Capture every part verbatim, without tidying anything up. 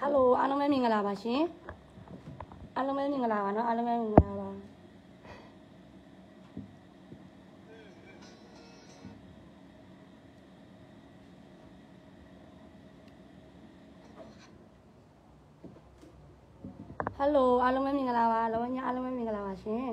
Hello အားလုံးပဲမင်္ဂလာပါရှင်အားလုံးပဲမင်္ဂလာပါเนาะအားလုံးပဲမင်္ဂလာပါဟယ်လိုအားလုံးပဲမင်္ဂလာပါလောကညာအားလုံးပဲမင်္ဂလာပါရှင်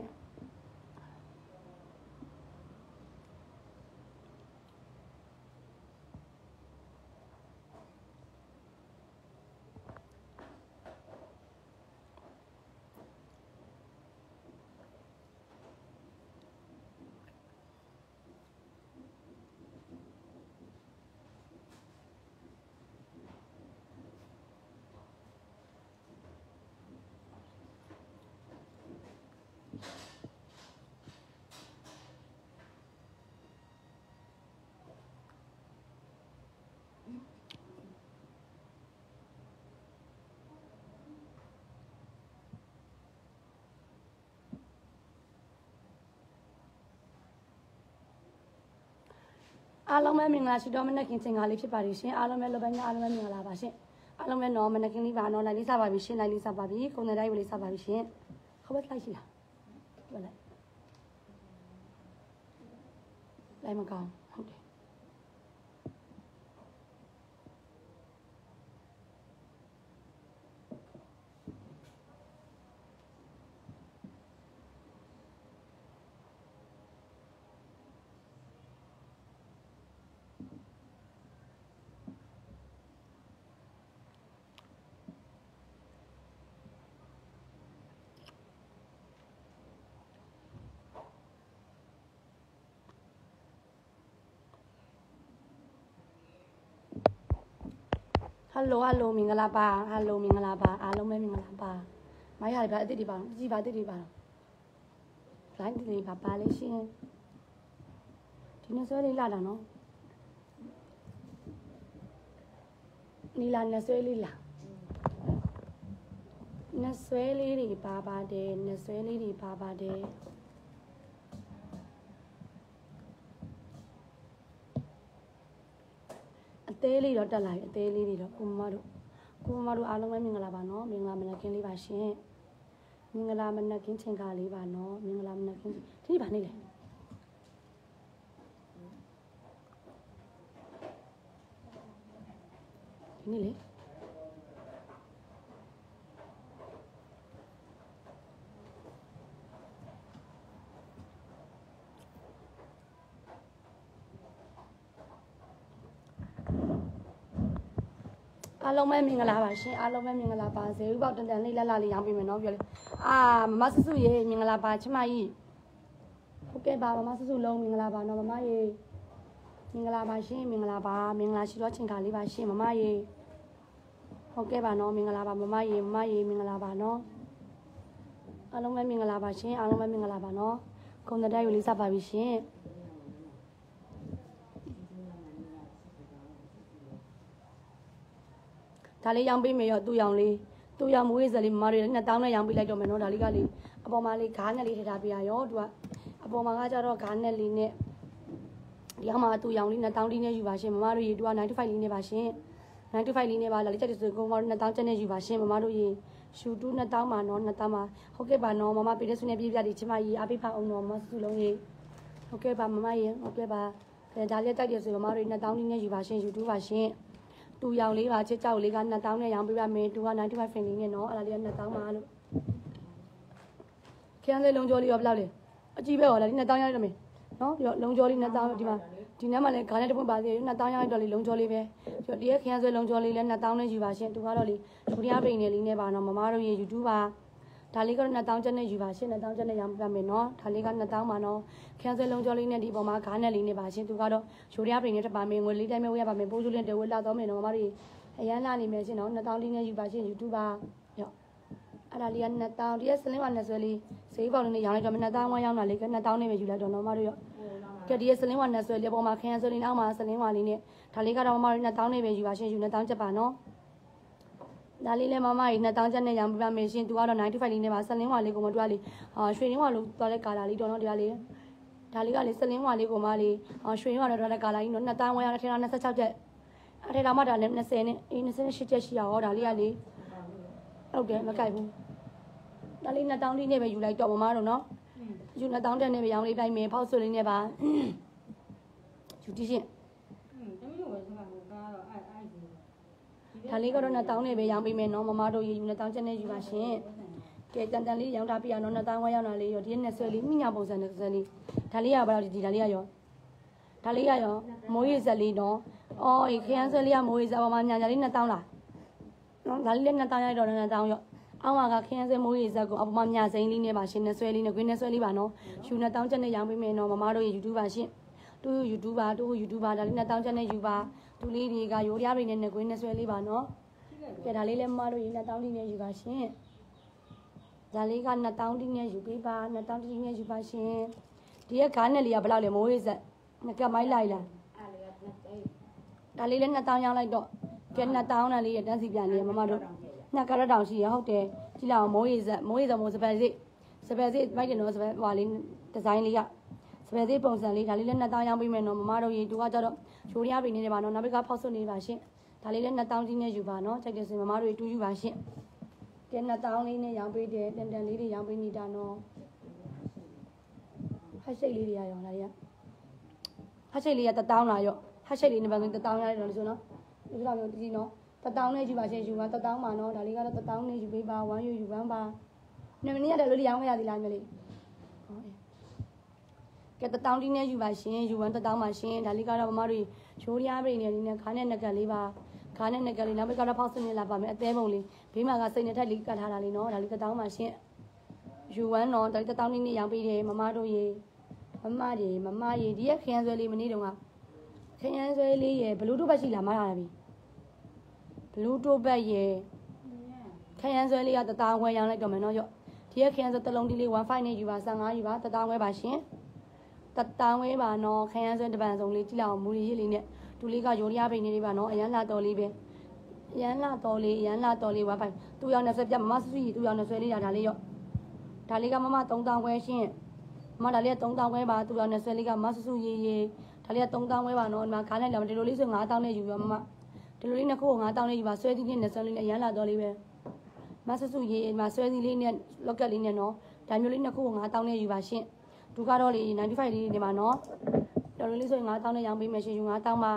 အားလုံးပဲမင်္ဂလာရှိတော့မနက်ခင်းချိန်ကားလေးဖြစ်ပါလိမ့်ရှင်အားလုံးပဲလောဘညာအားလုံးပဲမင်္ဂလာပါရှင်အားလုံးပဲနော်မနက်ခင်းလေးပါနော်လိုက်လေးစားပါပြီရှင်လိုက်လေးစားပါပြီကုန်တဲ့တိုင်းလေးစားပါပြီရှင်ဟုတ်ပဲလိုက်ရှိလားဟုတ်လိုက်လိုက်မကောင်းဟုတ်တယ်ဟယ်လိုဟယ်လိုမင်္ဂလာပါဟယ်လိုမင်္ဂလာပါအားလုံးပဲမင်္ဂလာပါမိုင်းရတယ်ဗျာအစ်စ်တွေပါကြည့်ပါအစ်စ်တွေပါလိုင်းတွေပါပါလေးရှင်ဒီနေ့ဆွဲလေးလာတာနော်နီလာနဲ့ဆွဲလေးလာနဲ့ဆွဲလေးတွေပါပါတယ်နဲ့ဆွဲလေးတွေပါပါတယ်အသေးလေးတော့တက်လာပြီအသေးလေးတွေတော့ကိုမမတို့ကိုမမတို့အားလုံးပဲမင်္ဂလာပါနော်မင်္ဂလာမနက်ခင်းလေးပါရှင်မင်္ဂလာမနက်ခင်းချိန်ကားလေးပါနော်မင်္ဂလာမနက်ခင်းဒီနေ့ပါနေလေဒီနေ့လေအားလုံးပဲမင်္ဂလာပါရှင်အားလုံးပဲမင်္ဂလာပါဇေဥပေါတန်တန်လေးလက်လာလေးရောင်းပေးမယ်နော်ပြောလေအာမမဆဆူရေမင်္ဂလာပါချမကြီးဟုတ်ကဲ့ပါမမဆဆူလုံးမင်္ဂလာပါနော်မမရေမင်္ဂလာပါရှင်မင်္ဂလာပါမင်္ဂလာရှိတော့ချိန်ခါလေးပါရှင်မမရေဟုတ်ကဲ့ပါနော်မင်္ဂလာပါမမရေမမရေမင်္ဂလာပါနော်အားလုံးပဲမင်္ဂလာပါရှင်အားလုံးပဲမင်္ဂလာပါနော်ခုံတဲ့တိုက်ကိုလေးစပါပြီရှင်ဒါလေးရောင်းပေးမယ်ရောသူ့ရောင်လေးသူ့ရောင်မွေးစလေးမမတွေနှစ်တောင်းနဲ့ရောင်းပေးလိုက်တော့မယ်နော်ဒါလေးကလေးအပေါ်မှာလေးဂါးနဲ့လေးထည့်ထားပေးရရောသူကအပေါ်မှာကကြတော့ဂါးနဲ့လေးနဲ့ဒီအောက်မှာသူ့ရောင်လေးနှစ်တောင်းလေးနဲ့ယူပါရှင်မမတို့ရေသူကနိုင်၅လေးနဲ့ပါရှင်နိုင်၅လေးနဲ့ပါလာလေးချက်တည်းဆိုကိုမတို့နှစ်တောင်းချက်နဲ့ယူပါရှင်မမတို့ရေရှူတူးနှစ်တောင်းမှာနော်နှစ်တောင်းမှာဟုတ်ကဲ့ပါနော်မမပေးတဲ့ဆွေးနွေးပြပြလေးချမကြီးအားပေးပါအောင်နော်မစုလုံးရေဟုတ်ကဲ့ပါမမရေဟုတ်ကဲ့ပါဒါလေးတိုက်တယ်ဆိုမမတို့နှစ်တောင်းလေးနဲ့ယူပါရှင်ယူတူးပါရှင်တူရောင်လေးပါချစ်ကြောက်လေးကနှစ်တောင်းနဲ့ရောင်းပေးပါမယ်တူကနိုင်၅ဖင်လေးနဲ့နော်အဲ့ဒါလေးကနှစ်တောင်းပါလို့ခန်းလေးလုံးကျော်လေးရောဘယ်လောက်လဲအကြည့်ပဲဟောလားဒီနှစ်တောင်းရရမယ်နော်ပြီးတော့လုံးကျော်လေးနှစ်တောင်းဒီမှာဒီနေ့မှလည်းခါနဲ့တစ်ပွင့်ပါသေးတယ်နှစ်တောင်းရရတော့လေးလုံးကျော်လေးပဲပြီးတော့ဒီရဲ့ခန်းဆွဲလုံးကျော်လေးလည်းနှစ်တောင်းနဲ့ယူပါရှင်တူကတော့လေဒုတိယပိန်လေးလေးနဲ့ပါနော်မမတို့ရေ YouTube ပါဒါလေးကတော့နှစ်တောင်းချက်နဲ့ယူပါရှင်နှစ်တောင်းချက်နဲ့ရောင်းပေးပါမယ်နော်ဒါလေးကနှစ်တောင်းပါနော်ခန်းဆွဲလုံးကျော်လေးနဲ့ဒီပေါ်မှာခါနဲ့လေးနဲ့ပါရှင်သူကတော့ရိုးရပိန်နဲ့တစ်ပါမယ်ငွေလေးတိုင်းမဲ့ဝယ်ရပါမယ်ပိုးချိုးလေးတဝက်လောက်တော့မယ်နော်မမတို့အရန်လာနေမယ်ရှင်နော်နှစ်တောင်းလေးနဲ့ယူပါရှင် YouTube ပါရောအဲ့ဒါလေးကနှစ်တောင်းဒီရဲ့စလင်းဝါနှစ်ဆွဲလေးဈေးပေါက်လေးနဲ့ရောင်းလိုက်တော့နှစ်တောင်းဝမ်းရောင်းတာလေးကနှစ်တောင်းနဲ့ပဲယူလိုက်တော့နော်မမတို့ရောကဲဒီရဲ့စလင်းဝါနှစ်ဆွဲလေးပေါ်မှာခန်းဆွဲလေးအောက်မှာစလင်းဝါလေးနဲ့ဒါလေးကတော့မမတို့နှစ်တောင်းနဲ့ပဲယူပါရှင်ယူနှစ်တောင်းချက်ပါနော်ဒါလေးလည်းမမကြီးနှစ်တောင်းချက်နဲ့ရောင်းပေးပါမယ်ရှင်သူကတော့နိုင်၅လေးနဲ့ပါစလင်းဝါလေးကိုမတူရလေးအာရွှေရင်းဝါလို့သွားတဲ့ကာလာလေးတော့နော်ဒီကလေးဒါလေးကလေးစလင်းဝါလေးကိုမလေးအာရွှေရင်းဝါတော့သွားတဲ့ကာလာကြီးနော်နှစ်တောင်းဝမ်းရောင်းတဲ့ထဲက၂၆ချက်အဲ့ထဲတော့မှဒါလည်း၂၀နဲ့အေး၂၈ချက်ရှိရဟောဒါလေးကလေးဟုတ်တယ်မကြိုက်ဘူးဒါလေးနှစ်တောင်းလေးနဲ့ပဲယူလိုက်တော့မမတို့နော်ယူနှစ်တောင်းတက်နဲ့ပဲရောင်းလေးလိုက်မယ်ဖောက်ဆွလေးနဲ့ပါယူတီးရှင်ဒါလေးကတော့နှစ်တောင်းနဲ့ပဲရောင်းပေးမယ်နော်မမတို့ရေယူနှစ်တောင်းချက်နဲ့ယူပါရှင်ကဲတန်တန်လေးရောင်းထားပြရနော်နှစ်တောင်းဝဲရောက်လာလေးရောဒီနှစ်ဆွဲလေးမိညာပုံစံနဲ့ဆွဲလေးဒါလေးကဘာလို့ဒီဒါလေးကရောဒါလေးကရောမိုးရေဆက်လေးနော်အော်အေးခရမ်းဆွဲလေးကမိုးရေဆက်ပေါ်မှာညာညာလေးနှစ်တောင်းလားနော်ဒါလေးလည်းနှစ်တောင်းရတော့နှစ်တောင်းရောအောက်ကခရမ်းဆွဲမိုးရေဆက်ကိုအပေါ်မှာညာစိမ်းလေးနဲ့ပါရှင်နှစ်ဆွဲလေးနဲ့ခွင်းနှစ်ဆွဲလေးပါနော်ယူနှစ်တောင်းချက်နဲ့ရောင်းပေးမယ်နော်မမတို့ရေ YouTube ပါရှင်တူယူ YouTube ပါတူ YouTube ပါဒါလေးနှစ်တောင်းချက်နဲ့ယူပါတူလေးတွေကရိုးရတွေနဲ့ခွင်းနှစ်ဆွဲလေးပါနော်ကဲဒါလေးလည်းမမတို့ရေနှစ်တောင်းလေးနဲ့ယူပါရှင်ဒါလေးကနှစ်တောင်းလေးနဲ့ယူပေးပါနှစ်တောင်းလေးနဲ့ယူပါရှင်ဒီရဲ့ခါနဲ့လေးကဘယ်လောက်လဲမိုးရေဆက်နှစ်ကပ်မိုင်းလိုက်လားဒါလေးလည်းနှစ်တောင်းရောင်းလိုက်တော့ကဲနှစ်တောင်းနဲ့လေးရတန်းစီပြန်နေမမတို့နှစ်ကရတောင်ရှိရဟုတ်တယ်ကြည့်လောက်မိုးရေဆက်မိုးရေဆက်မိုးစပယ်စစ်စပယ်စစ်မိုက်တယ်နော်စပယ်ဟွာလေးဒီဇိုင်းလေးကစပယ်စစ်ပုံစံလေးဒါလေးလည်းနှစ်တောင်းရောင်းပေးမယ်နော်မမတို့ရေတူကကြတော့ရိုးရပြနေတယ်ပါနော်နောက်တစ်ခါဖောက်ဆွနေပါရှင်ဒါလေးလည်းနှစ်တောင်းကြီးနဲ့ယူပါနော်ချိန်တယ်ဆိုမမတို့ရေတူယူပါရှင်ကဲနှစ်တောင်းလေးနဲ့ရောင်းပေးတယ်တန်တန်လေးတွေရောင်းပေးနေတာနော်ဟတ်ရှိတ်လေးတွေရောင်းလာရဟတ်ရှိတ်လေးကတတောင်းလာရောဟတ်ရှိတ်လေးနဲ့ပဲတတောင်းရတယ်လို့ဆိုနော်ဒီလိုမျိုးဒီနော်တတောင်းနဲ့ယူပါရှင်ယူပါတတောင်းပါနော်ဒါလေးကတော့တတောင်းနဲ့ယူပေးပါဝမ်းယူယူပန်းပါနမနည်းရတယ်လို့ရောင်းရသေးလားမလေးဟုတ်ကဲတတောင်းတင်းနဲ့ယူပါရှင်ယူဝမ်းတတောင်းပါရှင်ဒါလေးကတော့မမတို့ရိုးရပြိနေနေနဲ့ခါနဲ့ငကက်လေးပါခါနဲ့ငကက်လေးနောက်ဘက်ကတော့ဖောက်စနေလာပါမယ်အသေးပုံလေးဘေးမှာကစိတ်နဲ့ထက်လေးကတ်ထားတာလေးနော်ဒါလေးတတောင်းပါရှင်ယူဝမ်းနော်ဒါလေးတတောင်းတင်းနဲ့ရောင်းပေးတယ်မမတို့ရေမမရေမမရေဒီရဲ့ခရမ်းဆွဲလေးမနေ့တုန်းကခရမ်းဆွဲလေးရေဘလူးတို့ဘက်ရှိလာမလာပြီဘလူးတို့ဘက်ရေခရမ်းဆွဲလေးကတတောင်းခွဲရောင်းလိုက်တော့မယ်နော်ရော့ဒီရဲ့ခရမ်းဆွဲတစ်လုံးဒီလေး15နဲ့ယူပါ15ယူပါတတောင်းခွဲပါရှင်တတောင်းဝဲပါနော်ခရမ်းဆွဲတပံစုံလေးကြည့်လောက်မူရည်လေးနဲ့တူလေးကရိုးရပိန်လေးပါနော်အရန်လာတော်လေးပဲအရန်လာတော်လေးအရန်လာတော်လေးဝါပိုင်သူ့ရောင်နဲ့ဆွဲပြမမဆွီသူ့ရောင်နဲ့ဆွဲလေးရဒါလေးရော့ဒါလေးကမမသုံးတောင်းခွဲရှင်မမဒါလေးကသုံးတောင်းခွဲပါသူ့ရောင်နဲ့ဆွဲလေးကမဆဆူရေးရေးဒါလေးကသုံးတောင်းခွဲပါနော်ဒီမှာခါနဲ့လာဒီလိုလေးဆို၅တောင်းနဲ့ယူရောမမဒီလိုလေးနှစ်ခုကို၅တောင်းနဲ့ယူပါဆွဲသီးနဲ့ဆွဲလေးနဲ့အရန်လာတော်လေးပဲမဆဆူရေးဒီမှာဆွဲသီးလေးနဲ့လောက်ကက်လေးနဲ့နော်ဒါမျိုးလေးနှစ်ခုကို၅တောင်းနဲ့ယူပါရှင်ဒုကတော့လေ95လေးနေမှာနော်တော်တော်လေးဆိုရင်၅တောင်းနဲ့ရောင်းပေးမယ်ရှင်ယူ၅တောင်းပါ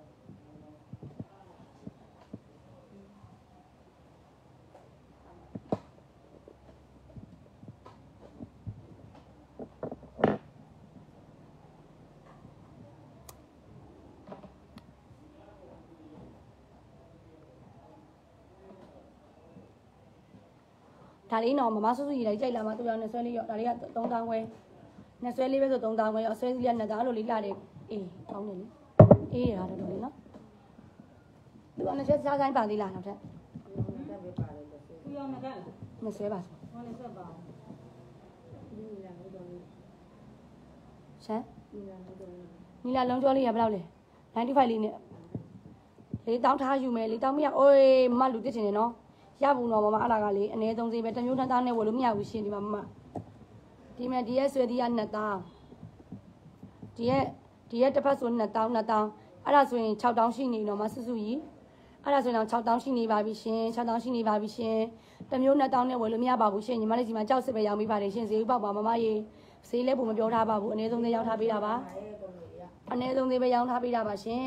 ဒါလေးနော်မမဆူဆူရေးလိုက်ကြိုက်လာမှသူရောနဲ့ဆွဲလေးရောဒါလေးက၃တောင်းခွဲနှစ်ဆွဲလေးပဲဆို၃တောင်းခွဲရောဆွဲစီးရနှစ်တောင်းအဲ့လိုလေးလာတယ်အေးကောင်းတယ်လေအေးရတာတော်တော်လေးနော်သူကနှစ်ဆွဲစားဆိုင်ပါသေးလားနောက်ထပ်သူရောနှစ်ကနှစ်ဆွဲပါဆိုဟောနှစ်ဆွဲပါရှမ်းနီလာလုံးကျော်လေးရဘယ်လောက်လဲ95လေးနဲ့လေးတောင်းထားယူမယ်လေးတောင်းမရအိုးမမလူတစ်ချင်နေနော်ရဘူးနော်မမအလားကလေးအနည်းဆုံးစေးပဲတစ်မျိုးတစ်သားနဲ့ဝယ်လို့မရဘူးရှင်ဒီမှာမမဒီမှာဒီရဲ့ဆွဲဒီကနှစ်တောင်းဒီရဲ့ဒီရဲ့တစ်ဖက်ဆိုနှစ်တောင်းနှစ်တောင်းအဲ့ဒါဆိုရင်6တောင်းရှိနေတော့မဆူဆူကြီးအဲ့ဒါဆိုရင်6တောင်းရှိနေပါပြီရှင်6တောင်းရှိနေပါပြီရှင်တစ်မျိုးနှစ်တောင်းနဲ့ဝယ်လို့မရပါဘူးရှင်ညီမလေးဒီမှာကြောက်စစ်ပဲရောင်းပေးပါတယ်ရှင်ဈေးပေါက်ပါမမရေဈေးလဲပုံမပြောထားပါဘူးအနည်းဆုံးသေးရောင်းထားပေးတာပါအနည်းဆုံးသေးပဲရောင်းထားပေးတာပါရှင်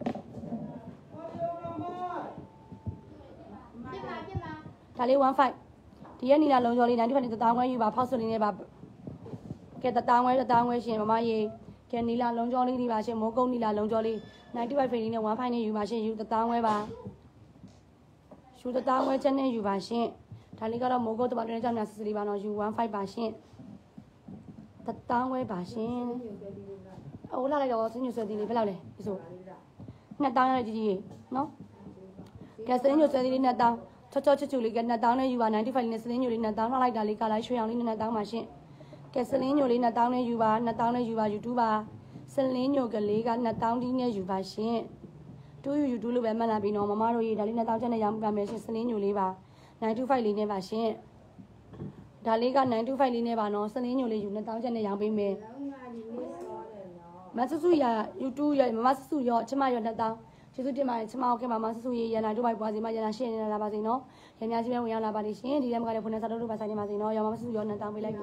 ဒါလေး15ဒီရဲ့နီလာလုံးကျော်လေး95နဲ့တတောင်းခွဲယူပါဖောက်ဆွလေးနဲ့ပါကဲတတောင်းခွဲတတောင်းခွဲရှင်မမရေကဲနီလာလုံးကျော်လေးဒီပါရှင်မိုးကုတ်နီလာလုံးကျော်လေး95ဖေးလေးနဲ့15နဲ့ယူပါရှင်ယူတတောင်းခွဲပါယူတတောင်းခွဲချက်နဲ့ယူပါရှင်ဒါလေးကတော့မိုးကုတ်တပါတဲ့ကြောင့်များစစ်စစ်လေးပါနော်ယူ15ပါရှင်တတောင်းခွဲပါရှင်အိုးလာလိုက်တော့စင်းညွှန်ဆွဲသေးလေးဘယ်လောက်လဲဒီဆိုနှစ်တောင်းရကြီးကြီးနော်ကဲစင်းညွှန်ဆွဲသေးလေးနှစ်တောင်းချောချောချွတ်ချွတ်လေးကနှစ်တောင်းနဲ့ယူပါ95နဲ့စလင်းညိုလေးနှစ်တောင်းနှောက်လိုက်တာလေးကလိုက်ရွှေအောင်လေးနှစ်တောင်းပါရှင်ကဲစလင်းညိုလေးနှစ်တောင်းနဲ့ယူပါနှစ်တောင်းနဲ့ယူပါ YouTube ပါစလင်းညိုကလေးကနှစ်တောင်းဒီနဲ့ယူပါရှင်တူးယူ YouTube လို့ပဲမှတ်လာပြီးတော့မမတို့ရေးဒါလေးနှစ်တောင်းချက်နဲ့ရောင်းပြမယ်ရှင်စလင်းညိုလေးပါ95လေးနဲ့ပါရှင်ဒါလေးက95လေးနဲ့ပါနော်စလင်းညိုလေးယူနှစ်တောင်းချက်နဲ့ရောင်းပေးမယ်မဆူဆူရ YouTube ရမမဆူဆူရချမရနှစ်တောင်းကျေးဇူးတင်ပါတယ်ချမအောင်ခင်ပါမဆဆူရေရန်နာတို့ပိုက်ပွားစီမရန်နာရှင်းနေလာပါစေနော်ရန်များကြီးပဲဝင်ရောက်လာပါလိမ့်ရှင်ဒီထဲမှာလည်းဖွင့်နေစားတို့ပါဆိုင်နေပါစေနော်ရောင်မဆဆူရောနှစ်တောင်းပေးလိုက်ပြီ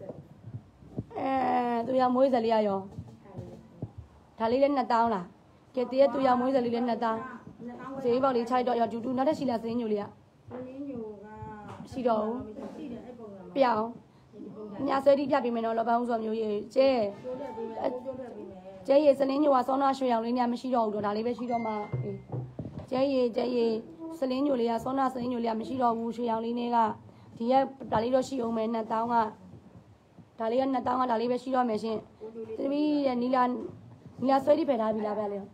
အဲသူရမွေးစလေးရရောဒါလေးလည်းနှစ်တောင်းလားကဲတည်းကသူရမွေးစလေးလည်းနှစ်တောင်းဈေးပေါက်လေးခြိုက်တော့ရောတူတူနောက်တစ်ရှိလားစင်းညိုလေးကစင်းညိုကရှိတော့ရှိတယ်အဲ့ပုံစံပြောင်းညာဆွဲတိပြပေးမယ်နော်လောပန်းဦးစောမျိုးရေကျဲကျဲရေစလင်းညိုကစောနာရွှေရောင်လေးညမရှိတော့ဘူးတော့ဒါလေးပဲရှိတော့မှကျဲရေကျဲရေစလင်းညိုလေးကစောနာစလင်းညိုလေးကမရှိတော့ဘူးရွှေရောင်လေးနဲ့ကဒီရက်ဒါလေးတော့ရှိအောင်မယ်နှစ်တောင်းကဒါလေးကနှစ်တောင်းကဒါလေးပဲရှိတော့မယ်ရှင်သမီးရဲ့နီလာနီလာဆွဲတိဖယ်ထားပြီလားဗျလေ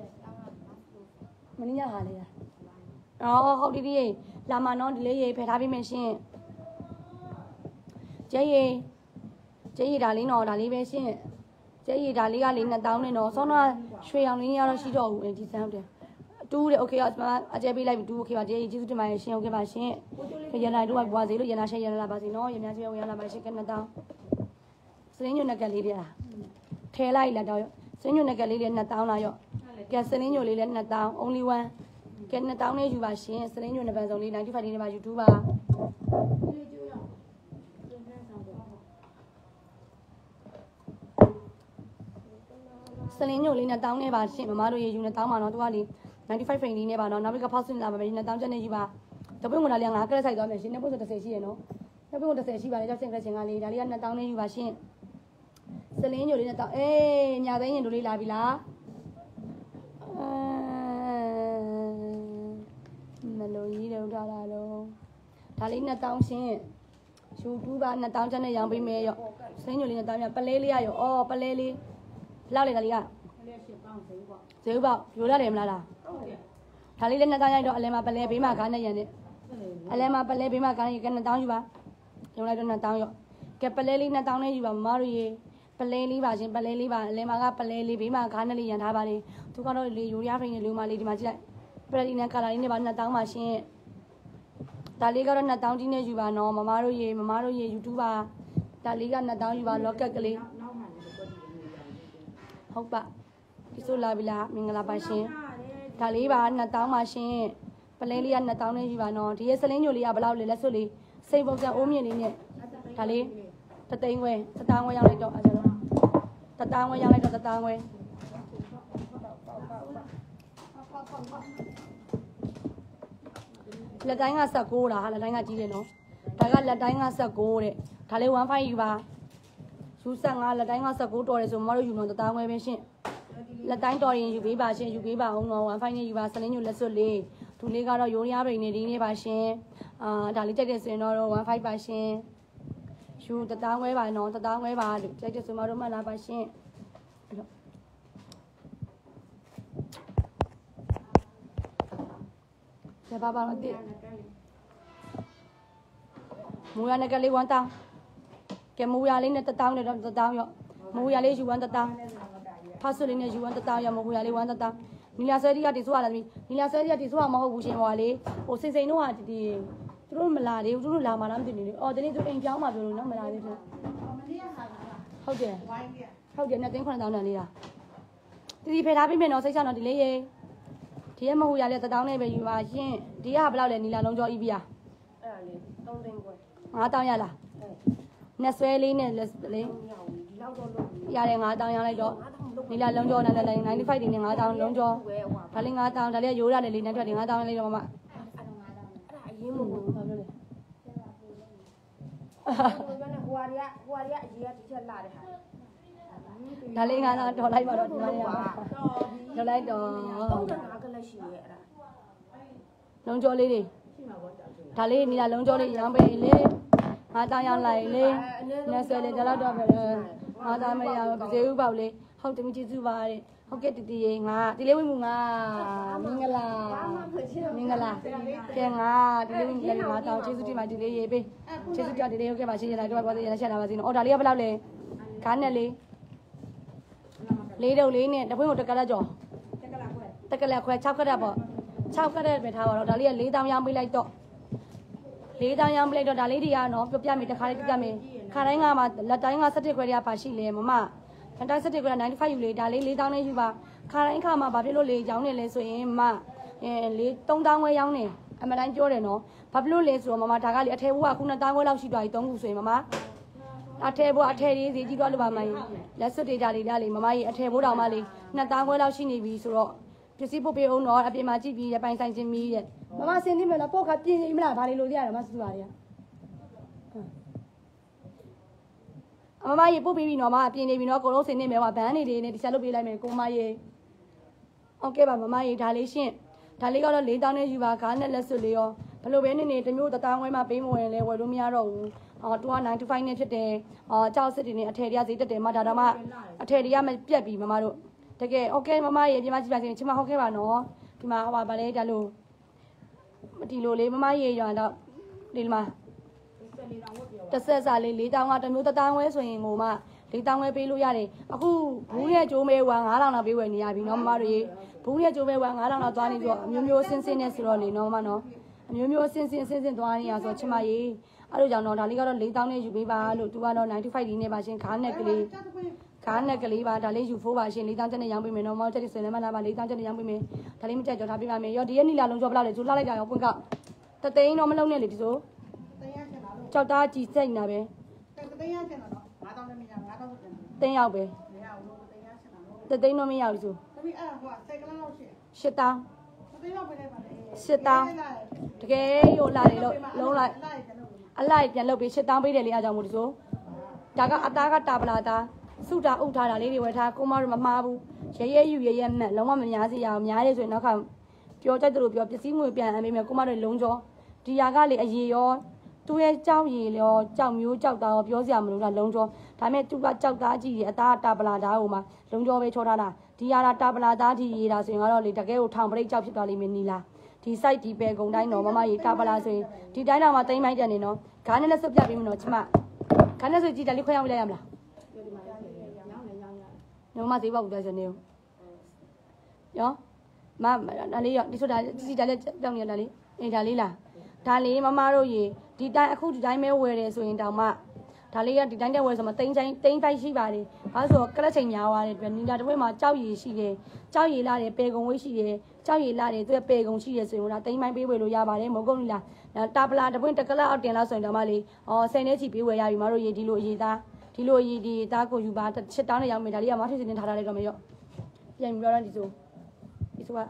မင်းညဟာလေးလားအော်ဟုတ်ဒီဒီရေလာမနော်ဒီလေးရေဖယ်ထားပြီမယ်ရှင်ကျဲရီကျဲရီဒါလေးနော်ဒါလေးပဲရှင်းကျဲရီဒါလေးကလေးနှစ်တောင်းနဲ့နော်ဆောနာရွှေရောင်လေးရတော့ရှိတော့ဘူးဒီစမ်းတယ်တူးတယ်โอเคအမအကျဲပေးလိုက်ပြီတူးโอเคပါကျဲရီကျေးဇူးတင်ပါတယ်ရှင်โอเคပါရှင်ရန်နိုင်တို့ကပွားစေလို့ရန်နာရှက်ရန်လာပါစေနော်ရများကြီးဝင်ရလာပါရှင်ကနှစ်တောင်းစရင်းညွန့်နက်ကလေးတွေလားထဲလိုက်လာတော့စရင်းညွန့်နက်ကလေးတွေနှစ်တောင်းလာရော့ကဲစရင်းညွန့်လေးလည်းနှစ်တောင်း only one ကဲနှစ်တောင်းနဲ့ယူပါရှင်စရင်းညွန့်နံပါတ်စုံလေးninety-fiveလေးနဲ့ပါ YouTube ပါစလင်းညိုလေးနဲ့တောင်းနေပါရှင်မမတို့ရေယူနဲ့တောင်းပါတော့သူကလေninety-five ဖိန်လေးနဲ့ပါတော့နောက်ပြီးကဖောက်စင်လာပါမယ်နဲ့တောင်းချက်နဲ့ယူပါတပွင့်ဝင်လာလေးငါကရက်ဆိုင်သွားမယ်ရှင်နှစ်ပွင့်ဆိုthirtyရှိရနော်နှစ်ပွင့်thirtyရှိပါလေကြောက်စင်ကရက်ချင်းကလေးဒါလေးကနှစ်တောင်းနဲ့ယူပါရှင်စလင်းညိုလေးနဲ့တောင်းအေးညာသိန်းရင်တို့လေးလာပြီလားမလို့ကြီးတော့ထားတာတော့ဒါလေးနှစ်တောင်းရှင်ယူတူးပါနှစ်တောင်းချက်နဲ့ရောင်းပေးမယ်ရောစလင်းညိုလေးနဲ့တောင်းပြပလဲလေးရရောအော်ပလဲလေးလောက်လေကလေးကဈေးပေါက်ရိုးရတယ်မလားလားဒါလေးလည်းနှစ်တောင်းရိုက်တော့အလဲမှာပလဲဘေးမှာကားနဲ့ရန်နဲ့အလဲမှာပလဲဘေးမှာကားနဲ့ကနှစ်တောင်းယူပါရုံလိုက်တော့နှစ်တောင်းရော့ကဲပလဲလေးနှစ်တောင်းနဲ့ယူပါမမတို့ရေပလဲလေးပါရှင်ပလဲလေးပါအလဲမှာကပလဲလေးဘေးမှာကားနဲ့လေးရန်ထားပါလေသူကတော့လေရိုးရဖိနေလူမလေးဒီမှာကြည့်လိုက်ပလဲနဲ့ကာလာလေးနဲ့ပါနှစ်တောင်းပါရှင်ဒါလေးကတော့နှစ်တောင်းကြီးနဲ့ယူပါနော်မမတို့ရေမမတို့ရေ YouTube ပါဒါလေးကနှစ်တောင်းယူပါလော့ကက်ကလေးဟုတ်ပါဒီဆိုလာပြီလားမင်္ဂလာပါရှင်ဒါလေးပါနှစ်တောင်းပါရှင်ပလဲလေးကနှစ်တောင်းနဲ့ယူပါနော်ဒီရဲ့စလင်းညိုလေးကဘယ်လောက်လဲလက်စွပ်လေးစိတ်ပုံစံအိုးမြင့်လေးနဲ့ဒါလေးတသိန်းခွဲတတောင်းခွဲရောက်လိုက်တော့အဲဒါတတောင်းခွဲရောက်လိုက်တော့တတောင်းခွဲလက်တိုင်းက十九လားဟာလက်တိုင်းကကြီးတယ်နော်ဒါကလက်တိုင်းက十九တဲ့ဒါလေးone fiveယူပါယူ十五လက်တိုင်းက十九တော်တယ်ဆိုမမတို့ယူတော့တသားခွဲပဲရှင့်လက်တိုင်းတော်ရင်ယူပေးပါရှင်ယူပေးပါအောင်တော့one fiveနဲ့ယူပါစလင်းညိုလက်စွပ်လေးဒူလေးကတော့ရိုးရပိန်နေဒီနေ့ပါရှင်အာဒါလေးကြိုက်တဲ့ဆိုရင်တော့one fiveပါရှင်ယူတသားခွဲပါနော်တသားခွဲပါလို့ကြိုက်တဲ့ဆိုမတို့မှတ်လာပါရှင်ရပါပါတော့မူရနကလေးoneတောင်းကဲမူရလေးနဲ့တတောင်းနဲ့တော့တတောင်းရော့မူရလေးယူoneတတောင်းဖောက်ဆွလေးနဲ့ယူoneတတောင်းရော့မူရလေးoneတတောင်းနီလာဆွဲရီကတိဆိုးရလားသမီးနီလာဆွဲရီကတိဆိုးရမဟုတ်ဘူးရှင်ဟောလေဟိုစိန်စိန်တို့ဟာဒီသူတို့မလာသေးဘူးသူတို့လာမှလားမသိနေလေအော်ဒီနေ့သူအိမ်ပြောင်းမှပြောလို့နော်မလာသေးဘူးဟုတ်တယ်ဟုတ်တယ်နဲ့သိန်းnineတောင်းတန်လေးလားတီတီဖယ်ထားပြီးမယ်နော်စိတ်ချတော့ဒီလေးရေဒီရမဟုတ်ရလေတတောင်းနဲ့ပဲယူပါရှင်ဒီကဘယ်လောက်လဲနီလာလုံးကျော်ဤပြာအဲ့ဒါလေးသုံးသိန်းခွဲငါးတောင်းရလားနှစ်ဆွဲလေးနဲ့လေဒီလောက်တော့လို့ရတယ်ငါးတောင်းရလိုက်တော့နီလာလုံးကျော်နဲ့လည်းninety-fiveဒီနဲ့ငါးတောင်းလုံးကျော်ဒါလေးငါးတောင်းဒါလေးရိုးရတယ်လေးနဲ့ထွက်တယ်ငါးတောင်းလေးတော့မမအဲ့ဒါအရင်မဟုတ်ဘူးဘာလို့လဲဟိုဟိုဟာတွေကဟိုဟာတွေကအကြီးကတစ်ချက်လာတဲ့ဟာဒါလေးငါးတောင်းတော်လိုက်ပါတော့ဒီမှာတော်လိုက်တော့သုံးတငါးကလေးရှိရဲ့အဲ့ဒါလုံးကျော်လေးတွေဒါလေးနီလာလုံးကျော်လေးရမ်းပေးလေငါတောင်းရလိုက်လေနဲ့ဆွဲလေဒါတော့တော့ငါတောင်းမရဘူးကျေးဥပေါက်လေးဟုတ်တယ်ကျေးဇူးပါတဲ့ဟုတ်ကဲ့တီတီရေငါဒီလေးဝင်မှုငါမင်္ဂလာမင်္ဂလာကဲငါဒီလေးဝင်လည်းငါတောင်းကျေးဇူးတင်ပါဒီလေးရေပေးကျေးဇူးပြဒီလေးဟုတ်ကဲ့ပါရှင်းရလိုက်တော့ပေါ်သေးရချက်လာပါစေနော်အော်ဒါလေးကဘယ်လောက်လဲခါနဲ့လေးလေးတော့လေးနဲ့တပွင့်ကိုတက်ကလက်ကြော်တက်ကလက်ခွဲ၆ခရက်ပေါ့၆ခရက်ပဲထားပါတော့ဒါလေးကလေးတောင်းရောင်းပေးလိုက်တော့လေးတောင်းရောင်းပေးလိုက်တော့ဒါလေးတွေကနော်ပြောပြမယ်တခါလေးပြပြမယ်ခါတိုင်းကမှလက်တိုင်းက၁၁ခွဲတွေကပါရှိလေမမခန်းတိုင်း၁၁ခွဲကninety-fiveယူလေဒါလေးလေးတောင်းလေးယူပါခါတိုင်းခါမှာဘာဖြစ်လို့လေရောင်းနေလဲဆိုရင်မအဲလေသုံးတောင်းခွဲရောင်းနေအမှန်တိုင်းပြောတယ်နော်ဘာဖြစ်လို့လဲဆိုတော့မမဒါကလေအထည်ဘိုးကခုနှစ်တောင်းခွဲလောက်ရှိသွားပြီသုံးခုဆိုရင်မမအထည်ဘိုးအထည်လေးစီကြီးသွားလို့ပါမလက်စွပ်တွေကြလေးဒါလေးမမကြီးအထည်ဘိုးတောင်မှလေနှစ်တောင်းခွဲလောက်ရှိနေပြီဆိုတော့ပစ္စည်းပုတ်ပေးအောင်တော့အပြင်မှာကြည့်ပြီးရပိုင်ဆိုင်ချင်းမီးတဲ့မမစင်သိမလားပေါ့ကပြင်းနေမလားဘာလေးလို့ရရမစူပါလေအမမကြီးပုတ်ပြီးပြီနော်မအပြင်းနေပြီနော်အကုန်လုံးစင်နေမယ်ဟောဘန်းနေလေးနဲ့ဒီချက်လုပ်ပေးလိုက်မယ်ကိုမကြီးဟုတ်ကဲ့ပါမမကြီးဒါလေးရှင်းဒါလေးကတော့လေးတောင်းနဲ့ယူပါကားနဲ့လက်စွပ်လေးရောဘယ်လိုပဲနေနေတမျိုးတတောင်းဝဲမှာပေးမဝင်လဲဝယ်လို့မရတော့ဘူးအော်တူကနင်းတူဖိုင်နဲ့ဖြစ်တယ်အော်ကြောက်စစ်တွေနဲ့အထည်တွေကဈေးတက်တယ်မဒါတော့မှအထည်တွေကမပြတ်ပြီမမတို့တကယ်โอเคမမကြီးဒီမှာကြည့်ပါစေချင်မဟုတ်ခဲ့ပါနော်ဒီမှာဟောပါဗလဲဒါလို့ဒီလိုလေးမမကြီးရောတော့ဒီမှာတစ်ဆက်စာလေးလေးတောင်းကတမျိုးတတောင်းဝဲဆိုရင်ကိုမလေးတောင်းဝဲပေးလို့ရတယ်အခုဘူးရဲ့ကျိုးမဲဝါငါးထောင်လောက်ပေးဝယ်နေရပြီနော်မမတို့ရေဘူးရဲ့ကျိုးမဲဝါငါးထောင်လောက်သွားနေပြီးတော့အမျိုးမျိုးဆင်းဆင်းနဲ့ဆိုတော့နေနော်မမနော်အမျိုးမျိုးဆင်းဆင်းဆင်းဆင်းသွားနေရဆိုချင်မရေအဲ့လိုကြောင့်တော့ဒါလေးကတော့လေးတောင်းနဲ့ယူပေးပါလို့သူကတော့နိုင်၅ဒီနဲ့ပါရှင်ခါနဲ့ကလေးခါနဲ့ကလေးပါဒါလေးယူဖို့ပါရှင်လေးတောင်းချက်နဲ့ရောင်းပေးမယ်နော်မောင်ချက်တွေဆိုရင်လည်းမလာပါလေးတောင်းချက်နဲ့ရောင်းပေးမယ်ဒါလေးမကြိုက်ကြော်ထားပေးပါမယ်ရောဒီရဲ့နီလာလုံးကြောဘလောက်လဲကျိုးလှလိုက်တာရောပွင့်ကတသိန်းတော့မလုံးနဲ့လေဒီဆိုကြောက်သားကြည်စိတ်နာပဲတသိန်းရချင်တော့ငါးတောင်းနဲ့မရငါးတောင်းပြန်သိန်းရောက်ပဲမရဘူးတသိန်းရချင်တာတသိန်းတော့မရဘူးဆိုသမီးအဲ့ဒါဟိုစိတ်ကလေးလောက်ရှင်ရှစ်တောင်းတသိန်းလောက်ပဲလိုက်ပါလေရှစ်တောင်းတကယ်ရို့လာတယ်လို့လုံးလိုက်အလိုက်ပြန်လုပ်ပြီးရှစ်တောင်းပေးတယ်လေအားကြောင့်မို့ဒီဆိုဒါကအသားကတာပလာသားစုတာအုပ်ထားတာလေးတွေဝယ်ထားကိုမတို့မမှားဘူးရဲရဲယူရဲရဲမှတ်လုံးဝမများစီရအောင်များတယ်ဆိုရင်နောက်ခါပြောကြတယ်လို့ပြောပစ္စည်းငွေပြန်အမေမယ်ကိုမတို့လုံးကြောဒီຢာကလေအရေရောသူ့ရဲ့ကြောက်ရည်ရောကြောက်မျိုးကြောက်သားရောပြောစရာမလိုတာလုံးကြောဒါပေမဲ့သူကကြောက်သားကြည့်ရအသားတာပလာသားဟိုမှာလုံးကြောပဲချောထားတာဒီຢာတာတာပလာသားဒီရည်တာဆိုရင်ကတော့လေတကယ်ကိုထောင်ပရိတ်ကြောက်ဖြစ်သွားလိမ့်မယ်နီလာဒီ site ဒီပဲဂုံတိုင်းတော့မမကြီးတာပလာဆိုရင်ဒီတိုင်းတော့မှတိမ့်မိုက်တယ်နေနော်ခါနဲ့လက်စွပ်ပြပေးမနော်ချမခါနဲ့ဆိုကြည့်တယ်လေးခွဲရောက်လိုက်ရမလားညမသေးပါဘူးတဲ့စနေရောမဒါလေးရောဒီဆိုတာစီဒါလေးတောင်းနေတာလေးအေးဒါလေးလားဒါလေးမမတို့ရေဒီတိုင်းအခုဒီတိုင်းပဲဝယ်တယ်ဆိုရင်တောင်မှဒါလေးကဒီတိုင်းတက်ဝယ်ဆိုမှတိန်းတိုင်းတိန်းတိုင်းရှိပါတယ်ဘာလို့ဆိုတော့ကလက်ချိန်များသွားတယ်ပြီးနီလာတဝဲမှာကြောက်ရည်ရှိတယ်ကြောက်ရည်လာတယ်ပေကုံဝိတ်ရှိတယ်ကြောက်ရည်လာတယ်သူကပေကုံရှိတယ်ဆိုရင်ဒါတိန်းပိုင်းပေးဝယ်လို့ရပါတယ်မဟုတ်ကုန်လားတာပလာတပွင့်တကလအောက်တင်လောက်ဆိုရင်တော့မှလေဟောဆယ်နဲ့ချီပေးဝယ်ရပြီမတို့ရေဒီလိုအရေးသားဒီလိုအရေးဒီသားကိုယူပါချစ်တောင်းနဲ့ရောက်မယ်ဒါလေးကမထွေးစင်းထားထားလိုက်တော့မရော့ပြန်ပြီးတော့ဒီဆိုဒီဆိုက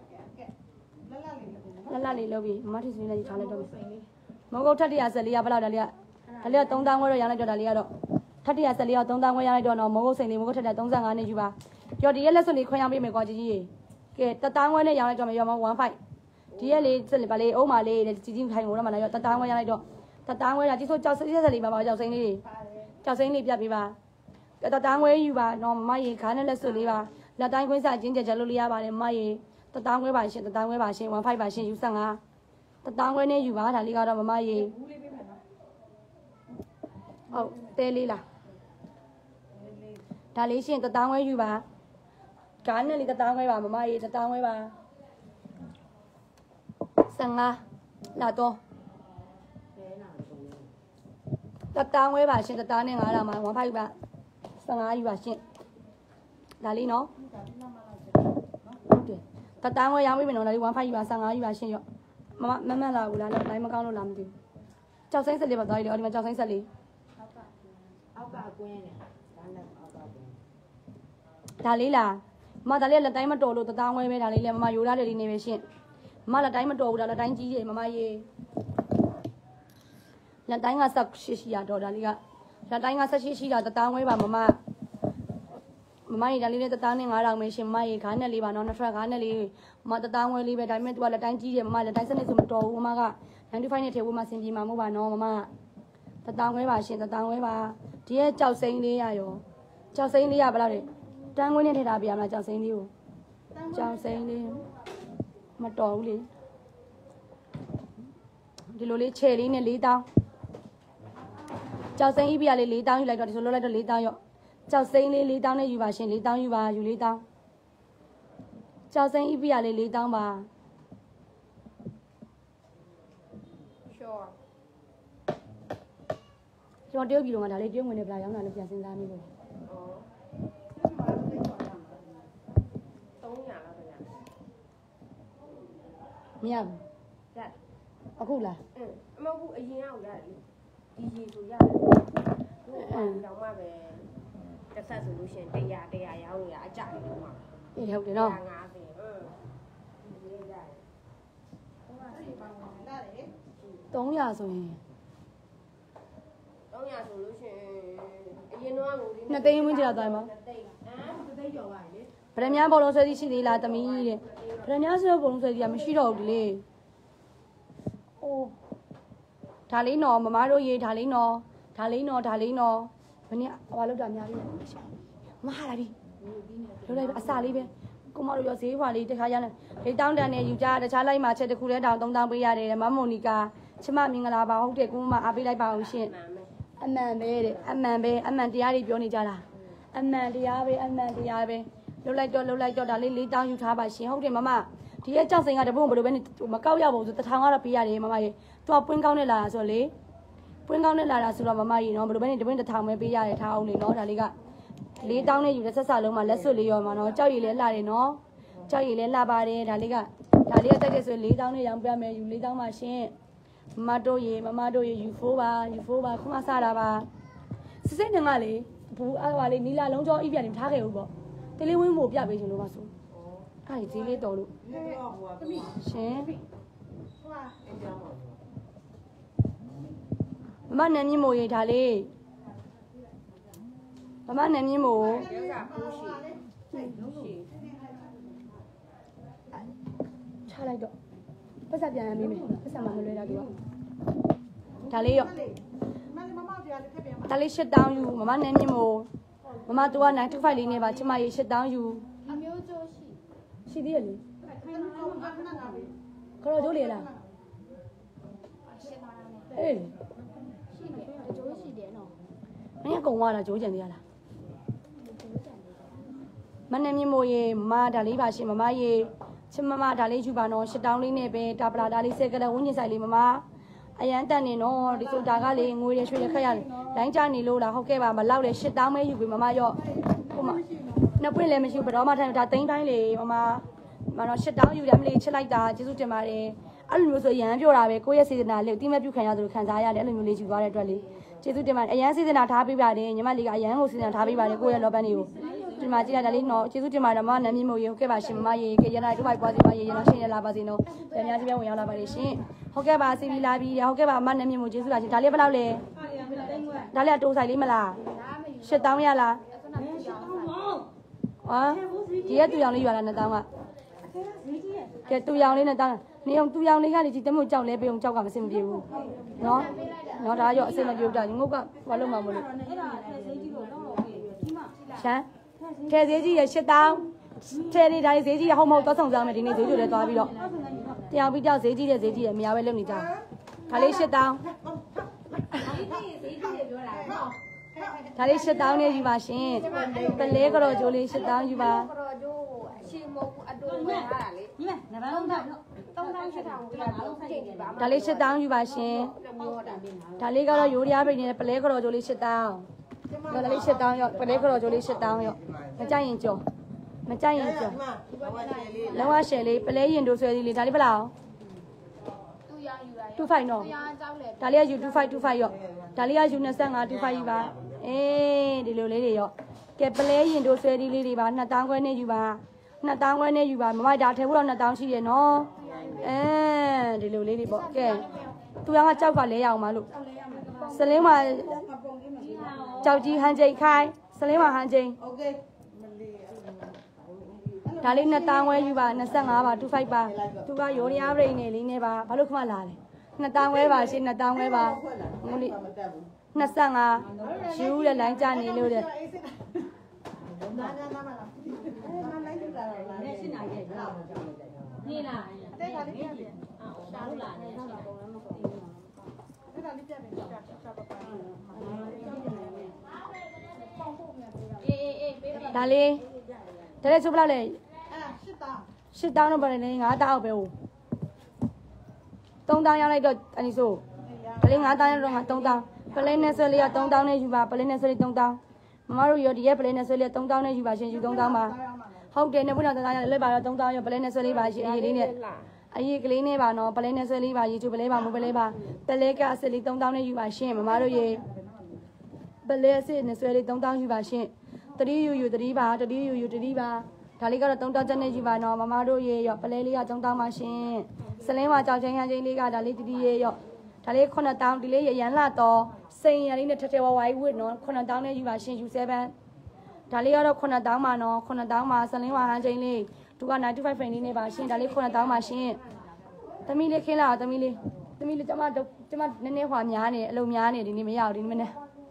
လလလေးလုပ်ပြီးမထွေးစင်းလေးထားလိုက်တော့မဟုတ်ထက်တရဆက်လေးကဘယ်လောက်ဒါလေးကဒါလေးကသုံးတောင်းခွဲတော့ရလိုက်တော့ဒါလေးကတော့ထက်တရဆက်လေးကသုံးတောင်းခွဲရလိုက်တော့တော့မဟုတ်စိန်လေးမဟုတ်ထက်တဲ့သုံးဆယ့်ငါးနဲ့ယူပါကြော်ဒီရဲ့လက်စွပ်လေးခွင့်ရပေးမယ်ကွာကြီးကြီးကဲတတောင်းခွဲနဲ့ရလိုက်တော့မရောမ15ဒီရဲ့လေးဆက်လေးပါလေးအုံးပါလေးကြီးကြီးခိုင်ကုန်တော့မှလည်းတတောင်းခွဲရလိုက်တော့တတောင်းခွဲကဒီဆိုကြောက်ဆက်ဆက်လေးပါပါကြောက်စိန်လေးကြောက်စိန်လေးပြတ်ပေးပါတတောင်းခွဲယူပါတော့မရေခါနဲ့လက်စွပ်လေးပါလက်တိုင်းခွင်းစားချင်းကြကြလို့လေးရပါတယ်မရေတတောင်းခွဲပါရှင်တတောင်းခွဲပါရှင်15ပါရှင်ယူ15တတောင်းခွဲနဲ့ယူပါဒါလေးကတော့မမရေဟုတ်တဲလေးလားဒါလေးရှင်တတောင်းခွဲယူပါကားနဲ့လေးတတောင်းခွဲပါမမရေတတောင်းခွဲပါ15လာတော့တတောင်းခွဲပါရှင်တတောင်းနဲ့9တောင်မှာ15ပါ15ယူပါရှင်ဒါလေးနော်ဟုတ်တယ်တတောင်းခွဲရောင်းပေးမယ်နော်ဒါလေး15ယူပါ15ယူပါရှင်ရောမမမမလာဘူးလားလိုက်မကောင်းလို့လားမသိဘူးကြောက်စိမ့်ဆက်လေးပါသွားပြီလေဒီမှာကြောက်စိမ့်ဆက်လေးအောက်ကကွင်းနဲ့ဒါနဲ့အောက်ကကွင်းဒါလေးလားမဒါလေးလက်တိုင်းမတော်လို့တသားဝဲပဲဒါလေးလေမမရိုးထားတယ်ဒီနေပဲရှင်မလက်တိုင်းမတော်ဘူးဒါလက်တိုင်းကြီးတယ်မမရေလက်တိုင်းကဆက်ရှိရှိရတော့ဒါလေးကလက်တိုင်းကဆက်ရှိရှိတာတသားဝဲပါမမမမရေဒါလေးနဲ့တသားနဲ့9တောင်ပဲရှင်မမရေခါနဲ့လေးပါနော်နှစ်ဖက်ခါနဲ့လေးမတသားဝဲလေးပဲဒါပေမဲ့သူကလက်တိုင်းကြီးတယ်မမလက်တိုင်းစနစ်ဆိုမတော်ဘူးမမကninety fiveနဲ့ထေဝမှာဆင်ပြေမှာမဟုတ်ပါနော်မမတသားဝဲပါရှင်တသားဝဲပါဒီရဲ့ကြောက်စိမ့်လေးရရောကြောက်စိမ့်လေးရဘယ်လောက်လဲတန်းခွင်းနဲ့ထည့်ထားပြရမလားကြောက်စိမ့်လေးကိုကြောက်စိမ့်လေးမတော်ဘူးလေဒီလိုလေးခြေလေးနဲ့၄တောင်းကြောက်စိမ့်ဤပြရလေး၄တောင်းယူလိုက်တော့ဒီလိုလုပ်လိုက်တော့၄တောင်းရော့ကြောက်စိမ့်လေး၄တောင်းနဲ့ယူပါရှင်၄တောင်းယူပါယူ၄တောင်းကြောက်စိမ့်ဤပြရလေး၄တောင်းပါကျွန်တော်တရုတ်ပြည်တော့ငါဒါလေးတရုတ်ဝင်နေပလားရောင်းတာလည်းပြန်စဉ်းစားမိလို့ဩမရဘူးအခုလားအင်းအမဟုတ်အရင်ကရတယ်ဒီရေဆိုရတယ်ဟုတ်တော့မှပဲတစ်ဆက်ဆိုလို့ရှိရင်တရားတရားရောင်းရအကြတယ်တော့မှအေးဟုတ်တယ်နော်ငါးဆယ်ဟုတ်ဒီရေရတယ်သုံးရာဆိုရင်သုံးရာဆိုလို့ရှိရင်အရင်တော့ငိုလေးနှစ်သိန်းဝန်းကျင်သွားမှာနှစ်သိန်းဟမ်နှစ်သိန်းကျော်ပါလေဗရမများဘောလုံးဆွဲသည်ရှိသေးလားသမီးတဲ့ဗရမများဆွဲဘောလုံးဆွဲသည်ကမရှိတော့ဘူးလေအိုးဒါလေးနော်မမတို့ရေးဒါလေးနော်ဒါလေးနော်ဒါလေးနော်ဘယ်နည်းဟွာလောက်တာများပြီမဟာလာပြီလောက်လိုက်အစာလေးပဲကိုမတို့ရောဈေးဟွာလေးတခါရနေလေတောင်းတန်နေယူကြတခြားလိုက်မှာချက်တစ်ခုလဲတောင်းသုံးတောင်းပေးရတယ်မမွန်နီကာချမမင်္ဂလာပါဟုတ်တယ်ကိုမအားပေးလိုက်ပါအောင်ရှင်အမှန်ပဲတဲ့အမှန်ပဲအမှန်တရားတွေပြောနေကြတာအမှန်တရားပဲအမှန်တရားပဲလှုပ်လိုက်တော့လှုပ်လိုက်တော့ဒါလေးလေးတောင်းယူထားပါရှင်ဟုတ်တယ်မမဒီရဲ့ကြောက်စိန်ကတပုတ်ဘယ်လိုပဲမကောက်ရပါဘူးဆိုတထောင်ကတော့ပေးရတယ်မမရေသူကပွင့်ကောင်းနဲ့လာတာဆိုလေပွင့်ကောင်းနဲ့လာတာဆိုတော့မမရေနော်ဘယ်လိုပဲနေတပွင့်တထောင်ပဲပေးရတယ်ထားအောင်လေနော်ဒါလေးကလေးတောင်းနဲ့ယူတဲ့ဆက်စလုံးမှာလက်စွပ်လေးရောမှာနော်ကြောက်ရည်လဲလှတယ်နော်ကြောက်ရည်လဲလှပါတယ်ဒါလေးကဒါလေးကတိုက်တဲ့ဆိုလေးတောင်းနဲ့ရောင်းပြမယ်ယူလေးတောင်းပါရှင်မမတို့ရေမမတို့ရေယူဖိုးပါယူဖိုးပါခုမှစတာပါစစ်စစ်နေကလေဘူးအားပါလေနီလာလုံးကျော်အိပြန်နေထားခဲ့ဦးပေါ့တလေးဝင်းမို့ပြပေးရှင်လို့ပါဆိုအဲ့ဒီဈေးလေးတော်လို့ရှင်မမနန်းမြင့်မို့ရေဒါလေးမမနန်းမြင့်မို့ချလိုက်တော့ပတ်စပ်ပြန်ရမေးမယ်ပတ်စပ်မှမလွယ်တာသူကဒါလေးရောဒါလေးရှစ်တောင်းယူမမနန်းမြင့်မို့မမတူကnine two fiveလေးနဲ့ပါချမရေရှစ်တောင်းယူအမျိုးကျိုးရှိရှိသေးရလေခရောကျိုးလေလားအေးရှိတယ်ကျိုးရှိတယ်နော်မင်းကုံသွားတာကျိုးကြံသေးရလားမနဲ့မြင့်မို့ရေမဒါလေးပါရှင်မမရေချမမဒါလေးယူပါနော်ရှစ်တောင်းလေးနဲ့ပဲတာပလာဒါလေးဆယ်ကလေးဝင်းကျင်ဆိုင်လေးမမအရန်တန်နေနော်ဒီဆိုတာကလေငွေရရွှေရခက်ရတယ်လိုင်းချနေလို့လားဟုတ်ကဲ့ပါမလောက်လေရှစ်တောင်းပဲယူပြီမမရော့ဟိုမှာနှစ်ပွင့်လည်းမရှိဘူးဘတော်မထိုင်ဒါသိန်းတိုင်းလေမမမတော့ရှစ်တောင်းယူတယ်မလေးချစ်လိုက်တာကျေးဇူးတင်ပါတယ်အဲ့လိုမျိုးဆိုရန်ပြောတာပဲကိုယ့်ရဲ့စေတနာလေးကိုတိမပြုခံရသလိုခံစားရတယ်အဲ့လိုမျိုးလေးယူသွားတဲ့အတွက်လေကျေးဇူးတင်ပါတယ်အရန်စေတနာထားပေးပါတယ်ညီမလေးကအရန်ကိုစေတနာထားပေးပါတယ်ကိုယ့်ရဲ့လောပန်းတွေကိုဒီမှာကြည့်လိုက်တာလေးနော်ကျေးဇူးတင်ပါတယ်မနမ်းမြင့်မို့ရေဟုတ်ကဲ့ပါရှင်မမရေကရနာတို့ပိုက်ပွားစီမရေရနာရှင်ရလာပါစေနော်ပြန်များချင်းပြန်ဝင်ရောက်လာပါလေရှင်ဟုတ်ကဲ့ပါစီပြီးလာပြီးဟုတ်ကဲ့ပါမနမ်းမြင့်မို့ကျေးဇူးလာရှင်ဒါလေးဘယ်လောက်လဲဒါလေးအတိုးဆိုင်လေးမလားရှစ်တောင်းရလားဟာဒီကတူရောင်လေးယူလာနှစ်တောင်းကကဲတူရောင်လေးနှစ်တောင်းနေအောင်တူရောင်လေးကနေဒီတမို့ကြောက်လဲပေးအောင်ကြောက်ကမစင်မပြေဘူးနော်နော်ဒါရောအစင်မပြေဘူးဒါငုတ်ကဘာလို့မှမလို့ရှမ်းထဲဈေးကြီးရရှစ်တောင်းထဲလေးဒါဈေးကြီးရဟုတ်မဟုတ်သွားဆောင်ကြမယ်ဒီနေ့ဈေးကျိုလည်းသွားပြီးတော့တရားပြီးတော့ဈေးကြီးတဲ့ဈေးကြီးရအများပဲလုပ်နေကြဒါလေးရှစ်တောင်းဒါလေးရှစ်တောင်းနဲ့ယူပါရှင်ပလဲကြော်ကျိုးလေးရှစ်တောင်းယူပါကြော်ကျိုးအရှိမဟုတ်အတူဝင်လာတာလေညီမနံပါတ်လုံးတော့သုံးတောင်းရှစ်တောင်းကိုလာလုံးဆိုင်နေပါဒါလေးရှစ်တောင်းယူပါရှင်ဒါလေးကတော့ရိုးရားပိန်နဲ့ပလဲကြော်ကျိုးလေးရှစ်တောင်းရောဒါလေးရှစ်တောင်းရောပလဲကြော်ကျိုးလေးရှစ်တောင်းရောမကြိုက်ရင်ကြော်မကြိုက်ရင်ကြော်လောကရှယ်လေးပလဲရင်တို့ဆွဲသေးလေးဒါလေးဘယ်လောက်သူရောင်းယူတာ two fiveနော်ဒါလေးကယူtwo five two fiveရောဒါလေးကယူtwenty-five two fiveယူပါအေးဒီလိုလေးတွေရောကဲပလဲရင်တို့ဆွဲသေးလေးတွေပါနှစ်တောင်းခွဲနဲ့ယူပါနှစ်တောင်းခွဲနဲ့ယူပါမမိုက်တာထဲဖို့တော့နှစ်တောင်းရှိရနော်အဲဒီလိုလေးတွေပေါ့ကဲသူကကြောက်ကလဲရအောင်မလို့စလင်းမှာကြောက်ကြီးဟန်ချိန်ခိုင်းစလင်းမှာဟန်ချိန်โอเคဒါလေးနှစ်တောင်းခွဲယူပါtwenty-fiveပါtwo fiveပါသူကရိုးရရိတ်နေလေးနဲ့ပါဘာလို့ခမလာလဲနှစ်တောင်းခွဲပါရှင်းနှစ်တောင်းခွဲပါငုလေးtwenty-fiveယူတဲ့လိုင်းကြနေလို့တဲ့နာနာနာမလားအဲနာလိုက်ကြတာလားနေရှင်းနိုင်ရဲ့နေလားတဲ့ကလေးပြတယ်အော်ရှာလို့လာနေတော့ပုံလည်းမကုန်ဘူးအဲ့ဒါလေးပြတယ်ရှာရှာပါပါအေးအေးအေးပေးပါဒါလေးဒါလေးစုပ်လောက်လေအဲ့ရှစ်တောင်းရှစ်တောင်းတော့ပါတယ်လေfiveတောင်းပဲဟုတ်threeတောင်းရောက်လိုက်တော့အနီဆိုဒါလေးfiveတောင်းရောက်တော့ငါthreeတောင်းပလဲနဲ့ဆွဲလေးကthreeတောင်းနဲ့ယူပါပလဲနဲ့ဆွဲလေးthreeတောင်းမမတို့ရောဒီရဲ့ပလဲနဲ့ဆွဲလေးthreeတောင်းနဲ့ယူပါရှင်ယူthreeတောင်းပါဟုတ်တယ်နေဖို့တော့တသားရလက်ပါတော့threeတောင်းရောပလဲနဲ့ဆွဲလေးပါရှင်အေးလေးနဲ့အရေးကလေးနဲ့ပါနော်ပလဲနဲ့ဆွဲလေးပါရေချိုပလဲပါမပလဲပါပလဲကအစစ်လေးသုံးတောင်းနဲ့ယူပါရှင်မမတို့ရေပလဲအစစ်နဲ့ဆွဲလေးသုံးတောင်းယူပါရှင်တတိယူယူတတိပါတတိယူယူတတိပါဒါလေးကတော့သုံးတောင်းချက်နဲ့ယူပါနော်မမတို့ရေရောပလဲလေးကသုံးတောင်းပါရှင်စလင်းမှာကြောင်ချင်းဟန်ချင်းလေးကဒါလေးတတိရေရောဒါလေးခုနှစ်တောင်းဒီလေးရရန်လာတော့စိန်ရလေးနဲ့ထထဝဝိုင်းဝစ်နော်ခုနှစ်တောင်းနဲ့ယူပါရှင်ယူဆယ်ဒါလေးကတော့ခုနှစ်တောင်းပါနော်ခုနှစ်တောင်းပါစလင်းဝါဟန်ချင်းလေးသူကninety five ဖရန်လေးနဲ့ပါရှင်ဒါလေးခုနှစ်တောင်းပါရှင်သမီးလေးခင်းလာသမီးလေးသမီးလေးကျမကျမနည်းနည်းဟွာများနေအလုံးများနေဒီနေ့မရဘူးဒီနေ့မနေ့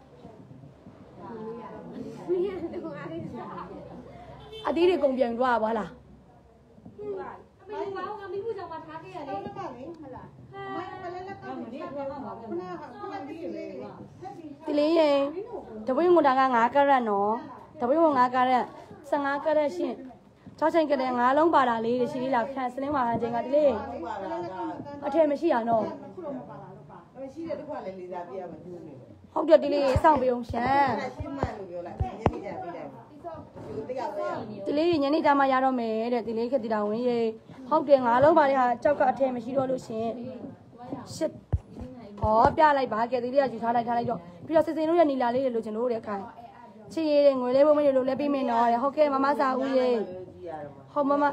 အတီးတွေကုန်ပြန်သွားပါလားအမေဘာလို့ငါမိဖို့ကြောင့်မထားခဲ့ရလဲဟုတ်ပါလေဟုတ်လားအမလည်းလည်းကောင်းတယ်ခဏခဏဒီလေးဒီလေးရင်တပွင့်ငွေတာကnineကရက်နော်တပွင့်ငွေnineကရက်fifteenကရက်ရှင်၆ချိန်ကလေးငါးလုံးပါတာလေးရှိသေးလားခန့်စလင်းပါဟန်ချိန်ကဒီလေးအထည်မရှိရနော်ရှိတဲ့တစ်ခါလည်းလေးစားပြရမှာကျိုးနေတယ်ဟုတ်တယ်ဒီလေးစောင့်ပေးအောင်ရှမ်းရှင်းမှန်လို့ပြောလိုက်ညနေကြပေးလိုက်ဒီတရားပဲဒီလေးညနေကြမှာရတော့မယ်တဲ့ဒီလေးခက်တီတာဝင်ရေဟုတ်တယ်ငါးလုံးပါတဲ့ဟာကြောက်ကအထည်မရှိတော့လို့ရှင်ရှစ်ဟောပြလိုက်ပါကဲဒီလေးကယူထားလိုက်ထားလိုက်တော့ပြီးတော့စစင်တို့ရဲ့နီလာလေးတွေလိုချင်လို့တဲ့ခိုင်ချီရတဲ့ငွေလေးဘုံမရလို့လည်းပေးမယ်နော်တဲ့ဟုတ်ကဲ့မမစာဦးရေဟုတ်မမ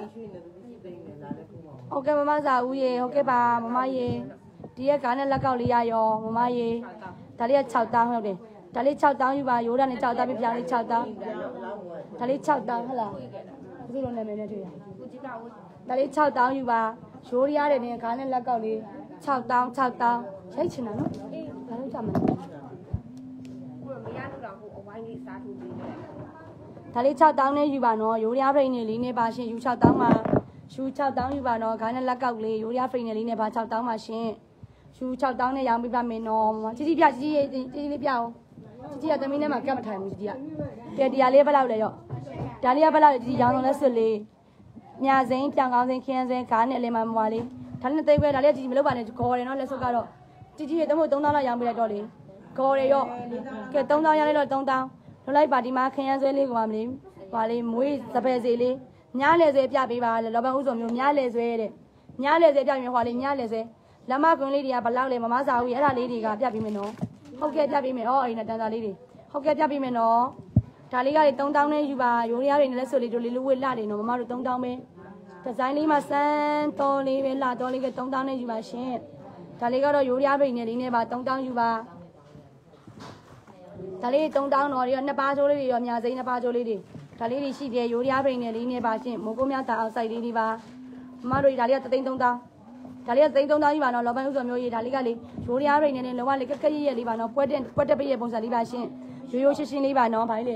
ဟုတ်ကဲ့မမစာဦးရေဟုတ်ကဲ့ပါမမရေဒီရက်ကားနဲ့လက်ကောက်လေးရရောမမရေဒါလေးက၆တောင်းဟုတ်တယ်ဒါလေး၆တောင်းယူပါရိုးတာနဲ့၆တောင်းပြပြလေး၆တောင်းဒါလေး၆တောင်းဟုတ်လားဘယ်လိုနာမည်နဲ့တွေ့ရဒါလေး၆တောင်းယူပါရိုးရရတယ်နဲ့ကားနဲ့လက်ကောက်လေး၆တောင်း၆တောင်းရိုက်ချင်တာနော်အေးဘာလို့ကြမလဲကိုမရလို့တော့ဟိုအဝိုင်းလေးစားထုတ်ပေးတယ်ဒါလေး၆တောင်းနဲ့ယူပါနော်ရိုးရဖိနေလေးနဲ့ပါရှင်ယူ၆တောင်းပါယူ၆တောင်းယူပါနော်ကားနဲ့လက်ကောက်လေးရိုးရဖိနေလေးနဲ့ပါ၆တောင်းပါရှင်ယူ၆တောင်းနဲ့ရောင်းပေးပါမယ်နော်ជីជីပြជីជីជីလေးပြအောင်ជីជីကသမီးနဲ့မှကတ်မထိုင်ဘူးជីជីကကဲတရားလေးဘယ်လောက်လဲရော့ဒါလေးကဘယ်လောက်လဲជីជីရောင်းတော့လဲဆွတ်လေးညစိမ်းပြောင်ကောင်းစိမ်းခင်းစိမ်းကားနဲ့အလင်းမမွာလေးဒါနဲ့သိပဲဒါလေးကជីជីမလုပ်ပါနဲ့ခေါ်တယ်နော်လက်ဆွတ်ကတော့ជីជីရေသုံးဖို့သုံးတောင်းလောက်ရောင်းပေးလိုက်တော့လေခေါ်တယ်ရော့ကဲသုံးတောင်းရလိုက်တော့သုံးတောင်းလွတ်လိုက်ပါဒီမှာခင်းရဆွဲလေးကမလေးဟွာလေးမွေးစပယ်စီလေးညလေဆွဲပြပေးပါလေလောဘဥစုံမျိုးညလေဆွဲတဲ့ညလေဆွဲပြပြီးဟွာလေးညလေဆွဲလမကွန်းလေးတွေကဘလောက်လဲမမစာဦးကြီးအဲ့ဒါလေးတွေကပြပေးမယ်နော်ဟုတ်ကဲ့ပြပေးမယ်ဩအဲ့ဒါတန်တာလေးတွေဟုတ်ကဲ့ပြပေးမယ်နော်ဒါလေးကလေသုံးတောင်းနဲ့ယူပါရိုးရရတွေနဲ့လက်စွပ်လေးတို့လေးလိုဝေလှတယ်နော်မမတို့သုံးတောင်းပဲဒီဇိုင်းလေးမှာစမ်းတော်လေးပဲလှတော်လေးကသုံးတောင်းနဲ့ယူပါရှင်ဒါလေးကတော့ရိုးရပိန်နဲ့လေးနဲ့ပါသုံးတောင်းယူပါဒါလေးသုံးတောင်းတော့ရောနှစ်ပါးချိုးလေးတွေရောညာစိမ်းနှစ်ပါးချိုးလေးတွေဒါလေးတွေရှိတယ်ရိုးရပိန်နဲ့လေးနဲ့ပါရှင်မိုးကုန်းများတာအောင်စိုက်လေးတွေပါမမတို့ဒါလေးကသိန်းသုံးတောင်းဒါလေးကသိန်းသုံးတောင်းကြီးပါနော်လောပန်းဥစွာမျိုးကြီးဒါလေးကလေရိုးရရိတ်နေနဲ့လောကလေကက်ကက်ရရလေးပါနော်ပွက်တဲ့ပွက်တဲ့ပိရဲ့ပုံစံလေးပါရှင်ရိုးရိုးရှင်းရှင်းလေးပါနော်ဘာလဲ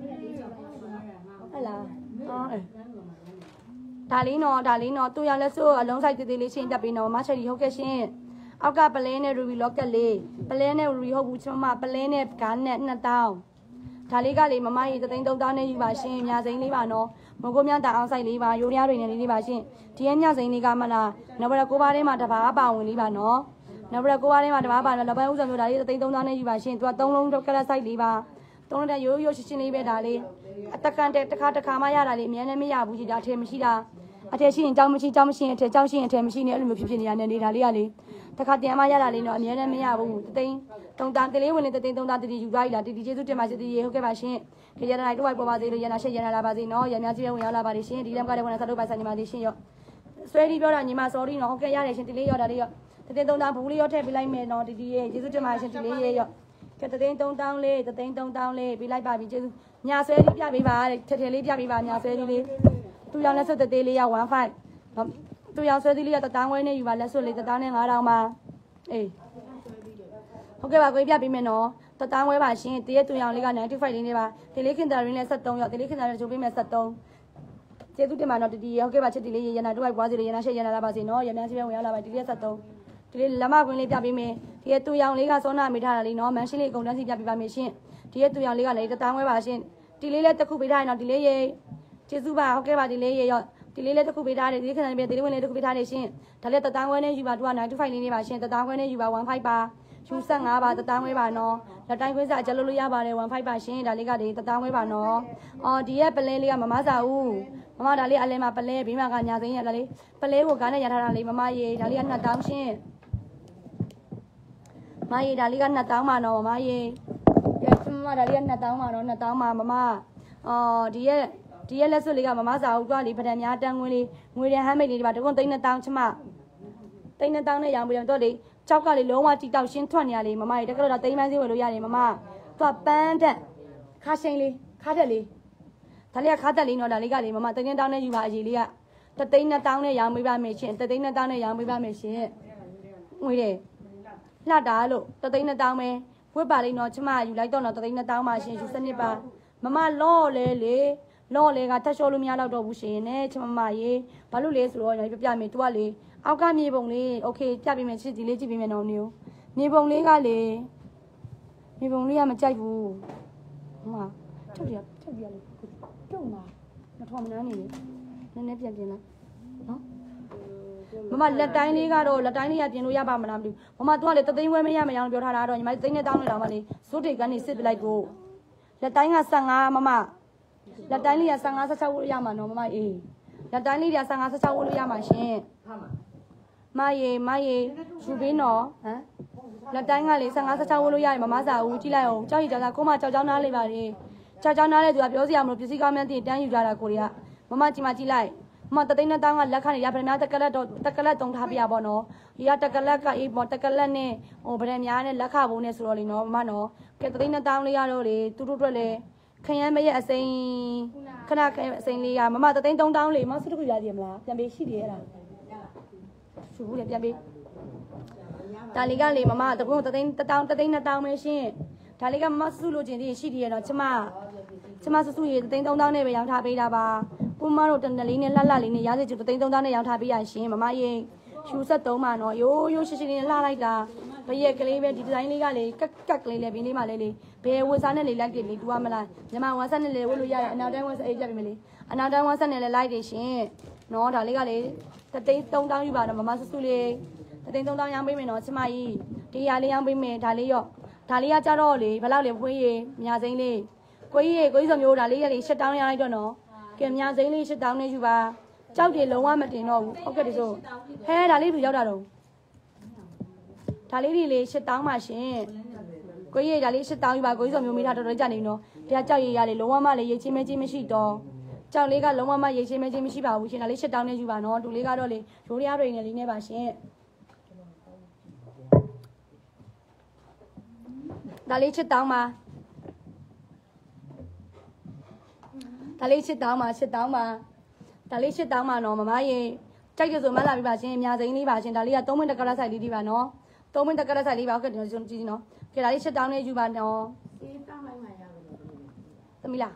ဟုတ်လားအော်ဒါလေးနော်ဒါလေးနော်သူ့ရလက်စိုးအလုံးဆိုင်သေးသေးလေးရှင်းတက်ပြီးနော်မချက်ကြီးဟုတ်ကဲ့ရှင်အောက်ကပလဲနဲ့ရူဘီလော့ကက်လေးပလဲနဲ့ရူဘီဟုတ်ဘူးကျွန်မပလဲနဲ့ဂါနဲ့နှစ်တောင်းဒါလေးကလေမမကြီးသိန်းသုံးတောင်းနဲ့ယူပါရှင်ညာစိမ်းလေးပါနော်မကိုမြတာအောင်ဆိုင်လေးပါရိုးရရိတ်နေလေးပါရှင်ဒီရဲ့ညစိမ်းလေးကမလားနဘရကိုပါထဲမှာတဘာပါဝင်လေးပါနော်နဘရကိုပါထဲမှာတဘာပါနော်လပန်းဥစ္စာမျိုးဒါလေးသိန်းသုံးတောင်းနဲ့ယူပါရှင်သူကသုံးလုံးကလတ်ဆိုင်လေးပါသုံးလုံးတဲ့ရိုးရိုးရှင်းရှင်းလေးပဲဒါလေးအတကန်တဲ့တစ်ခါတစ်ခါမှရတာလေးအများနဲ့မရဘူးကြီးဒါအထည်မရှိတာအထည်ရှိရင်ကြောင်းမရှိကြောင်းမရှိရင်အထည်ကြောင်းရှိရင်အထည်မရှိနေအဲ့လိုမျိုးဖြစ်ဖြစ်နေရတယ်ဒါလေးကလေတစ်ခါတင်မှရတာလေးတော့အများနဲ့မရဘူးသိန်းသုံးတောင်းတလေးဝင်လေးသိန်းသုံးတောင်းတတိယူသွားပြီလားတတိကျေးဇူးတင်ပါစေတည်းဟုတ်ကဲ့ပါရှင်ခေရတိုင်းတော့ပေါ်ပါသေးလို့ရနာရှက်ရနာလာပါစေနော်ရများစီဝင်ရောက်လာပါလိမ့်ရှင်ဒီလမ်းကလည်းဝင်ဆက်လို့ပါဆိုင်နေပါသေးရှင်ရောဆွဲဒီပြောတာညီမ sorry နော်ဟုတ်ကဲ့ရတယ်ရှင်ဒီလေးရောဒါလေးရောတသိန်းသုံးတောင်းဘူးလေးရောထည့်ပေးလိုက်မယ်နော်ဒီဒီရဲ့ကျေးဇူးတင်ပါရှင်ဒီလေးရဲ့ရောကဲတသိန်းသုံးတောင်းလေးတသိန်းသုံးတောင်းလေးပေးလိုက်ပါပြီကျေးဇူးညာဆွဲဒီပြပေးပါတဲ့ထထလေးပြပေးပါညာဆွဲဒီလေးသူရောင်လက်စွပ်တသေးလေးရောfifteenသူရောင်ဆွဲဒီလေးရောတတောင်းဝဲနဲ့ယူပါလက်စွပ်လေးတတောင်းနဲ့fiveတောင်းပါအေးဟုတ်ကဲ့ပါကိုပြပေးမယ်နော်တတောင်းဝဲပါရှင်တရက်သူရောင်လေးကninety-fiveလေးနေပါဒီလေးခင်တာရင်းနဲ့seventeenရောက်ဒီလေးခင်တာရင်းချိုးပေးမယ်seventeenကျေးဇူးတင်ပါနော်တတီဟုတ်ကဲ့ပါချစ်တီလေးရရနာတို့ပွားစီလေးရနာရှက်ရနာလာပါစေနော်ရများစီပဲဝင်ရောက်လာပါဒီလေးseventeenဒီလေးလက်မကွင်းလေးပြပေးမယ်ဒီရဲ့သူရောင်လေးကစောနာမိထားတာလေးနော်မန်ရှင်းလေးအကုန်တန်းစီပြပေးပါမယ်ရှင်ဒီရဲ့သူရောင်လေးကလည်းတတောင်းဝဲပါရှင်ဒီလေးလည်းတစ်ခုပေးထားရင်တော့ဒီလေးရေကျေးဇူးပါဟုတ်ကဲ့ပါဒီလေးရေရောဒီလေးလည်းတစ်ခုပေးထားတယ်ဒီလေးခင်တာပြဒီလေးဝင်လေးတစ်ခုပေးထားတယ်ရှင်ဒါလည်းတတောင်းဝဲနဲ့ယူပါသူကninety-fiveလေးနေပါရှင်တတောင်းဝဲနဲ့ယူပါfifteenပါယူfifteenပါတတောင်းဝဲပါနော်လက်တိုင်းခွေးစားအကျလို့လို့ရပါတယ်one fiveပါရှင်ဒါလေးကဒီတတောင်းဝဲပါနော်အော်ဒီရဲ့ပလဲလေးကမမစာဦးမမဒါလေးအလဲမှာပလဲဘေးမှာကညာသိန်းရဒါလေးပလဲကိုကားနဲ့ရထားတာလေးမမရေဒါလေးကနှစ်တောင်းရှင်မရေဒါလေးကနှစ်တောင်းပါနော်မမရေကဲမမဒါလေးကနှစ်တောင်းပါနော်နှစ်တောင်းပါမမအော်ဒီရဲ့ဒီရဲ့လက်စွပ်လေးကမမစာဦးကလေပဒံများတန်းငွေလေးငွေရဟမ်းမိတ်လေးဒီပါတကုန်းသိန်းနှစ်တောင်းချမသိန်းနှစ်တောင်းနဲ့ရောင်ပြီးတော့လေကြောက်ကလေလုံးဝတီတောက်ရှင်းထွက်နေရလေမမရေတကယ်တော့သိန်းပန်းစင်းဝယ်လို့ရတယ်မမသူကပန်းတက်ခါရှိန်လေးခါတက်လေးဒါလေးကခါတက်လေးနော်ဒါလေးကလေမမသိန်းနှစ်တောင်းနဲ့ယူပါအကြီးလေးကတသိန်းနှစ်တောင်းနဲ့ရောင်ပေးပါမယ်ရှင်တသိန်းနှစ်တောင်းနဲ့ရောင်ပေးပါမယ်ရှင်ငွေတယ်လှတာလို့တသိန်းနှစ်တောင်းပဲဝတ်ပါလိမ့်နော်ချမယူလိုက်တော့နော်တသိန်းနှစ်တောင်းပါရှင်ယူစနစ်ပါမမလော့လဲလေလော့လေကထက်လျှော်လို့မရတော့တော့ဘူးရှင်နဲ့ချမမရေဘာလို့လဲဆိုတော့ပြပြမယ်သူကလေအောက်ကမြေပုံလေးโอเคပြပေးမယ်ချစ်ဒီလေးကြည့်ပေးမယ်နော်မျိုးမြေပုံလေးကလေမြေပုံလေးကမကြိုက်ဘူးဟမထုတ်ပြထုတ်ပြလေတုံးပါမထောင်မနှမ်းနေလေနည်းနည်းပြန်ပြင်လိုက်နော်မမလက်တိုင်းလေးကတော့လက်တိုင်းလေးကပြင်လို့ရပါမလားမသိဘူးမမသူကလေတသိန်းဝဲမရမရအောင်ပြောထားတာတော့ညီမသိန်းနဲ့တောင်းနေတော့မလေးစိုးတိတ်ကနေစစ်ပလိုက်ကိုလက်တိုင်းကဆယ်ငါမမလက်တိုင်းလေးကဆယ်ငါဆယ်၆ဝလို့ရမှာနော်မမအေးလက်တိုင်းလေးကဆယ်ငါဆယ်၆ဝလို့ရမှာရှင်မယေမယေယူပေးနော်ဟမ်လက်တိုင်းကလေဆယ်ငါဆယ်၆ဝလို့ရရင်မမစာဦးကြည့်လိုက်အောင်ကြောက်ရကြောက်တာကိုမကြောက်ကြောင်းနားလေးပါလေကြောက်ကြောင်းနားလေးသူကပြောစရာမလိုပစ္စည်းကောင်းမှန်းတည်တန်းယူကြတာကိုတွေကမမကြည့်မကြည့်လိုက်မတသိန်းနဲ့တောင်းကလက်ခနဲ့ရဗရမတက်ကလက်တော့တက်ကလက်တုံးထားပြရပါတော့ဒီကတက်ကလက်ကအေးပေါ်တက်ကလက်နဲ့ဟိုဗရမများနဲ့လက်ခဘုံနဲ့ဆိုတော့လေနော်မမနော်ကဲတသိန်းနဲ့တောင်းလေးရတော့လေတူတူအတွက်လေခရမ်းမရဲ့အစိမ်းခဏခအစိမ်းလေးရမမတသိန်းသုံးတောင်းလေမဆုတခုရသေးမလားပြန်ပေးရှိတယ်အဲ့ဒါရှူဘူးလေပြန်ပေးဒါလေးကလေမမတကုန်းတသိန်းတတောင်းတသိန်းနှစ်တောင်းပဲရှင်းဒါလေးကမမဆုလို့ခြင်းတည်းရှိတယ်နော်ချမချမဆဆူရေတသိန်းသုံးတောင်းနဲ့ပဲရောင်းထားပေးတာပါကိုမတို့တနလေးနဲ့လှလှလေးနဲ့ရားစစ်ကျတသိန်းသုံးတောင်းနဲ့ရောင်းထားပေးရရှင်မမရေရှူဆက်သုံးပါနော်ရိုးရိုးရှင်းရှင်းလေးနဲ့လှလိုက်တာဘရက်ကလေးပဲဒီဒီဇိုင်းလေးကလေကက်ကက်ကလေးလေဘင်းလေးမှလည်းလေဘယ်ဝတ်စားနဲ့လေလိုက်တယ်လေတူရမလားညီမဝတ်စားနဲ့လေဝတ်လို့ရတယ်အနောက်တိုင်းဝတ်စားအေးကြပြီမလေးအနောက်တိုင်းဝတ်စားနဲ့လေလိုက်တယ်ရှင်နော်ဒါလေးကလေတသိန်းသုံးတောင်းယူပါတော့မမဆဆူလေးတသိန်းသုံးတောင်းရောင်းပေးမယ်နော်ချမကြီးဒီရလေးရောင်းပေးမယ်ဒါလေးရောဒါလေးကကြတော့လေဘယ်လောက်လေဖွေးရေမြာစိမ့်လေးကိုကြီးရေကိုကြီးစောမျိုးဒါလေးကလေရှစ်တောင်းရလိုက်တော့နော်ကဲမြာစိမ့်လေးရှစ်တောင်းနဲ့ယူပါကြောက်တယ်လုံးဝမတင်တော့ဘူးဟုတ်ကဲ့ဒီဆိုဟဲဒါလေးဘူးရောက်တာတော့ဒါလေးတွေလေရှစ်တောင်းပါရှင်ကိုကြီးရေဒါလေးရှစ်တောင်းယူပါကိုကြီးစောမျိုးမိထားတော်တော်ကြနေပြီနော်တရားကြောက်ရည်ရလေလုံးဝမလေရေချင်းမဲချင်းမရှိတော့ကြောက်လေးကလုံးဝမရေချင်းမဲချင်းမရှိပါဘူးရှင်ဒါလေးရှစ်တောင်းနဲ့ယူပါနော်တူလေးကတော့လေရိုးရရတွေနဲ့လေးနဲ့ပါရှင်ဒါလေးချစ်တောင်းပါဒါလေးချစ်တောင်းပါချစ်တောင်းပါဒါလေးချစ်တောင်းပါနော်မမရေကြိုက်ကြဆိုမှလာပြပါရှင်အများစိမ်းလေးပါရှင်ဒါလေးကသုံးမိနစ်တက်ကရဆိုင်လေးဒီပါနော်သုံးမိနစ်တက်ကရဆိုင်လေးပါဟုတ်ကဲ့ကျွန်တော်ကြည့်ကြည့်နော်ကဲဒါလေးချစ်တောင်းလေးယူပါနော်အေးတောင်းလိုက်မှရမယ်သမီးလား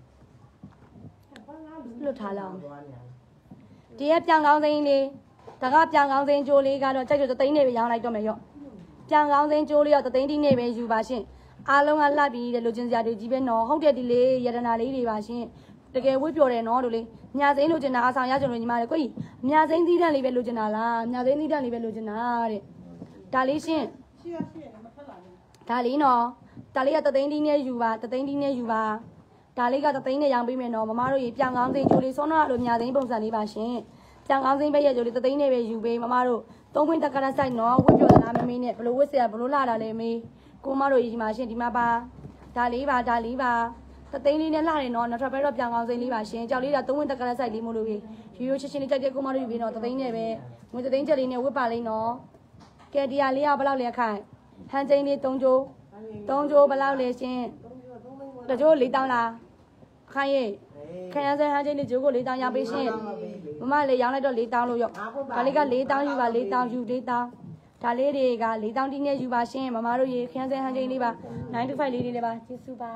လွတ်ထားလောက်ဒီရဲ့ပြောင်ကောင်းစိမ်းလေးဒါကပြောင်ကောင်းစိမ်းကြိုးလေးကတော့ကြိုက်ကြသိန်းနေပဲရောင်းလိုက်တော့မယ်ရော့ပြောင်ကောင်းစိမ်းကြိုးလေးတော့သသိန်းတိနေပဲယူပါရှင်အားလုံးကလှပြီးတဲ့လိုချင်စရာတွေကြီးပဲနော်ဟုတ်တယ်ဒီလေးရတနာလေးတွေပါရှင်တကယ်ဝှေ့ပြော်တယ်နော်တို့လေးမြာစိမ်းလိုချင်တာအဆောင်ရကြုံလို့ညီမလေးကိုကြီးမြာစိမ်းသီးတန့်လေးပဲလိုချင်တာလားမြာစိမ်းသီးတန့်လေးပဲလိုချင်တာတဲ့ဒါလေးရှင်ရှိရရှိရမဖက်လာဘူးဒါလေးနော်ဒါလေးကသသိန်းတိနဲ့ယူပါသသိန်းတိနဲ့ယူပါဒါလေးကသသိန်းနဲ့ရောင်းပေးမယ်နော်မမတို့ရေပြောင်ကောင်းစိမ်းကြိုးလေးစောနာလိုမြာစိမ်းပုံစံလေးပါရှင်ပြောင်ကောင်းစိမ်းပဲရဲ့ကြိုးလေးသသိန်းနဲ့ပဲယူပေးမမတို့သုံးခွင့်တက်ကရဆိုင်နော်ဝှေ့ပြော်လာမမေးနဲ့ဘလို့ဝှက်ဆရာဘလို့လာတာလဲမေးကိုမတို့ဒီမှာရှင်ဒီမှာပါဒါလေးပါဒါလေးပါသသိန်းလေးနဲ့လှတယ်နော်နောက်ထပ်ပဲတော့ပြောင်ကောင်းစိမ်းလေးပါရှင်ကြောက်လေးကသုံးခွင့်တက်ကရဆိုင်လေးမို့လို့ရေရိုးရိုးချင်းချင်းလေးကြိုက်တဲ့ကိုမတို့ယူပြီးတော့သသိန်းနဲ့ပဲငွေသသိန်းချက်လေးနဲ့ဝှက်ပါလိမ့်နော်ကဲဒီဟာလေးကဘယ်လောက်လဲခိုင်ဟန်ချင်းလေးသုံးကြိုးသုံးကြိုးဘယ်လောက်လဲရှင်တကြိုးလေးတောင်းလားခိုင်ရဲ့ခရမ်းစဲဟန်ချင်းလေးကြိုးကိုလေးတောင်းရပေးရှင်မမလေးရောင်းလိုက်တော့လေးတောင်းလို့ရောဒါလေးကလေးတောင်းယူပါလေးတောင်းယူလေးတောင်းဒါလေးတွေကလေးတောင်းတင်းနဲ့ယူပါရှင်မမတို့ရေခရမ်းစဲဟန်ချင်းလေးပါnine to fiveလေးလေးလေးပါကျေးဇူးပါ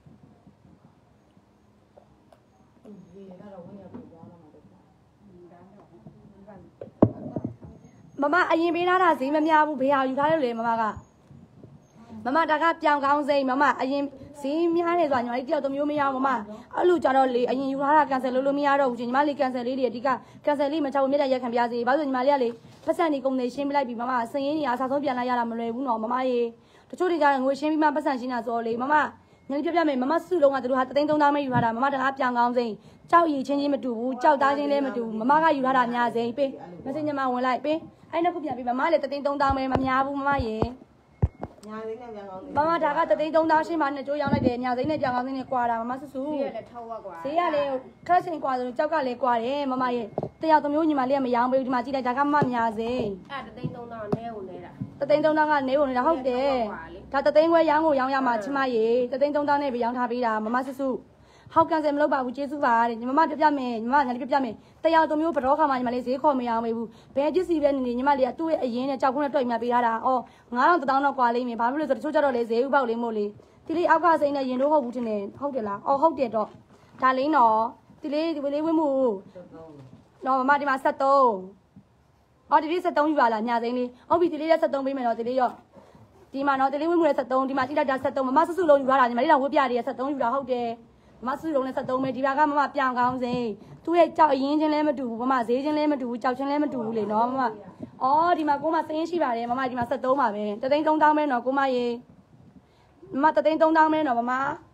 မမအရင်ပေးထားတာဈေးမများဘူးဘေးဟာယူထားတယ်လေမမကမမဒါကပြောင်ကောင်းစိမ့်မမအရင်ဈေးများတယ်ဆိုတာညီမလေးတယောက်တစ်မျိုးမရအောင်မမအဲ့လိုကြတော့လေအရင်ယူထားတာကန်ဆယ်လုပ်လို့မရတော့ဘူးရှင်ညီမလေးကန်ဆယ်လေးတွေအဓိကကန်ဆယ်လေးမချဘူးမြတ်တဲ့ရက်ခံပြစေဘာလို့ညီမလေးကလေပတ်စံနေကုန်နေရှင်းပြလိုက်ပြီမမစင်ရင်းကြီးအစားဆုံးပြန်လိုက်ရတာမလွယ်ဘူးနော်မမရေချို့တွေကြငွေရှင်းပြီးမှပတ်စံရှင်းတာဆိုလေမမညနေပြပြမယ်မမစုလုံးကတို့ဟာတသိန်းသုံးသားမဲယူထားတာမမတကားပြောင်ကောင်းစိမ်းကြောက်ရည်ချင်းချင်းမတူဘူးကြောက်သားချင်းလည်းမတူဘူးမမကယူထားတာအများစိမ်းပေးမစင်ညမဝင်လိုက်ပေးအဲ့နှစ်ခုပြန်ပြီးမမလည်းတသိန်းသုံးသားမဲမများဘူးမမရေညာသိနဲ့ပြန်ကောင်းမမဒါကတသိန်းသုံးသားရှင်းမှနှစ်ကြိုးရောင်းလိုက်တယ်ညာစိမ်းနဲ့ပြောင်ကောင်းစိမ်းနဲ့ကွာတာမမဆူဆူဈေးရလည်းထောက်ဝက်ကွာဈေးရလည်းခက်ချင်းကွာဆိုကြောက်ကလည်းကွာတယ်မမရေတယောက်တစ်မျိုးညီမလေးကမရောင်းဘူးဒီမှာကြည့်လိုက်ဒါကမမများစိမ်းအဲ့တသိန်းသုံးသားနဲဝင်နေတာတသိန်းသုံးသားကနေဝင်နေတာဟုတ်တယ်ဒါတသိန်းခွဲရောင်းကိုရောင်းရမှာချမရေတသိန်းသုံးသားနဲ့ပဲရောင်းထားပေးတာမမဆူဆူဟောက်ကန်စင်မလုပ်ပါဘူးကျေးဇူးပါတဲ့ညီမပြပြမယ်ညီမညာလေးပြပြမယ်တယောက်တစ်မျိုးဘတော်ခါမှညီမလေးဈေးခေါ်မရအောင်မေးဘူးဘယ်ပစ္စည်းပဲနေနေညီမလေးကသူ့ရဲ့အရင်နဲ့ကြောက်ခုနဲ့တွေ့မြပေးထားတာအော်ငါးတောင်တစ်တောင်းတော့ကွာလိမ့်မယ်ဘာဖြစ်လို့လဲဆိုတော့တချို့ကြတော့လေဈေးဥပေါက်လေးမို့လေဒီလေးအောက်ကစိမ့်နဲ့ရင်တို့ဟုတ်ဘူးထင်တယ်ဟုတ်တယ်လားအော်ဟုတ်တယ်တော့ဒါလေးနော်ဒီလေးဒီလေးဝင်းမှုနော်မမဒီမှာဆက်သုံးအော်ဒီလေးဆက်သုံးယူပါလားညာသိန်းလေးဟုတ်ပြီဒီလေးလည်းဆက်သုံးပေးမယ်နော်ဒီလေးရောဒီမှာနော်ဒီလေးဝင်းမှုလည်းဆက်သုံးဒီမှာကြည့်လိုက်တာဆက်သုံးမမဆူဆူလုံးယူထားတာညီမလေးတော့ဝှက်ပြရည်ဆက်သုံးယူတာဟုတ်တယ်မဆူလုံးနဲ့ဆက်သုံးမယ်ဒီဘက်ကမမပြောင်ကောင်းစိသူ့ရဲ့ကြောက်အရင်ချင်းလည်းမတူဘူးမမဈေးချင်းလည်းမတူဘူးကြောက်ချင်းလည်းမတူဘူးလေနော်မမအော်ဒီမှာကိုမစင်းရှိပါတယ်မမဒီမှာဆက်သုံးပါပဲတသိန်းသုံးတောင်းမဲနော်ကိုမရေမမတသိန်းသုံးတောင်းမဲနော်မမ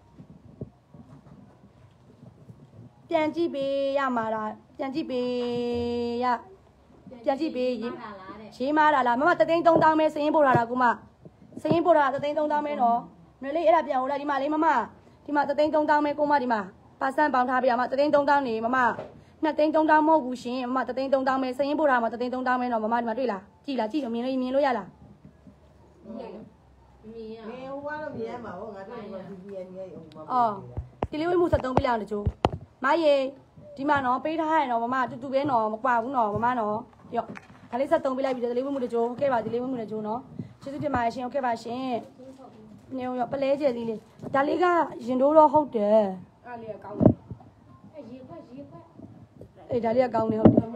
ပြန်ကြည့်ပေးရမှာလားပြန်ကြည့်ပေးရပြန်ကြည့်ပေးရေးမားတာလားမမတသိန်းသုံးတောင်းမဲစင်းပို့ထားတာကိုမစင်းပို့ထားတာတသိန်းသုံးတောင်းမဲနော်နည်းလေးအဲ့ဒါပြန်ဟိုလိုက်ဒီမှာလေးမမဒီမှာတသိန်းသုံးတောင်းမဲကိုမဒီမှာပါစံပေါင်းထားပြရမှာတသိန်းသုံးတောင်းနေမမနှစ်သိန်းသုံးတောင်းမဟုတ်ဘူးရှင်မမတသိန်းသုံးတောင်းမဲစရင်ပို့ထားမှာတသိန်းသုံးတောင်းမဲတော့မမဒီမှာတွေ့လားကြည်လားကြည်လို့မြင်လို့မြင်လို့ရလားမြင်မြင်ရမင်းဟိုကတော့မြင်ရမှာဟောငါတို့ကဒီဒီရဲ့နေဟိုမှာအော်ဒီလေးဝိမှုဆက်သုံးပြလိုက်အောင်တချို့မရေဒီမှာနော်ပေးထားရနော်မမတူတူပဲနော်မကွာဘူးနော်မမနော်ရော့ဒါလေးဆက်သုံးပြလိုက်ပြီဒီလေးဝိမှုတချို့ဟုတ်ကဲ့ပါဒီလေးဝိမှုတချို့နော်ကျေးဇူးတင်ပါတယ်ရှင်ဟုတ်ကဲ့ပါရှင်နေရောပလဲကျယ်လေးလေးဒါလေးကရင်တိုးတော့ဟုတ်တယ်အဲ့လေးကကောင်းတယ်အဲ့ရေခွက်ရေခွက်အေးဒါလေးကကောင်းတယ်ဟုတ်တယ်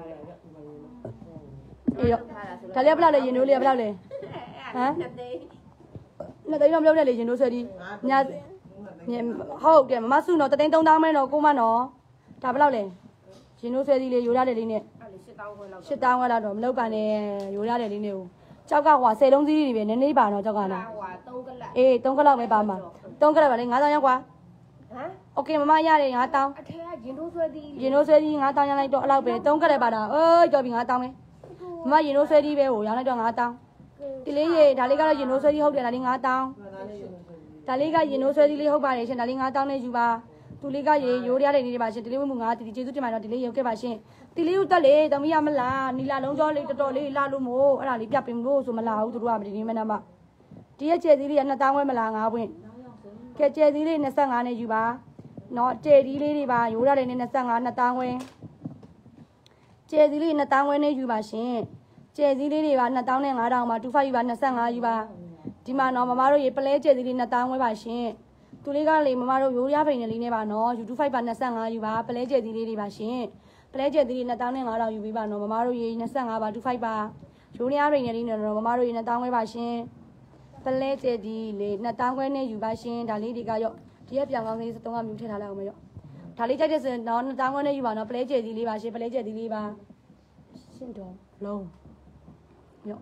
အေးရောဒါလေးကဘယ်လောက်လဲရင်တိုးလေးကဘယ်လောက်လဲဟမ်နှစ်သိန်းနှစ်သိန်းတော့မလုပ်နဲ့လေရင်တိုးဆွဲဒီညာဟုတ်တယ်မမစုနော်တသိန်းသုံးတောင်းမဲနော်ကိုမနော်ဒါဘယ်လောက်လဲရင်တိုးဆွဲဒီလေးရိုးရတယ်လေးနဲ့အဲ့လေးရှစ်တောင်းခွဲလောက်ရှစ်တောင်းခွဲလောက်တော့မလုပ်ပါနဲ့ရိုးရတယ်လေးနဲ့ကိုကြောက်ကဟွာဆယ်လုံးစည်းတွေပဲနည်းနည်းပါတော့ကြောက်ကနော်ဟွာသုံးကလက်အေးသုံးကလောက်ပဲပါမှာသုံးကလက်ပါလေငါးတောင်းရောက်ကွာဟမ်โอเคမမရတယ်ငါးတောင်းအထဲကရင်တိုးဆွဲသည်ရင်တိုးဆွဲသည်ငါးတောင်းရလိုက်တော့အဲ့လောက်ပဲသုံးကလက်ပါတာအေးကြော်ပြီငါးတောင်းပဲမမရင်တိုးဆွဲသည်ပဲဟိုရောင်းလိုက်တော့ငါးတောင်းဒီလေးရေဒါလေးကတော့ရင်တိုးဆွဲသည်ဟုတ်တယ်ဒါလေးငါးတောင်းဒါလေးကရင်တိုးဆွဲသည်လေးဟုတ်ပါတယ်ရှင်ဒါလေးငါးတောင်းနဲ့ယူပါသူလေးကရေရိုးရတဲ့နေတွေပါရှင်ဒီလေးဝမှုငါတီကျေးဇူးတင်ပါတော့ဒီလေးရုပ်ခဲ့ပါရှင်တီလေးကိုတက်လေတမီးရမလားနီလာလုံးကြောလေးတော်တော်လေးလာလို့မို့အဲ့ဒါလေးပြပင်လို့ဆိုမလာဘူးသူတို့ကမဒီနေ့မနက်မှဒီရဲ့ကျဲသီးလေးကနှစ်တောင်းဝဲမလားငါးပွင့်ကဲကျဲသီးလေးနှစ်ဆယ့်ငါးနဲ့ယူပါနော်ကျဲသီးလေးတွေပါရိုးရတယ်နဲ့နှစ်ဆယ့်ငါးနှစ်တောင်းဝဲကျဲသီးလေးနှစ်တောင်းဝဲနဲ့ယူပါရှင်ကျဲသီးလေးတွေပါနှစ်တောင်းနဲ့ငါးတောင်းပါတူဖိုက်ယူပါနှစ်ဆယ့်ငါးယူပါဒီမှာနော်မမတို့ရေပလဲကျဲသီးလေးနှစ်တောင်းဝဲပါရှင်သူလေးကလေမမတို့ရိုးရဖိန်လေးနဲ့ပါနော်ယူတူဖိုက်ပါနှစ်ဆယ့်ငါးယူပါပလဲကျဲသီးလေးတွေပါရှင်ပလဲကျက်သီးနှစ်တောင်းနဲ့ငါးတောင်းယူပေးပါနော်မမတို့ရေနှစ်ဆယ့်ငါးပါတူဖိုက်ပါရိုးရဖိန်လေးနဲ့တော့မမတို့ရေနှစ်တောင်းဝဲပါရှင်ပလဲကျက်သီးလေးနှစ်တောင်းခွဲနဲ့ယူပါရှင်ဒါလေးတွေကရော့ဒီရက်ပြောင်ကောင်းလေးစသုံးကမြူထည့်ထားလိုက်အောင်မရော့ဒါလေးကြိုက်တဲ့စင်တော့နှစ်တောင်းခွဲနဲ့ယူပါနော်ပလဲကျက်သီးလေးပါရှင်ပလဲကျက်သီးလေးပါရှင်းတော့လုံးရော့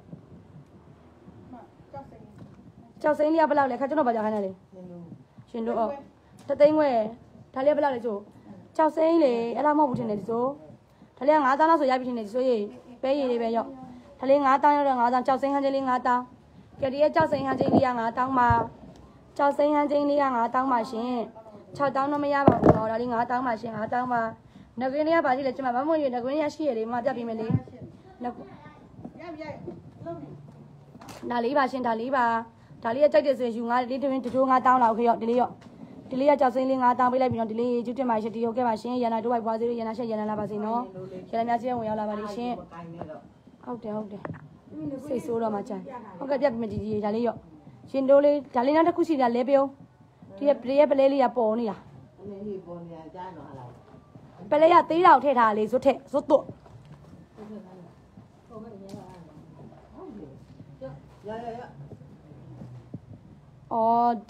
ကြောက်စိမ်းလေးကဘယ်လောက်လဲခါကျွန်တော်ပါကြခိုင်းတယ်လေရှင်တို့အော်တသိန်းခွဲဒါလေးကဘယ်လောက်လဲကျို့ကြောက်စိမ်းလေအဲ့လားမဟုတ်ဘူးထင်တယ်ဒီဆိုဒါလေးကငါးတောင်းလောက်ဆိုရပြီထင်တယ်ဒီဆိုရေပဲရည်လေးပဲရော့ဒါလေးငါးတောင်းရောက်တော့ငါးတောင်းကြောက်စိမ်းဟန်ချင်းလေးငါးတောင်းကဲဒီရဲ့ကြောက်စိမ်းဟန်ချင်းလေးကငါးတောင်းပါကြောက်စိမ်းဟန်ချင်းလေးကငါးတောင်းပါရှင်ခြောက်တောင်းတော့မရပါဘူးတော့ဒါလေးငါးတောင်းပါရှင်ငါးတောင်းပါငကွင်းလေးကပါကြည့်လေကျမမမွေရငကွင်းရရှိရလေမပြပြမယ်လေငရရဒါလေးပါရှင်ဒါလေးပါဒါလေးကကြိုက်တဲ့ဆိုရင်ယူငါလေးတွင်တချိုးငါတောင်းလာโอเคရော့ဒီလေးရော့ဒီလေးကကြောက်စိမ်းလေးငါတောင်းပေးလိုက်ပြီနော်ဒီလေးကျွတ်တင်ပါရှင်ဒီဟုတ်ကဲ့ပါရှင်ရန်နာတို့ဘိုက်ပွားစေးရန်နာရှက်ရန်နာလာပါစေနော်ရန်နာများချင်းဝင်ရောက်လာပါလိမ့်ရှင်ဟုတ်တယ်ဟုတ်တယ်စိတ်ဆိုးတော့မှကြိုင်ဟုတ်ကဲ့ပြတ်ပြီဒီဒီဒါလေးရော့ရှင်တို့လေးဒါလေးနောက်တစ်ခုရှိတာလဲပြုံးဒီရဲ့ပလေးရဲ့ပလေးလေးကပေါ်နေတာအမေကြီးပေါ်နေတာကြားတော့ဟာလားပလေးကသေးတောင်ထည့်ထားလေဇွတ်ထက်ဇွတ်တော့ရရရအော်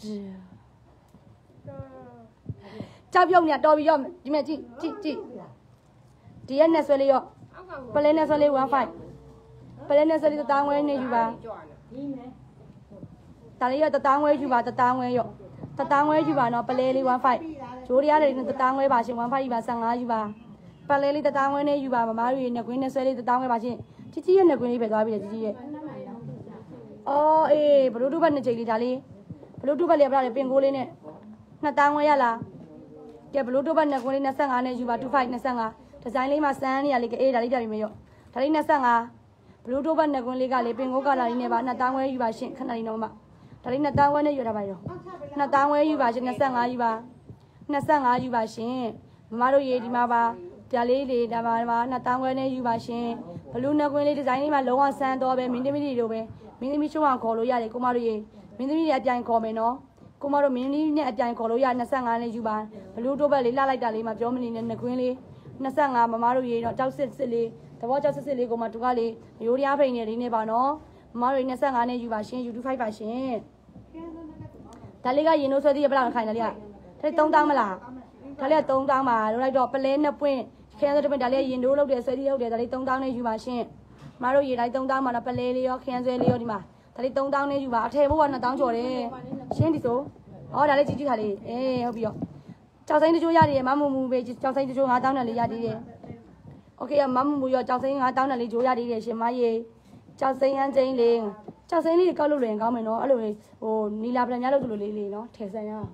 ကြောက်ပြုံးနေတော်ပြီရောဒီမဲ့ကြည့်ကြည့်ကြည့်ဒီရဲ့နဲ့ဆွဲလေးရောပလဲနဲ့ဆွဲလေးone fiveပလဲနဲ့ဆွဲလေးတောင်းဝဲနေယူပါတဒါလေးရတတောင်းဝဲယူပါတတောင်းဝဲရောတတောင်းဝဲယူပါနော်ပလဲလေးone fiveဂျိုးရရတယ်တတောင်းဝဲပါရှင်one fiveယူပါfifteenယူပါပလဲလေးတတောင်းဝဲနဲ့ယူပါမမတို့ရေနှစ်ကွင်းနဲ့ဆွဲလေးတတောင်းဝဲပါရှင်ជីជីရဲ့နှစ်ကွင်းလေးပဲသွားပြီជីជីရဲ့အော်အေးဘလူးတူဘတ်နှစ်ချိန်လေးဒါလေးဘလူးတူဘတ်လေးပြရတယ်ပင်ကိုလေးနဲ့နှစ်တောင်းဝဲရလားကဲဘလူးတူဘတ်နှစ်ကွင်းလေးtwenty-fiveနဲ့ယူပါtwenty-five twenty-fiveဒီဇိုင်းလေးမှာစမ်းနေရလေးကအေးဒါလေးပြပြီမရောဒါလေးtwenty-fiveဘလူးတူဘတ်နှစ်ကွင်းလေးကလေးပင်ကိုကလာလေးနဲ့ပါနှစ်တောင်းဝဲယူပါရှင်ခဏလေးတော့မှဒါလေးနှစ်တောင်းဝဲနဲ့ယူတာပါရောနှစ်တောင်းဝဲယူပါရှင်twenty-fiveယူပါtwenty-fiveယူပါရှင်မမတို့ရေဒီမှာပါဒါလေးလေးဒါပါပါနှစ်တောင်းဝဲနဲ့ယူပါရှင်ဘလူးနှစ်ကွင်းလေးဒီဇိုင်းလေးမှာလုံးဝဆန်းတော့ပဲမင်းသမီးတွေလိုပဲမင်းသမီးချုံအောင်ခေါ်လို့ရတယ်ကိုမတို့ရေမင်းသမီးတွေအပြိုင်ခေါ်မယ်နော်ကိုမတို့မင်းသမီးနဲ့အပြိုင်ခေါ်လို့ရtwenty-fiveနဲ့ယူပါဘလူးတိုးဘက်လေးလှလိုက်တာလေးမှာပြောမနေနဲ့နှစ်ကွင်းလေးtwenty-fiveမမတို့ရေတော့ကြောက်စစ်စစ်လေးသဘောကြောက်စစ်စစ်လေးကိုမှတူကလေးရိုးရားဖိန်နေလေးနေပါနော်မမတို့twenty-fiveနဲ့ယူပါရှင် YouTube five ပါရှင်ဒါလေးကရင်တို့ဆွဲသေးရပလောက်ခိုင်တယ်လေဒါလေးthree thousandမလားဒါလေးကthree thousandပါလို့လိုက်တော့ပလဲနှစ်ပွင့်ခဲဆိုတဲ့ပွင့်ဒါလေးရင်တို့လောက်တယ်ဆွဲသေးလောက်တယ်ဒါလေးthree thousandနဲ့ယူပါရှင်မမတို့ရေတိုင်းthree thousandမှာတော့ပလဲလေးရောခင်းဆွဲလေးရောဒီမှာဒါလေးthree thousandနဲ့ယူပါအထည်ဘိုးကtwo thousandကျော်တယ်ရှင်းဒီဆိုဩဒါလေးကြည့်ကြည့်ခါလေးအေးဟုတ်ပြီရောကြောက်စိမ့်တချို့ရတယ်မမမူပဲကြောက်စိမ့်တချို့five thousandနဲ့လေးရသေးတယ်โอเคမမမူရောကြောက်စိမ့်five thousandနဲ့လေးဂျိုးရသေးတယ်ရှင်မရေကြောက်စိမ့်ဟန်းချင်းလေးကြောက်စိမ့်လေးကောက်လို့လည်းကောင်းမယ်နော်အဲ့လိုဟိုနီလာပလန်များလို့တို့လေးလေးနော်ထည့်ဆန်းရအောင်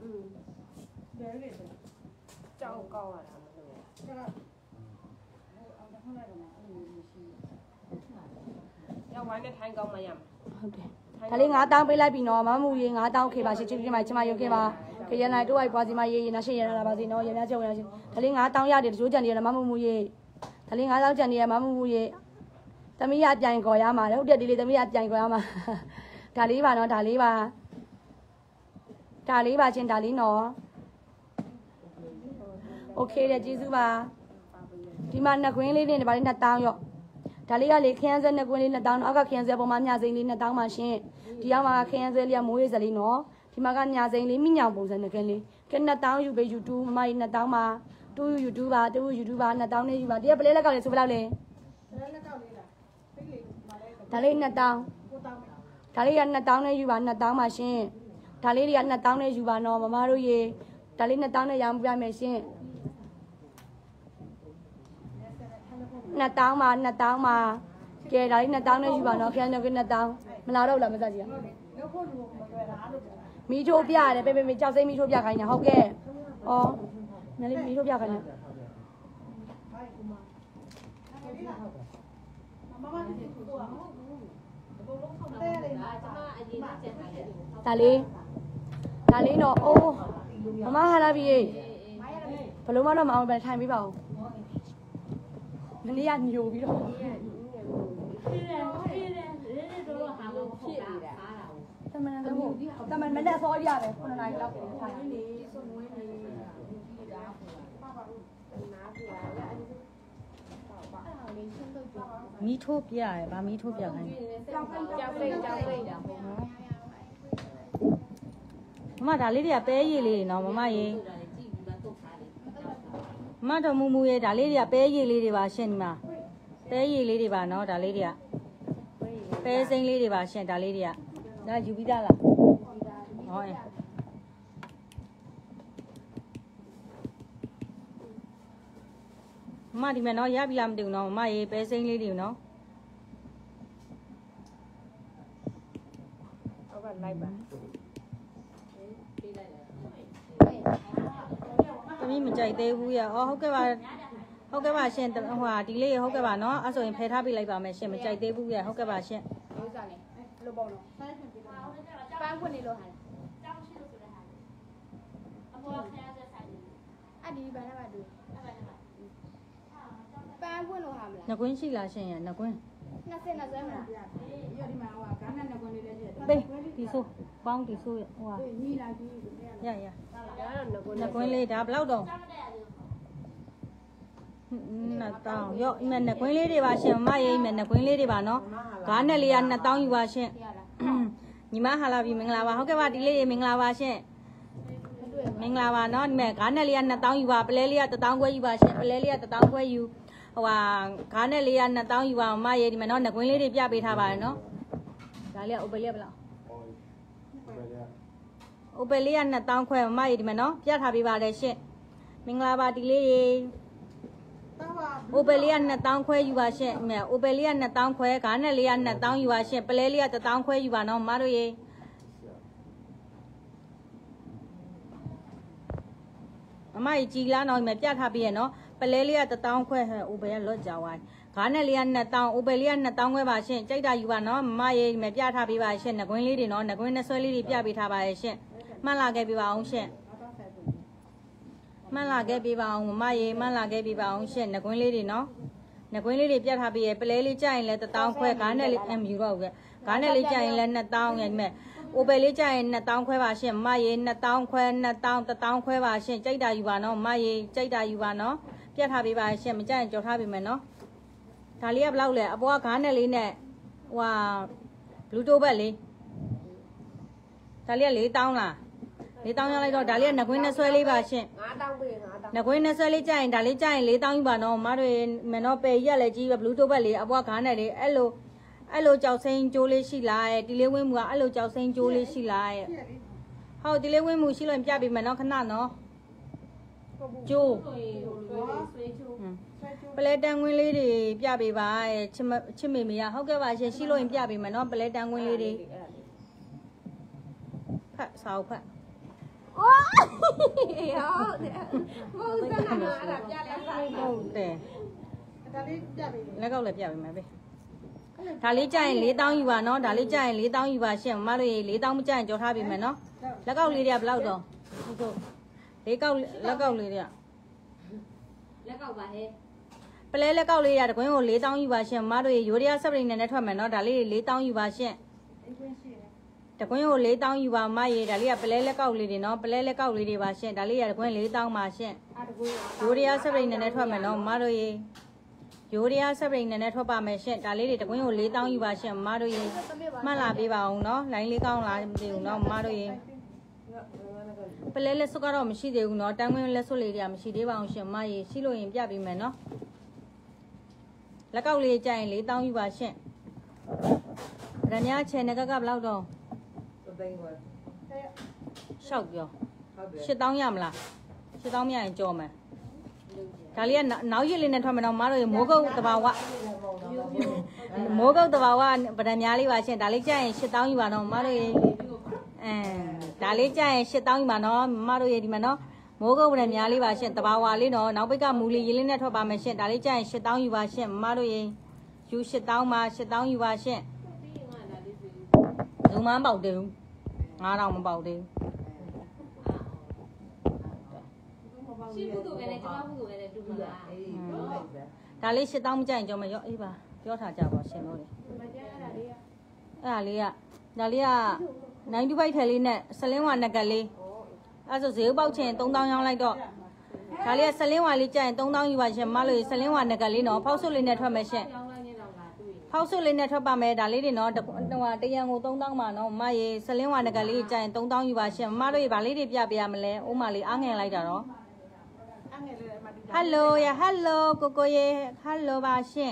ကြောက်ကောင်းရတာမလို့ရောက်ဝိုင်းနဲ့ထိုင်းကောင်းမရမှာဟုတ်တယ်ဒါလေးfive thousandပေးလိုက်ပြီနော်မမူရေfive thousandခေပါရှင်ချစ်ချစ်မချမရုံခေပါခရနိုင်တို့ဝိုက်ပွားစီမရေရေနာရှိရလာပါစေနော်ရေများချက်ဝင်ရရှင်ဒါလေးfive thousandရတယ်တချိုးကြံနေရမမမူရေဒါလေးfive thousandကြံနေရမမမူရေသမီးရအပြိုင်ခေါ်ရမှာဟုတ်တယ်ဒီလေးသမီးရအပြိုင်ခေါ်ရမှာဒါလေးပါနော်ဒါလေးပါဒါလေးပါချင်းဒါလေးနော်โอเคတဲ့ကျေးဇူးပါဒီမှာနှစ်ကွင်းလေးနဲ့ဒါလေးtwo thousandရော့ဒါလေးကလေခရမ်းစဲနှစ်ကွင်းလေးtwo thousandအောက်ကခရမ်းစဲပေါ်မှာမြစိမ့်လေးtwo thousandပါရှင်ဒီရောက်မှာခရမ်းစဲလေးကမိုးရစလေးနော်ဒီမှာကမြစိမ့်လေးမိညာပုံစံနှစ်ကွင်းလေးကဲtwo thousandယူပေး YouTube မမကြီးtwo thousandပါtwo ယူ YouTube ပါtwo ယူ YouTube ပါtwo thousandနဲ့ယူပါတရပလဲလက်ကောက်လေးဆိုဘယ်လောက်လဲလက်ကောက်လေးလားဒါလေးtwo thousandဒါလေးကtwo thousandနဲ့ယူပါtwo thousandပါရှင်ဒါလေးတွေကtwo thousandနဲ့ယူပါနော်မမတို့ရေဒါလေးtwo thousandနဲ့ရောင်းပြမယ်ရှင်two thousandပါtwo thousandပါကဲဒါလေးtwo thousandနဲ့ယူပါနော်ခရမ်းတော့ကtwo thousandမလာတော့လားမစကြည့်မီးထိုးပြရတယ်ပေပေမေကြောက်စိမ့်မီးထိုးပြခိုင်းတာဟုတ်ကဲ့ဩမလေးမီးထိုးပြခိုင်းတာဒါလေးဒါလေးတော့အိုးမမဟာလာပြီဘလို့မတော့မအောင်ပဲထိုင်ပေးပါဦးမနေ့ကညိုပြီးတော့တမန်ကတော့တမန်မနဲ့စောရရတယ်ခုနနိုင်လောက်ထိုင်နေစုံဝင်းနေမီးထိုးပြရတယ်ဗာမီးထိုးပြခိုင်းကြောက်ကြောက်ပိတ်ကြောက်ပိတ်တာပေါ့မမဒါလေးတွေကပဲရည်လေးနော်မမရေမတော်မူမူရဲ့ဒါလေးတွေကပဲရည်လေးတွေပါရှင်ဒီမှာပဲရည်လေးတွေပါနော်ဒါလေးတွေကပဲစိမ့်လေးတွေပါရှင်ဒါလေးတွေကဒါယူပြီးသားလားဟောအဲမမဒီမှာနော်ရပြီလားမသိဘူးနော်မမရေပဲစိမ့်လေးတွေနော်ဟုတ်ကလိုက်ပါသမီးမကြိုက်သေးဘူးရအော်ဟုတ်ကဲ့ပါဟုတ်ကဲ့ပါရှင်ဟိုဟာဒီလေးဟုတ်ကဲ့ပါနော်အဲ့ဆိုရင်ဖယ်ထားပေးလိုက်ပါမယ်ရှင်မကြိုက်သေးဘူးရဟုတ်ကဲ့ပါရှင်ဥစားနေလို့ပေါ့နော်ပန်းခွင့်နေလို့ဟာတောင်းရှိလို့ဆိုတဲ့ဟာအပေါ်ခရမ်းဆက်ဆိုင်အဒီဘာလဲပါတူပန်းခွင့်လို့ဟာမလားနှကွင်းရှိလားရှင်ရနှကွင်းနှစ်ဆယ်နှစ်ဆယ်မလားရောဒီမှာဟိုကကန်းနဲ့နှစ်ခွင့်လေးလည်းရှိတယ်ပေးဒီဆိုပေါင်းဒီဆိုဟိုဟာညီလာကြီးရရဒါတော့နှစ်ခွင့်နှကွင်းလေးဒါဘယ်လောက်တော့နှစ်တောင်းရော့အမေနှစ်ကွင်းလေးတွေပါရှင်မမရေးမယ်နှစ်ကွင်းလေးတွေပါနော်ဂါးနဲ့လေးကနှစ်တောင်းယူပါရှင်ညီမဟာလာပြီမင်္ဂလာပါဟုတ်ကဲ့ပါဒီလေးမင်္ဂလာပါရှင်မင်္ဂလာပါနော်ဒီမဲ့ဂါးနဲ့လေးကနှစ်တောင်းယူပါပလဲလေးကတစ်တောင်းခွဲယူပါရှင်ပလဲလေးကတစ်တောင်းခွဲယူဟိုဟာဂါးနဲ့လေးကနှစ်တောင်းယူပါမမရေးဒီမဲ့နော်နှစ်ကွင်းလေးတွေပြပေးထားပါတယ်နော်ဒါလေးကဥပလေးဘယ်လောက်အိုပယ်လေးကနှစ်တောင်းခွဲမမရေဒီမယ်နော်ပြထားပေးပါတယ်ရှင့်မင်္ဂလာပါဒီလေးရေအိုပယ်လေးကနှစ်တောင်းခွဲယူပါရှင့်မြအိုပယ်လေးကနှစ်တောင်းခွဲဂါနဲ့လေးကနှစ်တောင်းယူပါရှင့်ပလဲလေးကတစ်တောင်းခွဲယူပါနော်မတို့ရေမမရေကြည်လားနော်မြပြထားပေးရနော်ပလဲလေးကတစ်တောင်းခွဲဟဲ့အိုပယ်ကလွတ်ကြဝိုင်းဂါနဲ့လေးကနှစ်တောင်းအိုပယ်လေးကနှစ်တောင်းခွဲပါရှင့်ကြိုက်တာယူပါနော်မမရေမြပြထားပေးပါရှင့်ငကွင်းလေးတွေနော်ငကွင်းနဲ့ဆွဲလေးတွေပြပေးထားပါရဲ့ရှင့်မှန်လာခဲ့ပြပါအောင်ရှင့်မှန်လာခဲ့ပြပါအောင်မမရေမှန်လာခဲ့ပြပါအောင်ရှင့်ငကွင်းလေးတွေနော်ငကွင်းလေးတွေပြထားပေးရဲ့ပလဲလေးကြရင်လည်းတစ်တောင်းခွဲဂါနဲ့လေးအမ်ယူတော့ကဂါနဲ့လေးကြရင်လည်းနှစ်တောင်းရဲ့မြအိုပယ်လေးကြရင်နှစ်တောင်းခွဲပါရှင့်မမရေနှစ်တောင်းခွဲနှစ်တောင်းတစ်တောင်းခွဲပါရှင့်ကြိုက်တာယူပါနော်မမရေကြိုက်တာယူပါနော်ပြထားပေးပါရှင့်မကြရင်ကြော်ထားပေးမယ်နော်ဒါလေးကဘယ်လောက်လဲအပေါ်ကဂါနဲ့လေးနဲ့ဟွာဘလူးတိုးဘက်လေးဒါလေးကလေးတောင်းလားလေးတောင်းရလိုက်တော့ဒါလေးကငကွင်းနဲ့ဆွဲလေးပါရှင့်ငါးတောင်းပေးငါးတောင်းငကွင်းနဲ့ဆွဲလေးကြရင်ဒါလေးကြရင်လေးတောင်းယူပါနော်မတို့မနော်ပယ်ရက်လည်းကြီးပဲဘလူးတိုးဘက်လေးအပေါ်ကဂါနဲ့လေးအဲ့လိုအဲ့လိုကြောက်စိမ်းကျိုးလေးရှိလားရဲ့ဒီလေးဝင်းမူကအဲ့လိုကြောက်စိမ်းကျိုးလေးရှိလားရဲ့ဟုတ်ဒီလေးဝင်းမူရှိလို့ပြပေးမယ်နော်ခဏနော်ကျိုးပလဲတန်ကွင်းလေးတွေပြပေးပါရဲ့ချစ်ချစ်မေမေရဟုတ်ကဲ့ပါရှင်ရှိလို့ရင်ပြပေးမယ်နော်ပလဲတန်ကွင်းလေးတွေဖတ်စာအုပ်ဖတ်အိုးဟုတ်တယ်မဟုတ်စမ်းတာအဲ့ဒါပြလဲဆိုင်ဟုတ်တယ်ဒါလေးပြပေးလေလက်ကောက်လည်းပြပေးမယ်ပဲဒါလေးကြရင်လေးတောင်းယူပါနော်ဒါလေးကြရင်လေးတောင်းယူပါရှင်မတို့ရေလေးတောင်းမကြရင်ကြော်ထားပေးမယ်နော်လက်ကောက်လေးတွေကဘယ်လောက်တော့ဟုတ်လေးကောက်လက်ကောက်လေးတွေကလက်ကောက်ပါဟဲ့ပလဲလက်ကောက်လေးရတကွင်းကိုလေးတောင်းယူပါရှင်မတို့ရေရိုးရဆပ်ပရိနဲ့နဲ့ထွက်မယ်နော်ဒါလေးလေးတောင်းယူပါရှင်တကွင်းကိုလေးတောင်းယူပါမရေဒါလေးကပလဲလက်ကောက်လေးတွေနော်ပလဲလက်ကောက်လေးတွေပါရှင်ဒါလေးရတကွင်းလေးတောင်းပါရှင်ရိုးရဆပ်ပရိနဲ့နဲ့ထွက်မယ်နော်မတို့ရေရိုးရဆပ်ပရိနဲ့နဲ့ထွက်ပါမယ်ရှင်ဒါလေးတွေတကွင်းကိုလေးတောင်းယူပါရှင်မတို့ရေမှတ်လာပေးပါအောင်နော်လိုင်းလေးကောင်းလားမသိဘူးနော်မတို့ရေပလဲလက်စွပ်ကတော့မရှိသေးဘူးနော်တန်းကွင်းလက်စွပ်လေးတွေကမရှိသေးပါအောင်ရှင်မရေရှိလို့ရင်ပြပေးမယ်နော်လက်ကောက်လေးကြရင်လေးတောင်းယူပါရှင်ရမချေနကကဘယ်လောက်တော့သိန်းပါရှောက်ပြောရှစ်တောင်းရမလားရှစ်တောင်းမရရင်ကြော်မယ်ဒါလေးကနောက်ရစ်လေးနဲ့ထွက်မယ်တော့မတို့မိုးကုတ်တဘာဝမိုးကုတ်တဘာဝဗဒံများလေးပါရှင်ဒါလေးကြရင်ရှစ်တောင်းယူပါတော့မတို့အဲဒါလေးကြရင်ရှစ်တောင်းယူပါနော်မတို့ရေဒီမှာနော်မိုးကုတ်ဗဒံများလေးပါရှင်တဘာဝလေးနော်နောက်ပိတ်ကမူလီရေးလေးနဲ့ထွက်ပါမယ်ရှင်ဒါလေးကြရင်ရှစ်တောင်းယူပါရှင်မတို့ရေယူရှစ်တောင်းပါရှစ်တောင်းယူပါရှင်လူမန်းပေါက်တယ်ငါးတောင်မပေါက်သေးရှိဘူးသူပဲလေကျွန်တော်ဘူးပဲလေတူပါလားအေးဒါလေးရှစ်တောင်းမကြရင်ကြောမရောအေးပါပြောထားကြပါရှင်တို့လေမကြအဲ့ဒါလေးကအဲ့ဒါလေးကဒါလေးကနိုင်တူဘိုက်ထဲလေးနဲ့ဆလင်းဝါနက်ကလေးအဲ့ဆိုဈေးပေါက်ချင်သုံးတောင်းရောင်းလိုက်တော့ဒါလေးကဆလင်းဝါလေးကြရင်သုံးတောင်းယူပါရှင်မလို့ဆလင်းဝါနက်ကလေးနော်ဖောက်ဆွတ်လေးနဲ့ထွက်မယ်ရှင်ဖောက်ဆွတ်လေးနဲ့ထွက်ပါမယ်ဒါလေးတွေနော်ဟိုတရံကိုသုံးတောင်းပါနော်မရေဆလင်းဝါနက်ကလေးကြရင်သုံးတောင်းယူပါရှင်မတို့ရေဗာလေးတွေပြပေးရမလဲအိုးမလေးအားငင်လိုက်တာတော့ဟယ်လိုရဟယ်လိုကိုကိုရေဟယ်လိုပါရှင်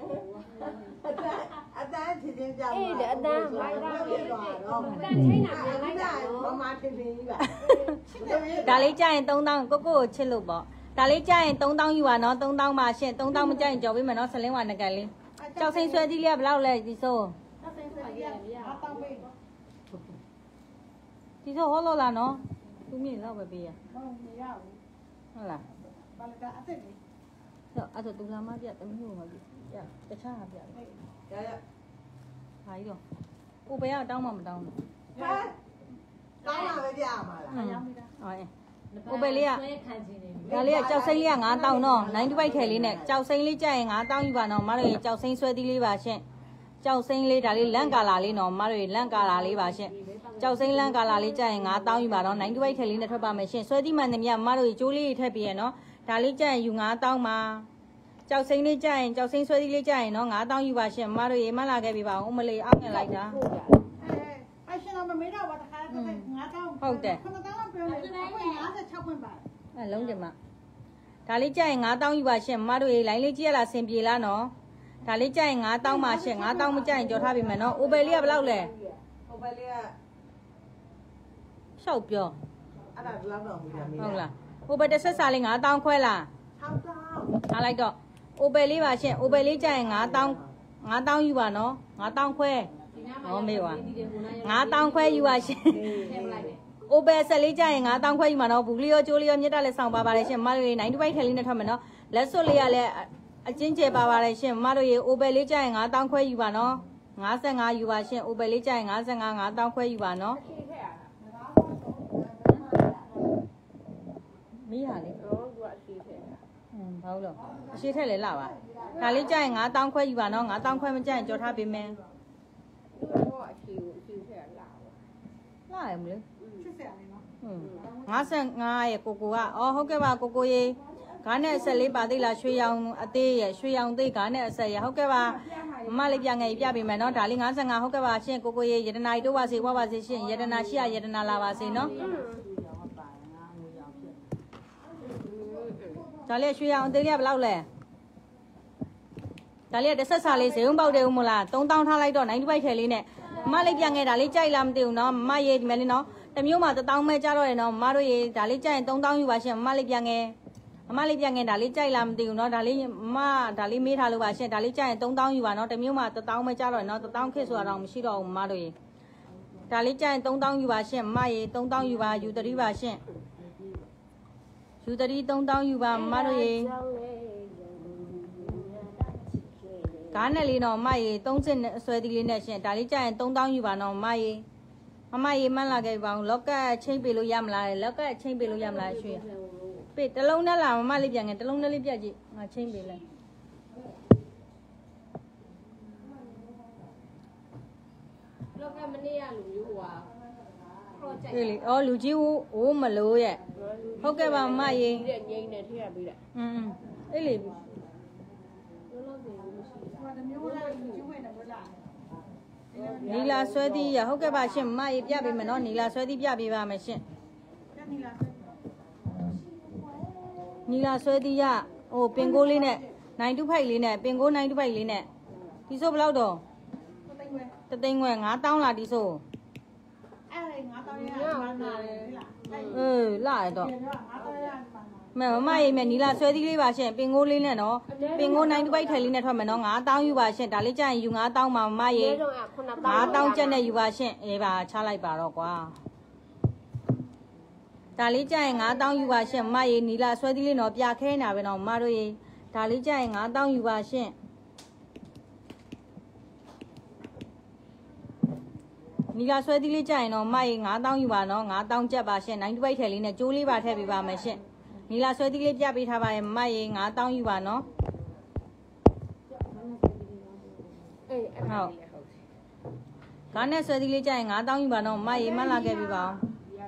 အတန်းချင်းချင်းကြောက်အေးအတန်းမိုင်းသားပြီးတော့အတန်းချင်းတာပြန်လိုက်တာမမထင်ထင်ကြီးပါဒါလေးကြရင်သုံးတောင်းကိုကိုကိုချစ်လို့ပေါ့ဒါလေးကြရင်သုံးတောင်းယူပါနော်သုံးတောင်းပါရှင်သုံးတောင်းမကြရင်ကြော်ပေးမယ်နော်ဆလင်းဝါနကန်လေးကြောက်စိမ့်ဆွဲကြီးလေးကဘယ်လောက်လဲဒီဆိုကြောက်စိမ့်ဆွဲကြီးကငါတောင်းပေးဒီဆိုဟောလို့လားနော်သူမြင်တော့ပဲပေးရဟုတ်မရဘူးဟုတ်လားဘာလဲဒါအသက်လေးဆိုအဲ့ဆိုသူလာမပြတမီးကိုမပြပြတခြားကပြရရဘာကြီးတော့ကိုဘယ်ကတောင်းမှမတောင်းဘူးဟာတောင်းမှပဲပြရမှာလားအရောင်းမိတာဟောကိုပဲလေးကဒါလေးကကြောက်စိမ့်လေးကငါးတောင်းတော့နိုင်တစ်ပိုက်ထဲလေးနဲ့ကြောက်စိမ့်လေးကြရင်ငါးတောင်းယူပါတော့မတို့ကြောက်စိမ့်ဆွဲသီးလေးပါရှင့်ကြောက်စိမ့်လေးဒါလေးလန့်ကာလာလေးနော်မတို့လန့်ကာလာလေးပါရှင့်ကြောက်စိမ့်လန့်ကာလာလေးကြရင်ငါးတောင်းယူပါတော့နိုင်တစ်ပိုက်ထဲလေးနဲ့ထွက်ပါမယ်ရှင့်ဆွဲသီးမှန်သမျှမတို့ကျိုးလေးထည့်ပြရနော်ဒါလေးကြရင်ယူငါးတောင်းပါကြောက်စိမ့်လေးကြရင်ကြောက်စိမ့်ဆွဲသီးလေးကြရင်နော်ငါးတောင်းယူပါရှင့်မတို့ရေမလာခဲ့ပြီပါဦးမလေးအောက်ငင်လိုက်တာအဲအရှင်တော်မမေးတော့ဘာတခါတည်းငါးတောင်းဟုတ်တယ်ခဏတောင်းပြောနေတယ်အခုငါးဆယ်၆ပွင့်ပါအဲလုံးတယ်မဒါလေးကြရင်ငါးတောင်းယူပါရှင်မတို့ရေလိုင်းလေးကြည့်ရလားဆင်ပြေလားနော်ဒါလေးကြရင်ငါးတောင်းပါရှင်ငါးတောင်းမကြရင်ကြော်ထားပြီမယ်နော်အိုဘယ်လေးကဘယ်လောက်လဲအိုဘယ်လေးကရှောက်ပြောအဲ့ဒါလောက်တော့ဘူးလားမေးဟုတ်လားအိုဘယ်တစ်ဆက်စာလေးငါးတောင်းခွဲလားထောက်တော့ထားလိုက်တော့အိုဘယ်လေးပါရှင်အိုဘယ်လေးကြရင်ငါးတောင်းငါးတောင်းယူပါနော်ငါးတောင်းခွဲဟောမေးပါငါးတောင်းခွဲယူပါရှင်အိုဘယ်ဆက်လေးကြရင်ငါးတောင်းခွဲယူမှာနော်ဘူးကလေးရောကျိုးလေးရောမြစ်တက်လေးဆောင်ပါပါတယ်ရှင်မတို့ရေနိုင်တစ်ပိုက်ထဲလေးနဲ့ထွက်မယ်နော်လက်စွပ်လေးကလည်းအချင်းကျဲပါပါတယ်ရှင်မတို့ရေအိုဘယ်လေးကြရင်ငါးတောင်းခွဲယူပါနော်ငါးငါးယူပါရှင်အိုဘယ်လေးကြရင်ငါးငါးငါးတောင်းခွဲယူပါနော်မီးဟာလေတော့သူကအရှိထဲတာอืมဘာလို့လဲအရှိထက်လေလာပါဒါလေးကြရင်ငါးတောင်းခွဲယူပါနော်ငါးတောင်းခွဲမကြရင်ကြော်ထားပေးမယ်သူကတော့အရှိကိုအရှိထဲလာပါလာရမလို့ချစ်စရာလေးနော်อืมငါးငါးရဲ့ကိုကိုကအော်ဟုတ်ကဲ့ပါကိုကိုရေဂါနဲ့အဆက်လေးပါသိလားရွှေရောင်အသေးရဲ့ရွှေရောင်သေးဂါနဲ့အဆက်ရဲ့ဟုတ်ကဲ့ပါမမလေးပြငယ်ပြပေးမယ်နော်ဒါလေးငါးငါးဟုတ်ကဲ့ပါရှင်ကိုကိုရေယတနာတို့ပါစေဝါပါစေရှင်ယတနာရှိရယတနာလာပါစေနော်ဒါလေးရွှေရောင်အသေးလေးကဘယ်လောက်လဲဒါလေးတစ်ဆက်စာလေးဇေယုံပေါက်တယ်ဦးမလားသုံးတောင်းထားလိုက်တော့နိုင်တစ်ပိုက်ထဲလေးနဲ့မမလေးပြငယ်ဒါလေးကြိုက်လားမသိဘူးနော်မမရေဒီမယ်လေးနော်တစ်မျိုးမှတစ်တောင်းမဲကြတော့ရနော်မမတို့ရေဒါလေးကြိုက်ရင်သုံးတောင်းယူပါရှင်မမလေးပြငယ်မမလေးပြငယ်ဒါလေးကြိုက်လားမသိဘူးနော်ဒါလေးမဒါလေးမေးထားလို့ပါရှင်ဒါလေးကြိုက်ရင်သုံးတောင်းယူပါနော်တစ်မျိုးမှတစ်တောင်းမဲကြတော့ရနော်တစ်တောင်းခစ်ဆိုတာတော့မရှိတော့ဘူးမမတို့ရေဒါလေးကြိုက်ရင်သုံးတောင်းယူပါရှင်မမရေသုံးတောင်းယူပါယူတတိပါရှင်ယူတတိသုံးတောင်းယူပါမမတို့ရေကားနဲ့လေးတော့မရေသုံးစစ်အဆွဲသီးလေးနဲ့ရှင်ဒါလေးကြရင်သုံးတောင်းယူပါနော်မရေမမရေမှန်းလာခဲ့ပါအောင်လောက်ကချင်းပေးလို့ရမလားလောက်ကချင်းပေးလို့ရမလားရွှေပေးတလုံးနဲ့လာမမလေးပြန်ငယ်တလုံးနဲ့လေးပြတ်ကြည့်ငါချင်းပေးလိုက်လောကမနေ့ကလူမျိုးဟွာ project ဒီလေအော်လူကြီးဟိုးမလို့ရဲ့ဟုတ်ကဲ့ပါမရေဒီငိမ့်နေထည့်ရပေးလိုက်อืมအေးလေလောလောဆယ်မရှိဟိုတမျိုးလားကျူးဝင်တယ်ဘလားနီလာဆွဲသီးရဟုတ်ကဲ့ပါရှင်မရေပြပေးမယ်နော်နီလာဆွဲသီးပြပေးပါမယ်ရှင်ပြန်နေလားနီလာဆွဲသီးရဟိုပင်ကိုလေးနဲ့နိုင်တူဖိုက်လေးနဲ့ပင်ကိုနိုင်တူဖိုက်လေးနဲ့ဒီဆိုဘယ်လောက်တော့သိမ့်ဝဲတသိန်းခွဲငါးတောင်းလာဒီဆိုအဲ့ဒါငါတောင်းရမှာနားတယ်လားအေးလာရတော့ပြန်တော့ငါတောင်းရမှာမဲမမရေမဲနီလာဆွဲသီးလေးပါရှင်ပင်ကိုလေးနဲ့နော်ပင်ကိုနိုင်တူဖိုက်ထဲလေးနဲ့ထွက်မယ်နော်ငါးတောင်းယူပါရှင်ဒါလေးကြရင်ယူငါးတောင်းပါမမရေရဲတော့ခုနငါးတောင်းချက်နဲ့ယူပါရှင်အေးပါချလိုက်ပါတော့ကွာဒါလေးကြရင်ငါးတောင်းယူပါရှင်မရေနီလာဆွဲသီးလေးနော်ပြခဲနေတာပဲနော်မတို့ရေဒါလေးကြရင်ငါးတောင်းယူပါရှင်နီလာဆွဲသီးလေးကြရင်တော့မရေငါးတောင်းယူပါနော်ငါးတောင်းချက်ပါရှင်နိုင်တစ်ပိုက်ထဲလေးနဲ့ကျိုးလေးပါထည့်ပေးပါမယ်ရှင်နီလာဆွဲသီးလေးပြပေးထားပါရဲ့မရေငါးတောင်းယူပါနော်အေးအဲ့ဒါလေးဟုတ်ကားနဲ့ဆွဲသီးလေးကြရင်ငါးတောင်းယူပါနော်မရေမလာခဲ့ပြီပါအောင်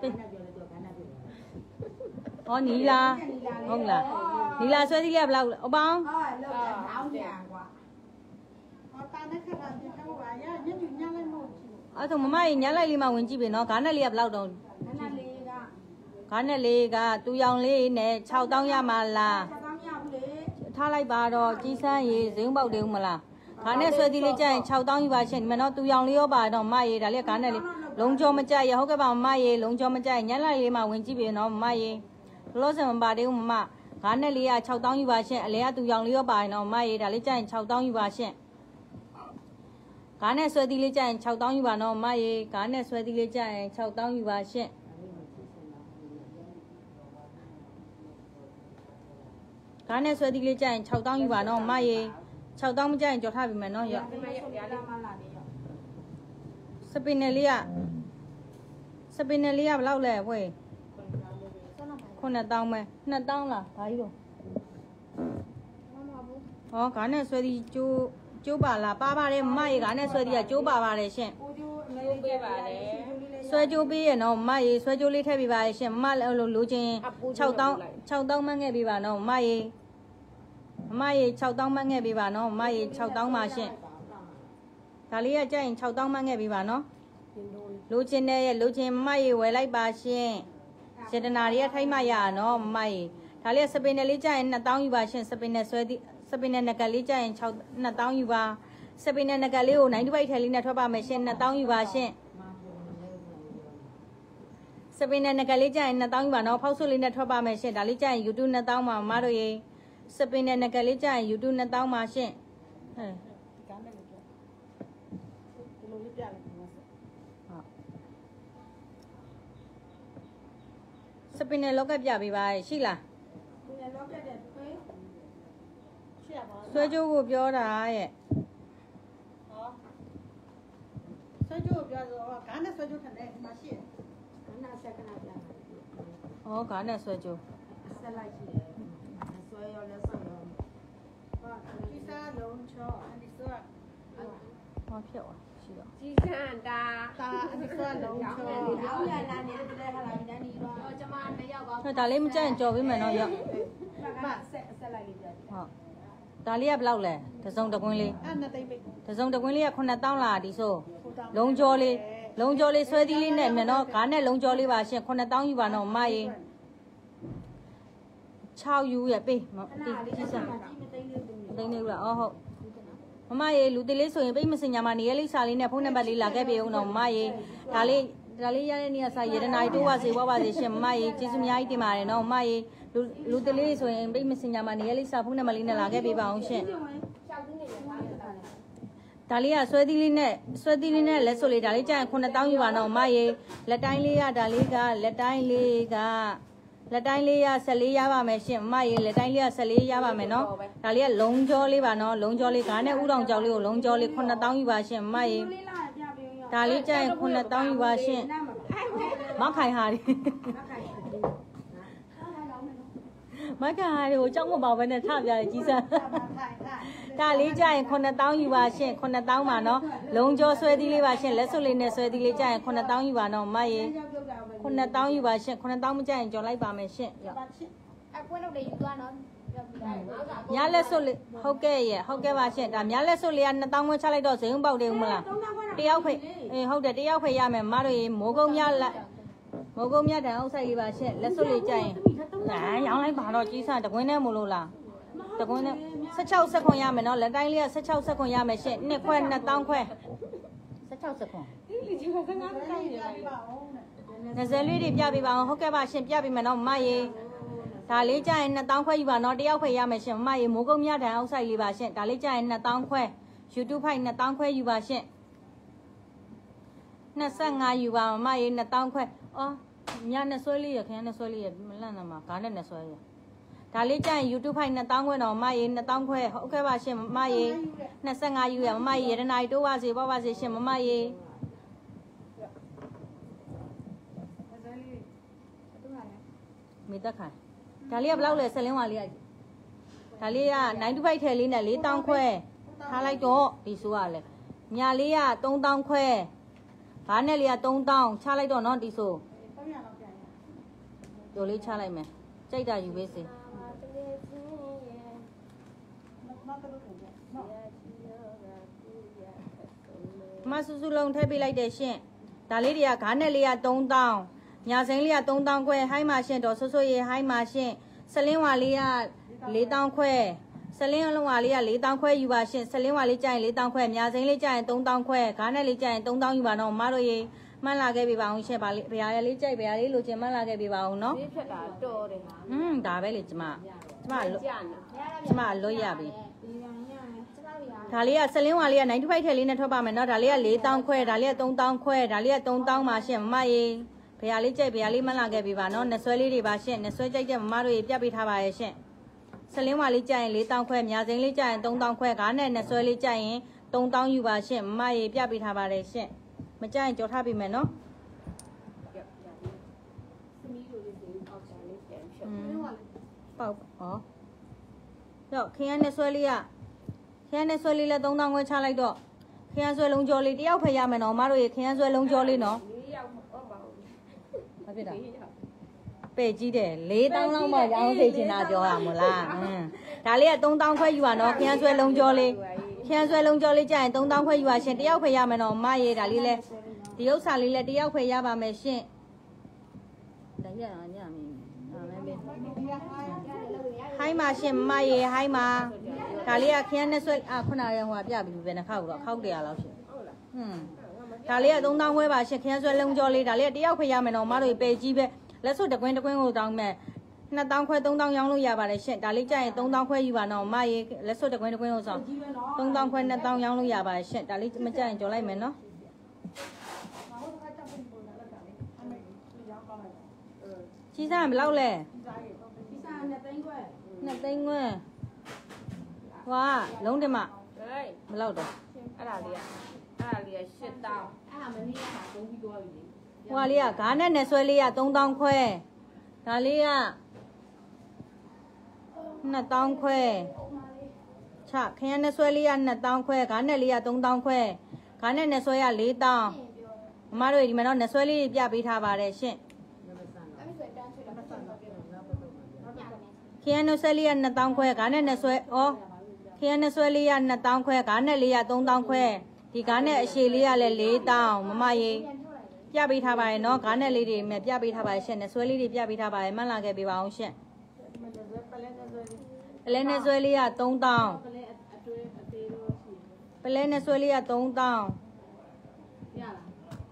ဟောနီလာဟုတ်လားနီလာဆွဲသီးလေးကဘယ်လောက်လဲအပေါင်းဟာလောက်တယ်ဟောင်းညာကွာဟောတာနဲ့ခက်တာပြတော့ပါရညညညလည်းမဟုတ်ဘူးအဲ့တော့မမကြီးညလိုက်လေးမှဝင်ကြည့်ပြီနော်ဂါနဲ့လေးကဘယ်လောက်တုံးနနလေးကဂါနဲ့လေးကတူရောင်လေးနဲ့၆တောင်းရမှာလားဆက်ကောင်းရဘူးလေထားလိုက်ပါတော့ကြီးစမ်းရေးဇင်းပေါက်တယ်ဦးမလားဂါနဲ့ဆွဲသီးလေးကြရင်၆တောင်းယူပါရှင်ဒီမှာနော်တူရောင်လေးရောပါတော့မရေဒါလေးဂါနဲ့လေးလုံးကျော်မကြရဟုတ်ကဲ့ပါမရေလုံးကျော်မကြရညလိုက်လေးမှဝင်ကြည့်ပြီနော်မရေလောစံမပါသေးဘူးမမဂါနဲ့လေးက၆တောင်းယူပါရှင်အလဲကတူရောင်လေးရောပါနော်မရေဒါလေးကြရင်၆တောင်းယူပါရှင်ဂါနဲ့ဆွဲသီးလေးကြရင်၆တောင်းယူပါနော်မရေဂါနဲ့ဆွဲသီးလေးကြရင်၆တောင်းယူပါရှင်ဂါနဲ့ဆွဲသီးလေးကြရင်၆တောင်းယူပါနော်မရေ၆တောင်းမကြရင်ကြော်ထားပြီမယ်နော်ရဒီမှာရရလေးမလာနေရောစပင်နယ်လေးကစပင်နယ်လေးကဘယ်လောက်လဲဝေးခုနှစ်တောင်းပဲနှစ်တောင်းလားဘာကြီးတော့ဟောဂါနဲ့ဆွဲသီးကျိုးကျိုးပါလားပါပါတယ်မရေဂါနဲ့ဆွဲသီးကကျိုးပါပါတယ်ရှင်ကိုကျိုးအမေပေးပါတယ်ဆွဲကြိုးပေးရနော်မရေဆွဲကြိုးလေးထည့်ပေးပါရှင်မလိုလိုချင်၆တောင်း၆တောင်းမှန်းခဲ့ပေးပါနော်မရေမရေ၆တောင်းမှန်းခဲ့ပေးပါနော်မရေ၆တောင်းပါရှင်ဒါလေးကကြရင်၆တောင်းမှန်းခဲ့ပေးပါနော်လိုချင်တဲ့ရဲ့လိုချင်မရေဝယ်လိုက်ပါရှင်စေတနာတွေကထိုက်မှရနော်မရေဒါလေးကစပင်နယ်လေးကြရင်နှစ်တောင်းယူပါရှင်စပင်နယ်ဆွဲသည့်စပင်နယ်နဂတ်လေးကြရင်၆နှစ်တောင်းယူပါစပင်နယ်နဂတ်လေးကိုနိုင်တစ်ပိုက်ထဲလေးနဲ့ထွက်ပါမယ်ရှင်နှစ်တောင်းယူပါရှင်စစပင်းနဲ့ငကလေးကြရင်နှစ်တောင်းယူပါနော်ဖောက်ဆွလေးနဲ့ထွက်ပါမယ်ရှင်ဒါလေးကြရင် YouTube နှစ်တောင်းပါမတို့ရေစပင်းနဲ့ငကလေးကြရင် YouTube နှစ်တောင်းပါရှင်ဟဲ့ဒီကမ်းနဲ့လည်းပြဒီလိုလေးပြလိုက်ပါဦးစပင်းနဲ့လောက်ကပြပေးပါရှိလားဒီလည်းလောက်ကတဲ့ခွေးရှိရပါဆွဲကြိုးကိုပြောတာရဲ့ဟောဆွဲကြိုးပြောဆိုခါနဲ့ဆွဲကြိုးထန်တယ်ဒီမှာရှိတယ်ခဏဆက်ကနာပြဟောခါနဲ့ဆွဲကြိုးဆက်လိုက်ရှိတယ်ဆွဲရောလက်ဆောင်ရောဟာဒီစားလုံးချောအန်ဒီဆိုဟောဖြတ်သွားရှိတော့ကြီးစံတာတာအန်ဒီဆိုလုံးချောရောင်းရလာနေတဲ့ဟာလာဒီတန်းဒီတော့ကျမနှစ်ယောက်ပါဟဲ့ဒါလေးမကြိုက်ကြော်ပေးမယ်နော်ရော့ဆက်ဆက်လိုက်လေးပြတယ်ဟုတ်ဒါလေးကဘယ်လောက်လဲတစုံတကွင်းလေးအဲ့နှစ်သိမ့်ပိတ်တစုံတကွင်းလေးကခုနှစ်တောင်းလာဒီဆိုလုံးကြောလေးလုံးကြောလေးဆွဲသီးလေးနဲ့မြန်တော့ဂါနဲ့လုံးကြောလေးပါရှင်ခုနှစ်တောင်းယူပါတော့မရေ၆ယူရပေးဒီကြီးစားသိန်းလေးလားအော်ဟုတ်မမရေလူတလေးဆိုရင်ပိတ်မစင်ညာမနေရလိစာလေးနဲ့ဖုန်းနံပါတ်လေးလာခဲ့ပြီအောင်တော့မရေဒါလေးဒါလေးရတဲ့နေ့ကစာရတနာတိုးပါစေဝါပါစေရှင်မရေကျေးဇူးအများကြီးတင်ပါတယ်နော်မရေလူလူတလေးဆိုရင်ပိတ်မစင်ညာမနေရလိစာဖုန်းနံပါတ်လေးနဲ့လာခဲ့ပြီပါအောင်ရှင်ဒါလေးကဆွဲသီးလေးနဲ့ဆွဲသီးလေးနဲ့လက်စွပ်လေးဒါလေးကြာရင်ခုနှစ်တောင်းယူပါတော့မရေလက်တိုင်းလေးရဒါလေးကလက်တိုင်းလေးကလက်တိုင်းလေးရဆက်လေးရပါမယ်ရှင်မရေလက်တိုင်းလေးရဆက်လေးရပါမယ်နော်ဒါလေးကလုံးကြောလေးပါနော်လုံးကြောလေးခါနဲ့ဥတောင်ကြောလေးကိုလုံးကြောလေးခုနှစ်တောင်းယူပါရှင်မရေဒါလေးကြာရင်ခုနှစ်တောင်းယူပါရှင်မခိုင်ဟာဒီမခိုင်ဟာဒီကိုကြောက်မပေါပဲနဲ့ထပြရကြီးစမ်းဒါလေးကြာရင်ခုနှစ်တောင်းယူပါရှင်ခုနှစ်တောင်းပါနော်လုံးကြောဆွဲသီးလေးပါရှင်လက်စွပ်လေးနဲ့ဆွဲသီးလေးကြာရင်ခုနှစ်တောင်းယူပါနော်မရေခုနှစ်တောင်းယူပါရှင်ခုနှစ်တောင်းမကြာရင်ကြော်လိုက်ပါမယ်ရှင်အကွဲလို့လေယူသွားနော်မြားလက်စွပ်လေးဟုတ်ကဲ့ရဲ့ဟုတ်ကဲ့ပါရှင်ဒါမြားလက်စွပ်လေးကနှစ်တောင်းခွဲချလိုက်တော့ဇိမ်ပေါက်တယ်ဦးမလားတယောက်ခွေအေးဟုတ်တယ်တယောက်ခွေရမယ်မတို့ရေမိုးကုန်းမြလက်မိုးကုန်းမြတန်အောက်ဆိုင်လေးပါရှင်လက်စွပ်လေးကြာရင်အဲရောင်းလိုက်ပါတော့ကြီးစားတကွင်းနဲ့မလို့လားတကွင်းနဲ့十六十块ရမယ်နော်လက်တိုင်းလေးက十六十块ရမယ်ရှင်နှစ်ခွဲနှစ်တောင်းခွဲ十六十块နဇယ်လေးတွေပြပေးပါအောင်ဟုတ်ကဲ့ပါရှင်ပြပေးမယ်နော်မရေဒါလေးကြာရင်နှစ်တောင်းခွဲယူပါနော်တယောက်ခွဲရမယ်ရှင်မရေမိုးကုန်းမြတန်အောက်ဆိုင်လေးပါရှင်ဒါလေးကြာရင်နှစ်တောင်းခွဲ YouTube ဖိုက်နှစ်တောင်းခွဲယူပါရှင်နှစ်ဆယ့်ငါယူပါမရေနှစ်တောင်းခွဲအော်ညနဲ့ဆွဲလေးရခင်နဲ့ဆွဲလေးရမလန့်တော့မှာဂါနဲ့နဲ့ဆွဲရဒါလေးကြာရင် YouTube ဖိုက်နှစ်တောင်းခွဲတော့မရေနှစ်တောင်းခွဲဟုတ်ကဲ့ပါရှင်မရေနှစ်ဆယ့်ငါယူရမရေရတနာရီတိုးပါစေပေါ့ပါစေရှင်မမရေမေတ္တခိုင်ဒါလေးကဘယ်လောက်လဲဆက်လင်းဝါလေးကဒါလေးကနိုင်တူဖိုက်ထဲလေးနဲ့လေးတောင်းခွဲထားလိုက်တော့ဒီဆိုရလဲညာလေးကသုံးတောင်းခွဲဘာနဲ့လေးကသုံးတောင်းချလိုက်တော့နော်ဒီဆိုတို့လေးချလိုက်မယ်ကြိုက်တာယူပေးစေမဆူဆူလုံးထည့်ပေးလိုက်တယ်ရှင်ဒါလေးတွေကဂါနဲ့လေးကသုံးတောင်းညာစိမ်းလေးကသုံးတောင်းခွဲဟိုင်းမာရှင်တော့ဆွဆွရေဟိုင်းမာရှင်ဆလင်းဝါလေးကလေးတောင်းခွဲဆလင်းလုံးဝါလေးကလေးတောင်းခွဲယူပါရှင်ဆလင်းဝါလေးကြာရင်လေးတောင်းခွဲညာစိမ်းလေးကြာရင်သုံးတောင်းခွဲဂါနဲ့လေးကြာရင်သုံးတောင်းယူပါတော့မတို့ရေမှန်လာခဲ့ပြီပါအောင်ရှင်ဗာလေးဗျာလေးကြိုက်ဗျာလေးလိုချင်မှန်လာခဲ့ပြီပါအောင်နော်ဈေးဖြတ်တာတော်တယ်ဟာอืมဒါပဲလေကျမကျမလွတ်ကျမလွတ်ရပြီဒါလေးကဆလင်းဝါလေးကနိုင်တူဖိုက်ထဲလေးနဲ့ထွက်ပါမယ်နော်ဒါလေးကလေးတောင်းခွဲဒါလေးကသုံးတောင်းခွဲဒါလေးကသုံးတောင်းပါရှင်မမရေဗျာလေးကြိုက်ဗျာလေးမှန်လာခဲ့ပြီပါနော်နှစ်ဆွဲလေးတွေပါရှင်နှစ်ဆွဲကြိုက်တဲ့မမတို့ရေပြတ်ပေးထားပါရဲ့ရှင်ဆလင်းဝါလေးကြာရင်လေးတောင်းခွဲညာစိမ်းလေးကြာရင်သုံးတောင်းခွဲဂါနဲ့နှစ်ဆွဲလေးကြာရင်သုံးတောင်းယူပါရှင်မမရေပြတ်ပေးထားပါတယ်ရှင်မကြာရင်ကြော်ထားပေးမယ်နော်သမီးလိုလေးတွေအောက်ချာလေးပြန်ဖြတ်ပေါက်ဩတော့ခရမ်းနဲ့ဆွဲလေးကခရမ်းနဲ့ဆွဲလေးလည်းသုံးတောင်းခွဲချလိုက်တော့ခရမ်းဆွဲလုံးကြော်လေးတယောက်ဖယ်ရမယ်နော်မတို့ရေခရမ်းဆွဲလုံးကြော်လေးနော်ဘာဖြစ်တာပဲ့ကြီးတယ်လေးတောင်းလောက်မှရောင်းသိချင်တာပြောရမလားဟင်းဒါလေးကသုံးတောင်းခွဲယူပါနော်ခရမ်းဆွဲလုံးကြော်လေးခရမ်းဆွဲလုံးကြော်လေးကြာရင်သုံးတောင်းခွဲယူပါရှင်တယောက်ဖယ်ရမယ်နော်မရေဒါလေးလဲဒီဥစ္စာလေးလဲတယောက်ဖယ်ရပါမယ်ရှင်ဒါရအောင်ညမင်းအာမဲပဲဟိုင်းပါရှင်မရေဟိုင်းပါဒါလေးကခရမ်းနဲ့ဆွဲအာခုနကဟိုပြပြီပဲနှခောက်တော့ခောက်တရာလောက်ရှင်ဟုတ်လားဟွန်းခဒါလေးကသုံးသောင်းခွဲပါရှင်ခရမ်းဆွဲလုံးကြောလေးဒါလေးကတယောက်ခွဲရမယ်နော်မတို့ပေကြီးပဲလက်စွပ်တကွင်းတကွင်းကိုတောင်းမဲ့နှစ်သောင်းခွဲသုံးသောင်းရောင်းလို့ရပါတယ်ရှင်ဒါလေးကြရင်သုံးသောင်းခွဲယူပါနော်မရေလက်စွပ်တကွင်းတကွင်းကိုဆောင်သုံးသောင်းခွဲနှစ်သောင်းရောင်းလို့ရပါတယ်ရှင်ဒါလေးမကြရင်ကြော်လိုက်မယ်နော်ကြီးစားဘယ်လောက်လဲကြီးစားနှစ်သိန်းခွဲနှစ်သိန်းခွဲဟွာလုံးတင်မဘယ်လောက်တော့အဲ့ဒါလေးကအဲ့ဒါလေးကရှစ်တောင်းအဲ့ဒါမနေ့ကသုံးပြီးသွားပြီလေဟွာလေးကဂါနဲ့နဲ့ဆွဲလေးကသုံးသောင်းခွဲဒါလေးကနှစ်သောင်းခွဲချခရမ်းနဲ့ဆွဲလေးကနှစ်သောင်းခွဲဂါနဲ့လေးကသုံးသောင်းခွဲဂါနဲ့နဲ့ဆွဲကလေးသောင်းမမတို့ဒီမှာတော့နဲ့ဆွဲလေးပြပေးထားပါတယ်ရှင့်ခရမ်းနဲ့ဆွဲလေးကနှစ်သောင်းခွဲဂါနဲ့နဲ့ဆွဲဩခရမ်းနဲ့ဆွဲလေးကနှစ်သောင်းခွဲဂါနဲ့လေးကသုံးသောင်းခွဲဒီဂါနဲ့အရှည်လေးကလည်းလေးသောင်းမမရေပြပေးထားပါရဲ့နော်ဂါနဲ့လေးတွေမြပြပေးထားပါရဲ့ရှင့်နဲ့ဆွဲလေးတွေပြပေးထားပါရဲ့မှန်လာခဲ့ပေးပါအောင်ရှင့်ပလဲနဲ့ဆွဲလေးကသုံးသောင်းပလဲနဲ့ဆွဲလေးကသုံးသောင်းရလား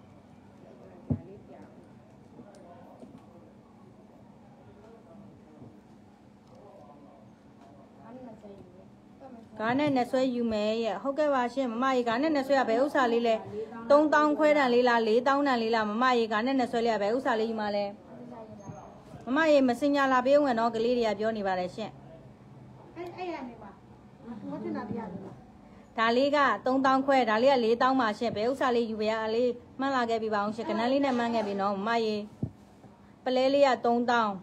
ဂါနဲ့နဲ့ဆွဲယူမယ်ရဲ့ဟုတ်ကဲ့ပါရှင်မမရေဂါနဲ့နဲ့ဆွဲရဘယ်ဥစ္စာလေးလဲသုံးသောင်းခွဲတန်လေးလားလေးသောင်းတန်လေးလားမမရေဂါနဲ့နဲ့ဆွဲလေးရဘယ်ဥစ္စာလေးယူမှာလဲမမရေမစင်ညာလာပေးဦးမယ်နော်ကလေးတွေကပြောနေပါတယ်ရှင်အဲ့အဲ့ရနေပါမဟုတ်နာပြရတယ်ဒါလေးကသုံးသောင်းခွဲဒါလေးကလေးသောင်းပါရှင်ဘယ်ဥစ္စာလေးယူပေးရအလေးမှန်းလာခဲ့ပြီပါအောင်ရှင်ကနန်းလေးနဲ့မှန်းခဲ့ပြီနော်မမရေပလဲလေးကသုံးသောင်း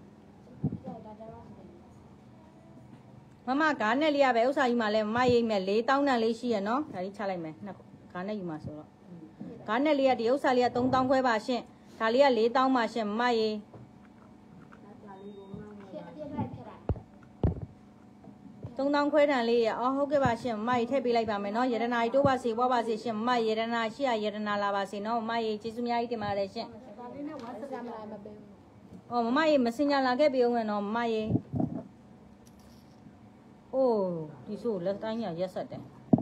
မမဂါနဲ့လေးရပဲဥစ္စာယူမှာလဲမမရိမ့်မဲ့လေးတောင်းတန်လေးရှိရနော်ဒါလေးချလိုက်မယ်နှစ်ဂါနဲ့ယူမှာဆိုတော့ဂါနဲ့လေးရဒီဥစ္စာလေးကသုံးသောင်းခွဲပါရှင်ဒါလေးကလေးတောင်းပါရှင်မမရိသုံးသောင်းခွဲတန်လေးရအော်ဟုတ်ကဲ့ပါရှင်မမရိထည့်ပေးလိုက်ပါမယ်နော်ရတနာကြီးတိုးပါစေပွားပါစေရှင်မမရတနာရှိရရတနာလာပါစေနော်မမရိကျေးဇူးများကြီးတင်ပါတယ်ရှင်ဒါလေးနဲ့ဝါစကားမလာမပေးဘူးအော်မမရိမစင်ညာလာခဲ့ပြီဦးမယ်နော်မမရိโอ้ဒီဆိုလက်တိုင်းရရက်ဆက်တယ်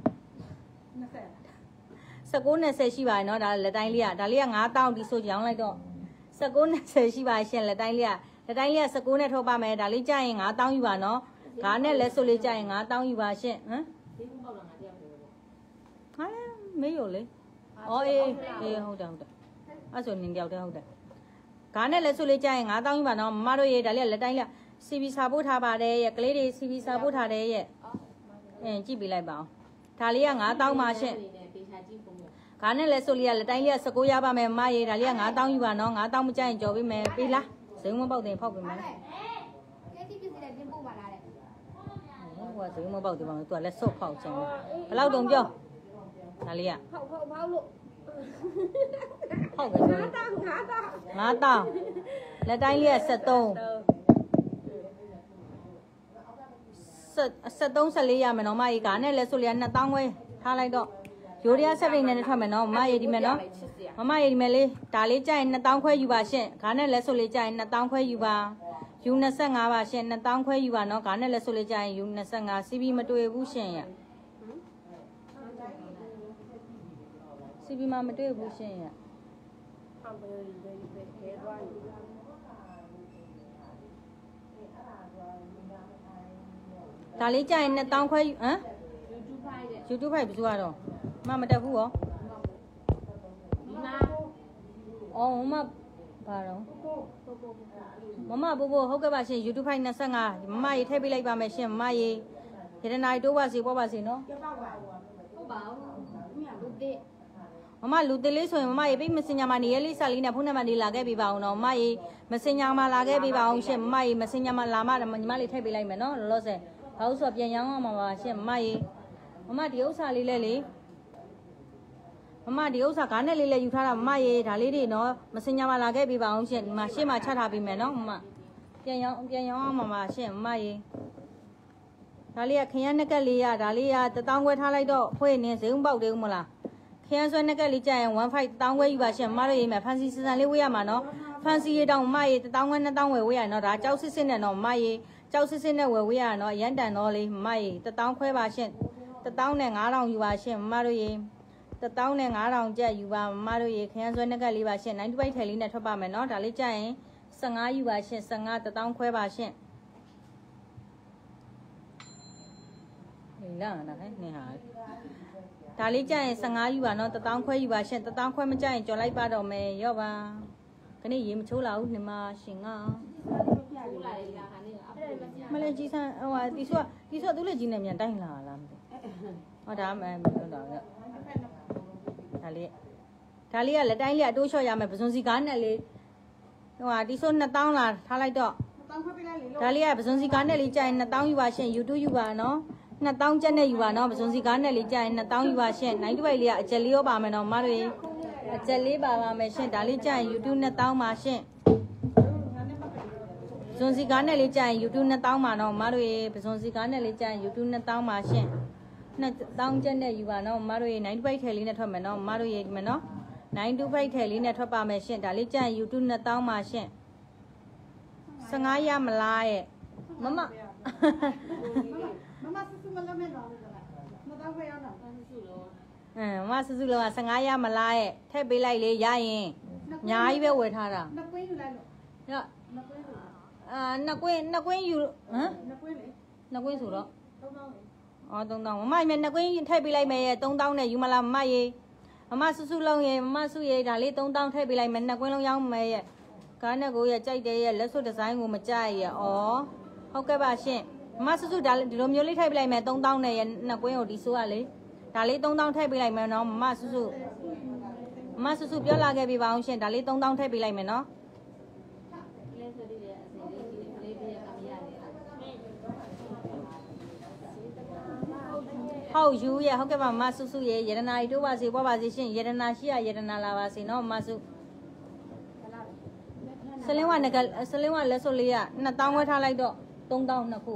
十九နဲ့十ရှိပါရဲ့เนาะဒါလက်တိုင်းလေးอ่ะဒါလေးက၅တောင်းဒီဆိုရောင်းလိုက်တော့十九နဲ့十ရှိပါရှင်လက်တိုင်းလေးอ่ะလက်တိုင်းလေးက十九နဲ့ထုတ်ပါမယ်ဒါလေးကြရင်၅တောင်းယူပါเนาะဂါနဲ့လက်စွပ်လေးကြရင်၅တောင်းယူပါရှင်ဟမ်ဒီခုပေါက်တာငါတယောက်ပြောဟာမေးရလေအော်အေးအေးဟုတ်တယ်ဟုတ်တယ်အဲ့ဆိုနင်တယောက်တည်းဟုတ်တယ်ဂါနဲ့လက်စွပ်လေးကြရင်၅တောင်းယူပါเนาะမမတို့ရေဒါလေးလက်တိုင်းလေးစီဗီစာပို့ထားပါတယ်ရဲ့ကလေးတွေစီဗီစာပို့ထားတယ်ရဲ့အင်းကြည့်ပြလိုက်ပါအောင်ဒါလေးက၅တောင်းပါရှင့်ဂါနဲ့လဲဆိုလေးကလက်တိုင်းလေးက十九ရပါမယ်မရေဒါလေးက၅တောင်းယူပါနော်၅တောင်းမကြရင်ကြော်ပေးမယ်ပေးလားဇိမ်မပေါက်တင်ဖောက်ပေးမယ်ကဲတိပစ္စည်းလည်းပြင်ပို့ပါလားတဲ့ဟိုကဇိမ်မပေါက်တင်ပါမယ်သူကလက်စော့ဖောက်ချင်တယ်ဘယ်လောက်တုံပြောဒါလေးကဖောက်ဖောက်ဖောက်လို့ဖောက်ပဲဆို၅တောင်း၅တောင်း၅တောင်းလက်တိုင်းလေးက十三ဆက်သုံးဆက်လေးရမယ်နော်မကြီးကနဲ့လဲဆိုလျာနှစ်တောင်းခွဲထားလိုက်တော့ရိုးရဆက်ပိန်နဲ့ထွက်မယ်နော်မကြီးဒီမယ်နော်မမကြီးဒီမယ်လေးဒါလေးကြိုင်နှစ်တောင်းခွဲယူပါရှင့်ဂါနဲ့လဲဆိုလေးကြိုင်နှစ်တောင်းခွဲယူပါယူ၂၅ပါရှင့်နှစ်တောင်းခွဲယူပါနော်ဂါနဲ့လဲဆိုလေးကြိုင်ယူ၂၅စီဘီမတွေ့ဘူးရှင့်ရစီဘီမမတွေ့ဘူးရှင့်ရဟုတ်ပါဘူးဘယ်ဘယ်ခဲသွားဒါလေးကြရင်နှစ်တောင်းခွဲဟမ် YouTube ဖိုက်ဘယ်သူကတော့မမတက်ဘူးရောဒီမှာအော်မမဘာတော့မမဘိုးဘိုးဟုတ်ကဲ့ပါရှင် YouTube ဖိုက်၂၅မမရေထည့်ပေးလိုက်ပါမယ်ရှင်မမရေရတနာရီတိုးပါစေပေါ်ပါစေနော်ဟုတ်ပါဘူးလူတစ်မမလူတစ်လေးဆိုရင်မမရေပိတ်မစင်ညာမှာနေရလေးစာလေးနဲ့ဖုန်းနံပါတ်လေးလာခဲ့ပေးပါအောင်နော်မမရေမစင်ညာမှာလာခဲ့ပေးပါအောင်ရှင်မမရေမစင်ညာမှာလာမှညီမလေးထည့်ပေးလိုက်မယ်နော်လောလောဆယ်ဘာလို့ဆိုပြန်ရောင်းအောင်မှာပါရှင်မမရေမမဒီဥစ္စာလေးလဲလေမမဒီဥစ္စာဂါနဲ့လေးလဲယူထားတာမမရေဒါလေးတွေနော်မစင်ညာမှာလာခဲ့ပေးပါအောင်ရှင်ဒီမှာရှေ့မှာချထားပေးမယ်နော်မမပြန်ရောင်းပြန်ရောင်းအောင်မှာပါရှင်မမရေဒါလေးကခရမ်းနက်ကက်လေးရဒါလေးကတထောင်ခွဲထားလိုက်တော့ဖွဲ့နေဇိမ်ပေါက်သေးဦးမလားခရမ်းဆွဲနက်ကက်လေးကြာရင်၁၅တောင်းခွဲယူပါရှင်မမတို့ရေမယ်ဖန်စီစစံလေးဝေးရမှာနော်ဖန်စီရေတောင်းမမရေတထောင်ခွဲနှစ်တောင်းဝယ်ဝေးရနော်ဒါကြောက်စစ်စစ်နဲ့နော်မမရေကြောက်စစ်စစ်နဲ့ဝယ်ဝေးရနော်ရန်တန်တော့လေးမမရေတထောင်ခွဲပါရှင်တထောင်နဲ့၅တောင်ယူပါရှင်မမတို့ရေတသောင်းနဲ့ငါးထောင်ကျပ်ယူပါမမတို့ရေခရမ်းဆွဲနှက်ကလေးပါရှင်နိုင်တူပိုက်ထဲလေးနဲ့ထွက်ပါမယ်နော်ဒါလေးကြရင်ဆယ်ငါးယူပါရှင်ဆယ်ငါးတသောင်းခွဲပါရှင်ဟေးလာတာဟဲ့နေဟာဒါလေးကြရင်ဆယ်ငါးယူပါနော်တသောင်းခွဲယူပါရှင်တသောင်းခွဲမကြရင်ကြော်လိုက်ပါတော့မယ်ရော့ပါခဏရေမချိုးလာဘူးနှမရှင်ကမလေးကြီးဆန်းဟိုတီဆိုတီဆိုသူ့လေကြီးနဲ့မြန်တိုင်းလာလားမသိဟောဒါမှမဟုတ်တော့ဒါလေးဒါလေးကလက်တိုင်းလေးအတိုးလျှော့ရမယ်ပစွန်စီကားနဲ့လေးဟိုဟာဒီဆိုနှစ်သောင်းလာထားလိုက်တော့ဒါလေးကပစွန်စီကားနဲ့လေးကြာရင်နှစ်သောင်းယူပါရှင် YouTube ယူပါနော်နှစ်သောင်းကျက်နဲ့ယူပါနော်ပစွန်စီကားနဲ့လေးကြာရင်နှစ်သောင်းယူပါရှင်နိုင်တစ်ပိုက်လေးကအကျက်လေးရောပါမယ်နော်မတို့အကျက်လေးပါပါမယ်ရှင်ဒါလေးကြာရင် YouTube နှစ်သောင်းပါရှင်ပစွန်စီကားနဲ့လေးကြာရင် YouTube နှစ်သောင်းပါနော်မတို့ပစွန်စီကားနဲ့လေးကြာရင် YouTube နှစ်သောင်းပါရှင်နှစ်သောင်းကျက်နဲ့ယူပါနော်မတို့နိုင်တစ်ပိုက်ထဲလေးနဲ့ထွက်မယ်နော်မတို့ရေဒီမယ်နော်နိုင်တူဖိုက်ထဲလေးနဲ့ထွက်ပါမယ်ရှင်ဒါလေးကြရင် YouTube နှစ်သောင်းပါရှင်ဆယ်ငါးရမလားရဲ့မမမမဆူဆူမလုံးမဲ့တော့ဘူးလားမတော့ခွဲရောက်တော့ဆူဆူလို့အင်းမမဆူဆူလုံးကဆယ်ငါးရမလားရဲ့ထည့်ပေးလိုက်လေရရင်အများကြီးပဲဝယ်ထားတာနှစ်ကွင်းယူလိုက်လို့ရနှစ်ကွင်းအာနှစ်ကွင်းနှစ်ကွင်းယူဟမ်နှစ်ကွင်းလေနှစ်ကွင်းဆိုတော့သုံးသောင်းလေအော်သုံးသောင်းမမမြနှစ်ကွင်းထည့်ပေးလိုက်မယ်ရဲ့သုံးသောင်းနဲ့ယူမလားမမရေမမဆူဆူလုံးရေမမဆူရေဒါလေးသုံးသောင်းထည့်ပေးလိုက်မယ်နှစ်ကွင်းလုံးရောင်းမယ်ရဲ့ကားနဲ့ကိုရဲ့ကြိုက်တယ်ရဲ့လက်စွပ်ဒီဇိုင်းကိုမကြိုက်ရဲ့ဩဟုတ်ကဲ့ပါရှင်မမဆူဆူဒါဒီလိုမျိုးလေးထည့်ပေးလိုက်မယ်သုံးသောင်းနဲ့ရဲ့နှစ်ကွင်းကိုဒီဆိုရလေဒါလေးသုံးသောင်းထည့်ပေးလိုက်မယ်နော်မမဆူဆူမမဆူဆူပြောလာခဲ့ပြီပါအောင်ရှင်ဒါလေးသုံးသောင်းထည့်ပေးလိုက်မယ်နော်ဟုတ်ယူရဲ့ဟုတ်ကဲ့ပါမဆူဆူရဲ့ရတနာရီတိုးပါစေပွားပါစေရှင်ရတနာရှိရရတနာလာပါစေနော်မဆူဆလင်းဝနကဆလင်းဝလက်စွပ်လေးကနှစ်သောင်းဝဲထားလိုက်တော့သုံးသောင်းနှစ်ခု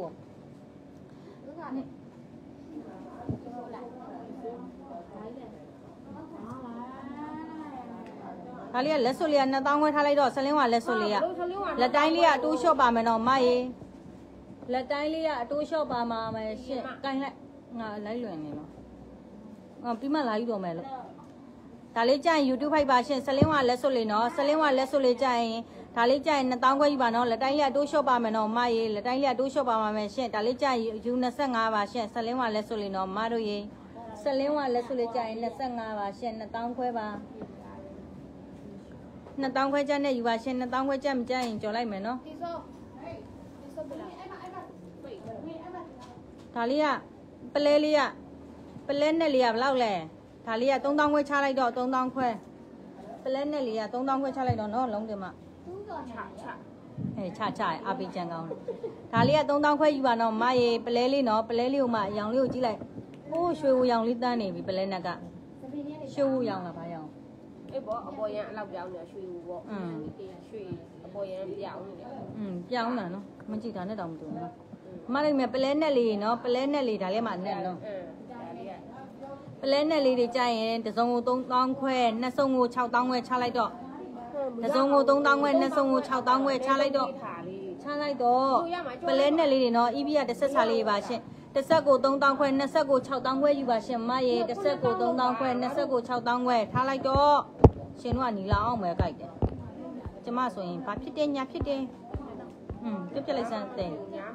ဒါလေးကလက်စွပ်လေးကနှစ်သောင်းဝဲထားလိုက်တော့ဆလင်းဝလက်စွပ်လေးကလက်တိုင်းလေးကအတိုးလျှော့ပါမယ်နော်မရေလက်တိုင်းလေးကအတိုးလျှော့ပါမှာမယ်ရှင်ကိုင်းလိုက်ငါလိုက်လွင်နေတော့အော်ပြီးမှလာယူတော့မယ်လို့ဒါလေးကြရင် YouTube ဖိုက်ပါရှင်ဆလင်းဝလက်စွပ်လေးနော်ဆလင်းဝလက်စွပ်လေးကြရင်ဒါလေးကြရင်နှစ်သောင်းခွဲယူပါနော်လက်တိုင်းလေးအတိုးလျှော့ပါမယ်နော်မရေလက်တိုင်းလေးအတိုးလျှော့ပါမှာမယ်ရှင်ဒါလေးကြရင် ယူ၂၅ပါရှင်ဆလင်းဝလက်စွပ်လေးနော်မတို့ရေဆလင်းဝလက်စွပ်လေးကြရင်၂၅ပါရှင်နှစ်သောင်းခွဲပါနှစ်သောင်းခွဲကျနဲ့ယူပါရှင်နှစ်သောင်းခွဲကျမကြရင်ကြော်လိုက်မယ်နော်ဒါလေးကပလဲလေးကပလဲနဲ့လေးကဘယ်လောက်လဲဒါလေးကသုံးသောင်းခွဲချလိုက်တော့သုံးသောင်းခွဲပလဲနဲ့လေးကသုံးသောင်းခွဲချလိုက်တော့နော်လုံးတယ်မအဲချချအပိကြံကောင်းတယ်ဒါလေးကသုံးသောင်းခွဲယူပါနော်မရေပလဲလေးနော်ပလဲလေးကိုမှအရောင်လေးကိုကြည့်လိုက်ဟိုးရွှေဝရောင်လေးတန်းနေပြီပလဲနဲ့ကရွှေဝရောင်လားဘာရောင်အေးပေါ့အပေါ်ရန်အလောက်ပြောင်းနေရွှေဝပေါ့อืมရွှေအပေါ်ရန်ပြောင်းနေတယ်อืมပြောင်းတာနော်မကြည့်တာနဲ့တောင်မတူဘူးမလိုက်မယ်ပလဲနဲ့လေးနော်ပလဲနဲ့လေးဒါလေးမှနဲ့နော်ပလဲနဲ့လေးတွေကြရင်တစ်စုံကိုသုံးသောင်းခွဲနှစ်စုံကို၆သောင်းခွဲချလိုက်တော့တစ်စုံကိုသုံးသောင်းခွဲနှစ်စုံကို၆သောင်းခွဲချလိုက်တော့ချလိုက်တော့ပလဲနဲ့လေးတွေနော်အီးဘီကတစ်ဆက်စာလေးပါရှင်တစ်ဆက်ကိုသုံးသောင်းခွဲနှစ်ဆက်ကို၆သောင်းခွဲယူပါရှင်မရေတစ်ဆက်ကိုသုံးသောင်းခွဲနှစ်ဆက်ကို၆သောင်းခွဲထားလိုက်တော့ရှင်တို့ကနီလာအောင်ပဲကြိုက်တယ်ကျမဆိုရင်ဘာဖြစ်တယ်ညာဖြစ်တယ်อืมပြပြလိုက်စမ်းတဲ့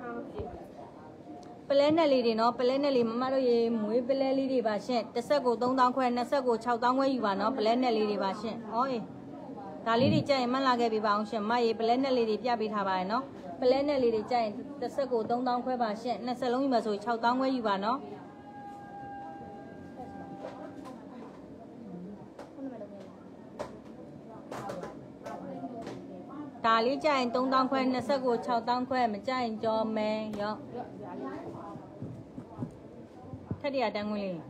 ပလဲနဲ့လေးတွေနော်ပလဲနဲ့လေးမမတို့ရေမွေးပလဲလေးတွေပါရှင်တစ်ဆက်ကိုသုံးသောင်းခွဲနှစ်ဆက်ကို၆သောင်းခွဲယူပါနော်ပလဲနဲ့လေးတွေပါရှင်ဟောအေးဒါလေးတွေကြရင်မှတ်လာခဲ့ပြီပါအောင်ရှင်မရေပလဲနဲ့လေးတွေပြပေးထားပါရနော်ပလဲနဲ့လေးတွေကြရင်တစ်ဆက်ကိုသုံးသောင်းခွဲပါရှင်နှစ်ဆက်လုံးယူမှာဆို၆သောင်းခွဲယူပါနော်ဒါလေးကြရင်သုံးသောင်းခွဲနှစ်ဆက်ကို၆သောင်းခွဲမကြရင်ကြော်မယ်ရောထက်တရတန်းခွင်းလေး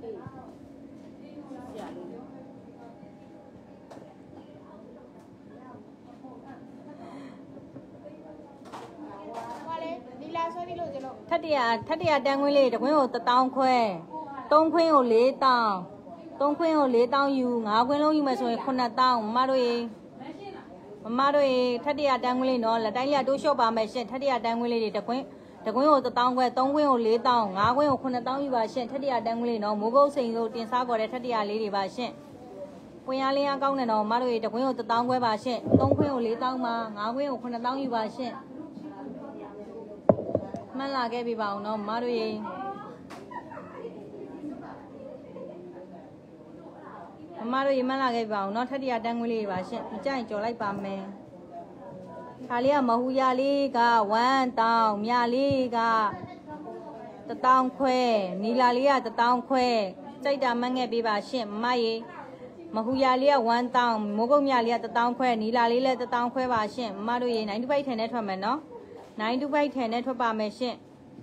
ထက်တရထက်တရတန်းခွင်းလေးတခွင်းကိုတစ်သောင်းခွဲသုံးခွင်းကိုလေးတောင်းသုံးခွင်းကိုလေးတောင်းယူငါးခွင်းလုံးယူမယ်ဆိုရင်ခုနှစ်တောင်းမမတို့ရေမမတို့ရေထက်တရတန်းခွင်းလေးနော်လက်တိုင်းလေးတိုးလျှော့ပါမယ်ရှင်ထက်တရတန်းခွင်းလေးတွေတခွင်းတကွင်းကိုတစ်တောင်းခွဲသုံးကွင်းကိုလေးတောင်းငါးကွင်းကိုခုနှစ်တောင်းယူပါရှင်ထက်တရတန်းကလေးနော်မိုးကုတ်စိန်တို့တင်စားခေါ်တဲ့ထက်တရလေးတွေပါရှင်ပွင့်အားလေးအားကောင်းတဲ့နော်မတို့ရေတကွင်းကိုတစ်တောင်းခွဲပါရှင်သုံးကွင်းကိုလေးတောင်းပါငါးကွင်းကိုခုနှစ်တောင်းယူပါရှင်မှတ်လာခဲ့ပြီပါအောင်နော်မတို့ရေမမတို့ရေမှတ်လာခဲ့ပြီပါအောင်နော်ထက်တရတန်းကလေးတွေပါရှင်မကြိုက်ကြော်လိုက်ပါမယ်ခါလေးကမဟူရလေးကဝမ်းတောင်းမြလေးကတတောင်းခွဲနီလာလေးကတတောင်းခွဲကြိုက်တာမှတ်ခဲ့ပေးပါရှင်မမရေမဟူရလေးကဝမ်းတောင်းမိုးကုတ်မြလေးကတတောင်းခွဲနီလာလေးလည်းတတောင်းခွဲပါရှင်မမတို့ရေနိုင်တူပိုက်ထန်နဲ့ထွက်မယ်နော်နိုင်တူပိုက်ထန်နဲ့ထွက်ပါမယ်ရှင်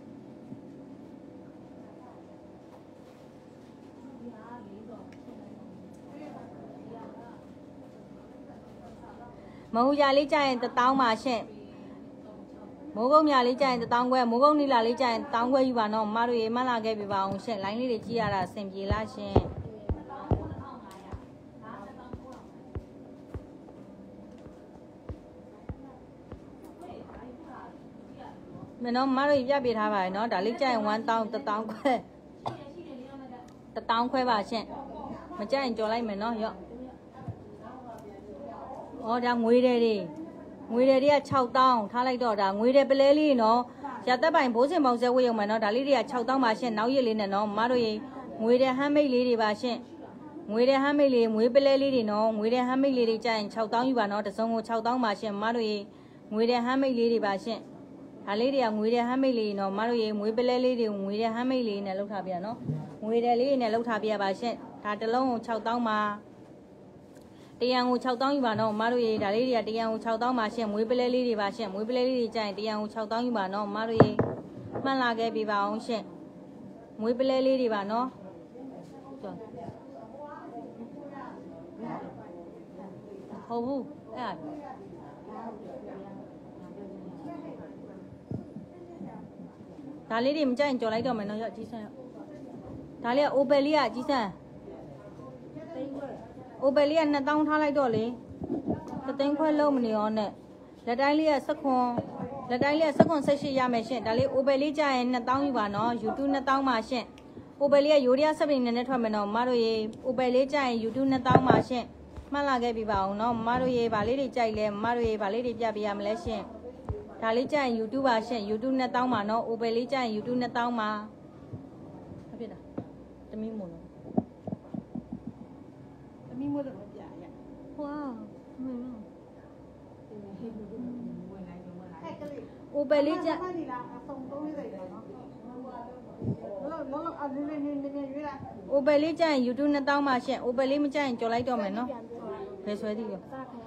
မဟူရလေးကြရင်တတောင်းပါရှင်မိုးကုတ်မြလေးကြရင်တတောင်းခွဲမိုးကုတ်နီလာလေးကြရင်တောင်းခွဲယူပါနော်မမတို့ရေမှတ်လာခဲ့ပြီပါအောင်ရှင်လိုင်းလေးတွေကြည့်ရတာအဆင်ပြေလားရှင်မနော်မတို့ပြပြထားပါရနော်ဒါလေးကြရင်oneတောင်းတစ်တောင်းခွဲတစ်တောင်းခွဲပါရှင်မကြရင်ကြော်လိုက်မယ်နော်ရော့ဩဒါငွေတယ်တွေငွေတယ်တွေက၆တောင်းထားလိုက်တော့ဒါငွေတယ်ပလဲလေးနော်ရသက်ပိုင်ဘိုးစင်ပေါင်းစဲဝေးရုံမှာနော်ဒါလေးတွေက၆တောင်းပါရှင်နောက်ရစ်လေးနဲ့နော်မတို့ရေငွေတယ်ဟမ်းမိတ်လေးတွေပါရှင်ငွေတယ်ဟမ်းမိတ်လေးငွေပလဲလေးတွေနော်ငွေတယ်ဟမ်းမိတ်လေးတွေကြရင်၆တောင်းယူပါနော်တစ်စုံကို၆တောင်းပါရှင်မတို့ရေငွေတယ်ဟမ်းမိတ်လေးတွေပါရှင်ဒါလေးတွေကငွေတယ်ဟမ်းမိတ်လေးနော်မတို့ရေငွေပလဲလေးတွေငွေတယ်ဟမ်းမိတ်လေးနဲ့လှုပ်ထားပြနော်ငွေတယ်လေးနဲ့လှုပ်ထားပြပါရှင်ဒါတစ်လုံးကို၆တောင်းပါတရံကို၆တောင်းယူပါနော်မတို့ရေဒါလေးတွေကတရံကို၆တောင်းပါရှင်မွေးပလဲလေးတွေပါရှင်မွေးပလဲလေးတွေကြရင်တရံကို၆တောင်းယူပါနော်မတို့ရေမှန်လာခဲ့ပြီပါအောင်ရှင်မွေးပလဲလေးတွေပါနော်ဟုတ်ဘူးအဲ့ဒါလေးတွေမကြိုက်ရင်ကြော်လိုက်တော့မယ်နော်ရော့ကြီးစမ်းဒါလေးကအိုပယ်လေးကကြီးစမ်းအိုပယ်လေးကနှစ်တောင်းထားလိုက်တော့လေသသိန်းခွဲလုံးမနေရောနဲ့လက်တိုင်းလေးကစက်ခွန်လက်တိုင်းလေးကစက်ခွန်ဆက်ရှိရမယ်ရှင်ဒါလေးအိုပယ်လေးကြရင်နှစ်တောင်းယူပါနော် YouTube နှစ်တောင်းပါရှင်အိုပယ်လေးကယိုရီးယားဆက်ပင်နဲ့ထွက်မယ်နော်မတို့ရေအိုပယ်လေးကြရင် YouTube နှစ်တောင်းပါရှင်မှတ်လာခဲ့ပြီပါအောင်နော်မတို့ရေဗာလေးတွေကြိုက်လဲမတို့ရေဗာလေးတွေပြပြရမလဲရှင်ဒါလေးကြရင် YouTube ပါရှင် YouTube နှစ်တောင်းပါနော်အိုပယ်လေးကြရင် YouTube နှစ်တောင်းပါဟုတ်ပြီလားတမီးမို့နော်တမီးမို့တော့ပြရဝါမင်းနော်အိုပယ်လေးကြဒီလားအဆုံးသုံးနေတယ်နော်လောလောလောအဲ့ဒီနေနေနေရွေးလားအိုပယ်လေးကြရင် YouTube နှစ်တောင်းပါရှင်အိုပယ်လေးမကြရင်ကြော်လိုက်တော့မယ်နော်ဘယ်ဆွဲသည်ရော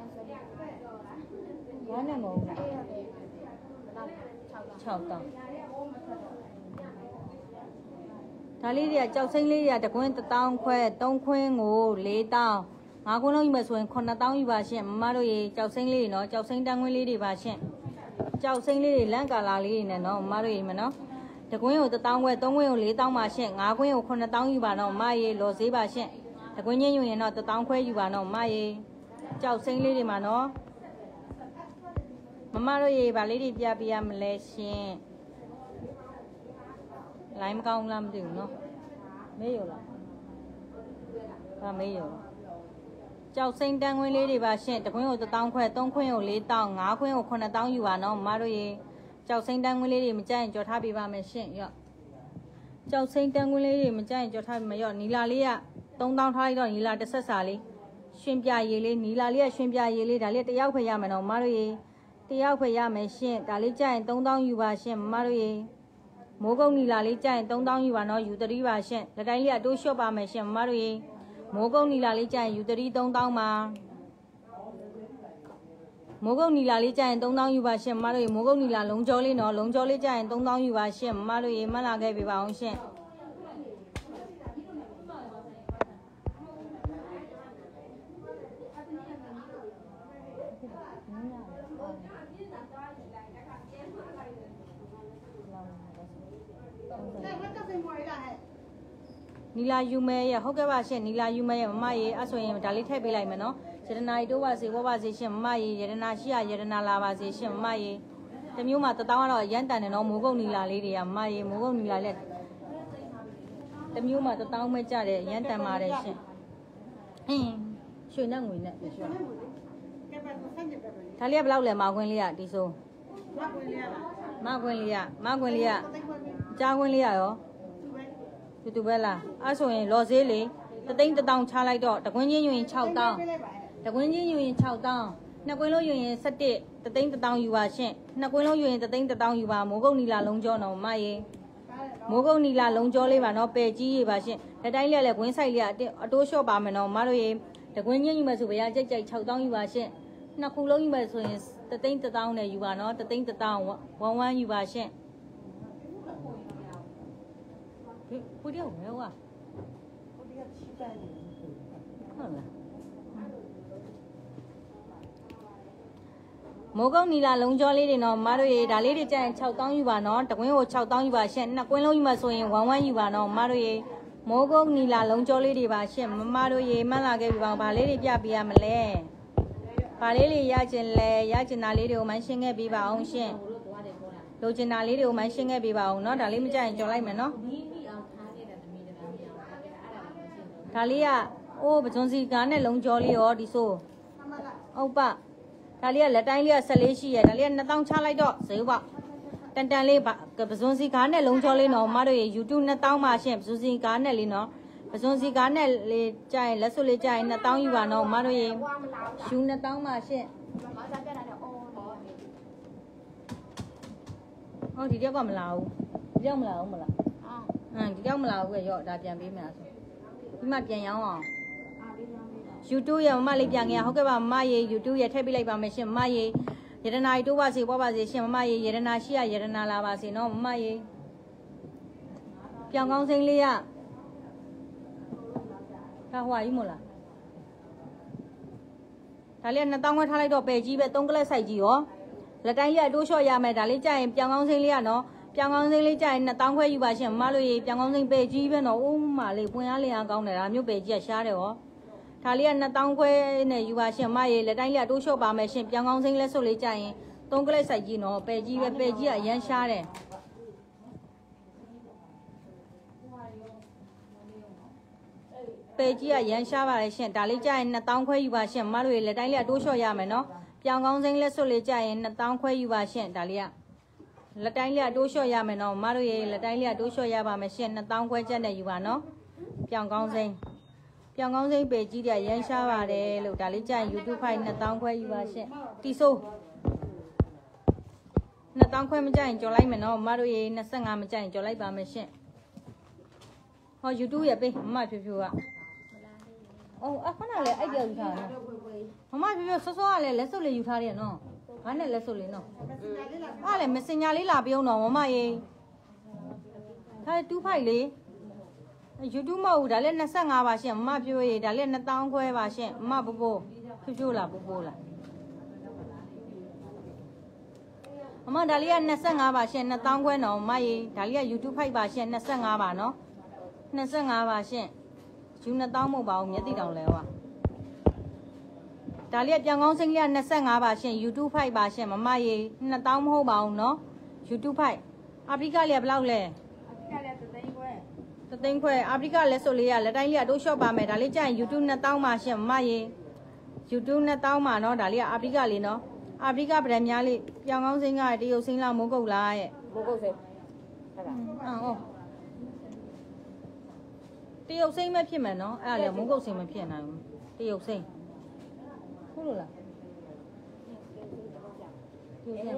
ဘာနဲ့မဟုတ်လား၆တောင်းဒါလေးတွေကကြောက်စိမ့်လေးတွေကတကွင်းတစ်တောင်းခွဲသုံးခွင်းကိုလေးတောင်းငါးခွင်းလုံးယူမယ်ဆိုရင်ခုနှစ်တောင်းယူပါရှင်မမတို့ရေကြောက်စိမ့်လေးတွေနော်ကြောက်စိမ့်တန်းခွင်းလေးတွေပါရှင်ကြောက်စိမ့်လေးတွေလန့်ကာလာလေးတွေနဲ့နော်မမတို့ရေမနော်တကွင်းကိုတစ်တောင်းခွဲသုံးခွင်းကိုလေးတောင်းပါရှင်ငါးခွင်းကိုခုနှစ်တောင်းယူပါနော်မရေလော်စေးပါရှင်တကွင်းချင်းယူရင်တော့တစ်တောင်းခွဲယူပါနော်မရေကြောက်စိမ့်လေးတွေမှာနော်မမတို့ရေဗာလေးတွေပြပြရမလဲရှင်လိုင်းမကောင်းလားမသိဘူးနော်မေးရလားဗာမေးရကြောက်စိမ့်တန်းခွင်းလေးတွေပါရှင်တခွင်းကိုတစ်တောင်းခွဲသုံးခွင်းကိုလေးတောင်းငါးခွင်းကိုခုနှစ်တောင်းယူပါနော်မမတို့ရေကြောက်စိမ့်တန်းခွင်းလေးတွေမကြိုက်ရင်ကြော်ထားပေးပါမယ်ရှင်ရော့ကြောက်စိမ့်တန်းခွင်းလေးတွေမကြိုက်ရင်ကြော်ထားပေးမယ်ရော့နီလာလေးကသုံးတောင်းထားလိုက်တော့နီလာတစ်ဆက်စာလေးရှင်ပြရည်လေးနီလာလေးကရှင်ပြရည်လေးဒါလေးတယောက်ခွဲရမယ်နော်မမတို့ရေတယောက်ခွဲရမယ်ရှင်ဒါလေးကြိုက်ရင်သုံးတောင်းယူပါရှင်မမတို့ရေမိုးကုတ်နီလာလေးကြိုက်ရင်သုံးတောင်းယူပါနော်ယူသတိပါရှင်လက်တိုင်းလေးကတိုးလျှော့ပါမယ်ရှင်မမတို့ရေမိုးကုတ်နီလာလေးကြိုက်ရင်ယူသတိသုံးတောင်းပါမိုးကုတ်နီလာလေးကြိုက်ရင်သုံးတောင်းယူပါရှင်မမတို့ရေမိုးကုတ်နီလာလုံးကြောလေးနော်လုံးကြောလေးကြိုက်ရင်သုံးတောင်းယူပါရှင်မမတို့ရေမှတ်လာခဲ့ပြီပါအောင်ရှင်နီလာယူမဲရဟုတ်ကဲ့ပါရှင်နီလာယူမဲရမမရေအဲ့ဆိုရင်ဒါလေးထည့်ပေးလိုက်မယ်နော်ရတနာရီတိုးပါစေဝပါစေရှင်မမရေရတနာရှိရရတနာလာပါစေရှင်မမရေတမျိုးမှာတတောင်းကတော့ရမ်းတန်တယ်နော်မိုးကုတ်နီလာလေးတွေကမရေမိုးကုတ်နီလာလက်တမျိုးမှာတတောင်းမဲ့ကြတယ်ရမ်းတန်ပါတယ်ရှင်အင်းရွှေနဲ့ငွေနဲ့ပြောကဲပါဆက်နေပဲပဲဒါလေးကဘယ်လောက်လဲမောင်ခွင်းလေးကဒီဆိုမကွင်းလေးရလားမောင်ခွင်းလေးကမောင်ခွင်းလေးကတိတ်ခွင်းလေးကြားခွင်းလေးကရောသူပဲတူတူပဲလားအဲ့ဆိုရင်လော်ဈေးလေးတသိန်းတစ်တောင်းချလိုက်တော့တကွင်းချင်းယူရင်၆တောင်းပေးလိုက်ပါတကွင်းချင်းယူရင်၆တောင်းနှစ်ကွင်းလုံးယူရင်၁၁တသိန်းတစ်တောင်းယူပါရှင့်နှစ်ကွင်းလုံးယူရင်တသိန်းတစ်တောင်းယူပါမိုးကုတ်နီလာလုံးကျော်နော်မရေမိုးကုတ်နီလာလုံးကျော်လေးပါနော်ပယ်ကြီးရေးပါရှင့်လက်တိုင်းလေးလည်းကွင်းဆိုင်လေးကအတိုးလျှော့ပါမယ်နော်မတို့ရေတကွင်းချင်းယူမယ်ဆိုဗျာကြိတ်ကြိတ်၆တောင်းယူပါရှင့်နှစ်ခုလုံးယူမယ်ဆိုရင်တသိန်းတစ်တောင်းနဲ့ယူပါနော်တသိန်းတစ်တောင်းဝမ်ဝမ်ယူပါရှင့်ဘုရားဘယ်ဝါကိုဒီကချီပန်းနေဟုတ်လားမိုးကုတ်နီလာလုံးကျော်လေးတွေနော်မတို့ရေဒါလေးတွေကြရင်၆တောင်းယူပါနော်တကွင်းကို၆တောင်းယူပါရှင့်နှစ်ကွင်းလုံးယူမှဆိုရင်ဝမ်ဝမ်ယူပါနော်မတို့ရေမိုးကုတ်နီလာလုံးကျော်လေးတွေပါရှင့်မမတို့ရေမှန်းလာခဲ့ပြီပါဗာလေးတွေပြပေးရမလဲဗာလေးတွေရကျင်လဲရကျင်တာလေးတွေကိုမှရှင်းခဲ့ပေးပါအောင်ရှင့်လိုချင်တာလေးတွေကိုမှရှင်းခဲ့ပေးပါအောင်နော်ဒါလေးမကြရင်ကြော်လိုက်မယ်နော်ဒါလေးကအိုးပစွန်စီကားနဲ့လုံးကျော်လေးရောဒီဆိုဟုတ်ပါဒါလေးကလက်တိုင်းလေးကဆက်လေးရှိရဒါလေးကနှစ်တောင်းချလိုက်တော့ဈေးပေါ့တန်တန်လေးပစွန်စီကားနဲ့လုံးကျော်လေးနော်မတို့ရေ YouTube နှစ်တောင်းပါရှင့်ပစွန်စီကားနဲ့လေးနော်ပစွန်စီကားနဲ့လေးကြရင်လက်စွပ်လေးကြရင်နှစ်တောင်းယူပါနော်မတို့ရေယူနှစ်တောင်းပါရှင့်ဟောဒီတယောက်ကမလာဘူးဒီတယောက်မလာဘူးမလားအင်းဒီတယောက်မလာဘူးကရော့ဒါပြန်ပေးမယ်ဆိုဒီမှာပြန်ရောင်းအောင် YouTube ရမမလေးပြန်ခဲ့ဟုတ်ကဲ့ပါမမရေ YouTube ရထည့်ပေးလိုက်ပါမယ်ရှင်မမရေရတနာတိုးပါစေပွားပါစေရှင်မမရေရတနာရှိရရတနာလာပါစေနော်မမရေပြောင်းကောင်းစိမ့်လေးရဒါဟွာကြီးမို့လားဒါလေးနှစ်တောင်းခွဲထားလိုက်တော့ပယ်ကြီးပဲသုံးကလက်ဆိုင်ကြီးရောလက်တိုင်းရအတိုးလျှော့ရမယ်ဒါလေးကြာရင်ပြောင်းကောင်းစိမ့်လေးရနော်ပြောင်းကောင်းစိမ့်လေးကြာရင်နှစ်တောင်းခွဲယူပါရှင်မမလို့ရေပြောင်းကောင်းစိမ့်ပယ်ကြီးပဲနော်ဦးမလေးပွင့်အားလျင်အားကောင်းတယ်ဒါမျိုးပယ်ကြီးကရှားတယ်ဟောဒါလေးကနှစ်တောင်းခွဲနဲ့ယူပါရှင်မရေလက်တိုင်းလေးကတိုးလျှော့ပါမယ်ရှင်ပြောင်းကောင်းစိမ့်လက်စွပ်လေးကြာရင်သုံးကလေးဆိုင်ကြီးနော်ပယ်ကြီးပဲပယ်ကြီးကအရန်ရှားတယ်ပယ်ကြီးကရန်ရှားပါလေရှင်ဒါလေးကြာရင်နှစ်တောင်းခွဲယူပါရှင်မတို့ရေလက်တိုင်းလေးကတိုးလျှော့ရမယ်နော်ပြောင်းကောင်းစိမ့်လက်စွပ်လေးကြာရင်နှစ်တောင်းခွဲယူပါရှင်ဒါလေးကလက်တိုင်းလေးကတိုးလျှော့ရမယ်နော်မတို့ရေလက်တိုင်းလေးကတိုးလျှော့ရပါမယ်ရှင်နှစ်တောင်းခွဲချက်နဲ့ယူပါနော်ပြောင်းကောင်းစိမ့်ပြောင်းကောင်းစိမ့်ပေကြီးတဲ့ရန်ရှားပါတယ်လို့ဒါလေးကြာရင် YouTube ဖိုင်နှစ်တောင်းခွဲယူပါရှင်တီဆိုးနှစ်တောင်းခွဲမကြရင်ကြော်လိုက်မယ်နော်မတို့ရေ၂၅မကြရင်ကြော်လိုက်ပါမယ်ရှင်ဟော YouTube ရပေးမမဖြူဖြူကအော်အခုနလည်းအဲ့ကြော်ယူထားတယ်မမဖြူဖြူစောစောကလည်းလက်စုပ်လေးယူထားတယ်နော်ဘာနဲ့လက်စုပ်လေးနော်အဲ့လည်း Messenger လေးလာပြုံးတော့မမရေဒါတူဖိုင်လေး YouTube မဟုတ်ဒါလည်း၂၅ပါရှင်မမဖြူရေဒါလည်းနှစ်တောင်းခွဲပါရှင်မမပို့ပို့ဖြူဖြူလားပို့ပို့လားမမဒါလေးက၂၅ပါရှင်နှစ်တောင်းခွဲနော်မရေဒါလေးက YouTube ဖိုက်ပါရှင်၂၅ပါနော်၂၅ပါရှင်ယူနှစ်တောင်းမဟုတ်ပါဘူးမျက်တိတောင်လဲဟောဒါလေးကပြောင်းကောင်းစိမ့်လေးက၂၅ပါရှင် YouTube ဖိုက်ပါရှင်မမရေနှစ်တောင်းမဟုတ်ပါဘူးနော် YouTube ဖိုက်အာဖရိကလေးကဘယ်လောက်လဲအာဖရိကလေးသသိန်းခွဲသသိန်းခွဲအာဖရိကလက်စုပ်လေးကလက်တိုင်းလေးကတိုးလျှော့ပါမယ်ဒါလေးကြာရင် YouTube နှစ်တောင်းပါရှင်မမရေ YouTube နှစ်တောင်းပါနော်ဒါလေးကအာဖရိကလေးနော်အာဖရိကဗရန်များလေးပြောင်းကောင်းစိမ့်ကတရုတ်စိမ့်လားမိုးကုတ်လားရဲ့မိုးကုတ်စိမ့်ဟုတ်လားအော်တရုတ်စိမ့်မဖြစ်မယ်နော်အဲ့ဒါလေမိုးကုတ်စိမ့်မဖြစ်နိုင်ဘူးတရုတ်စိမ့်ဟုတ်လို့လားတရုတ်စိမ့်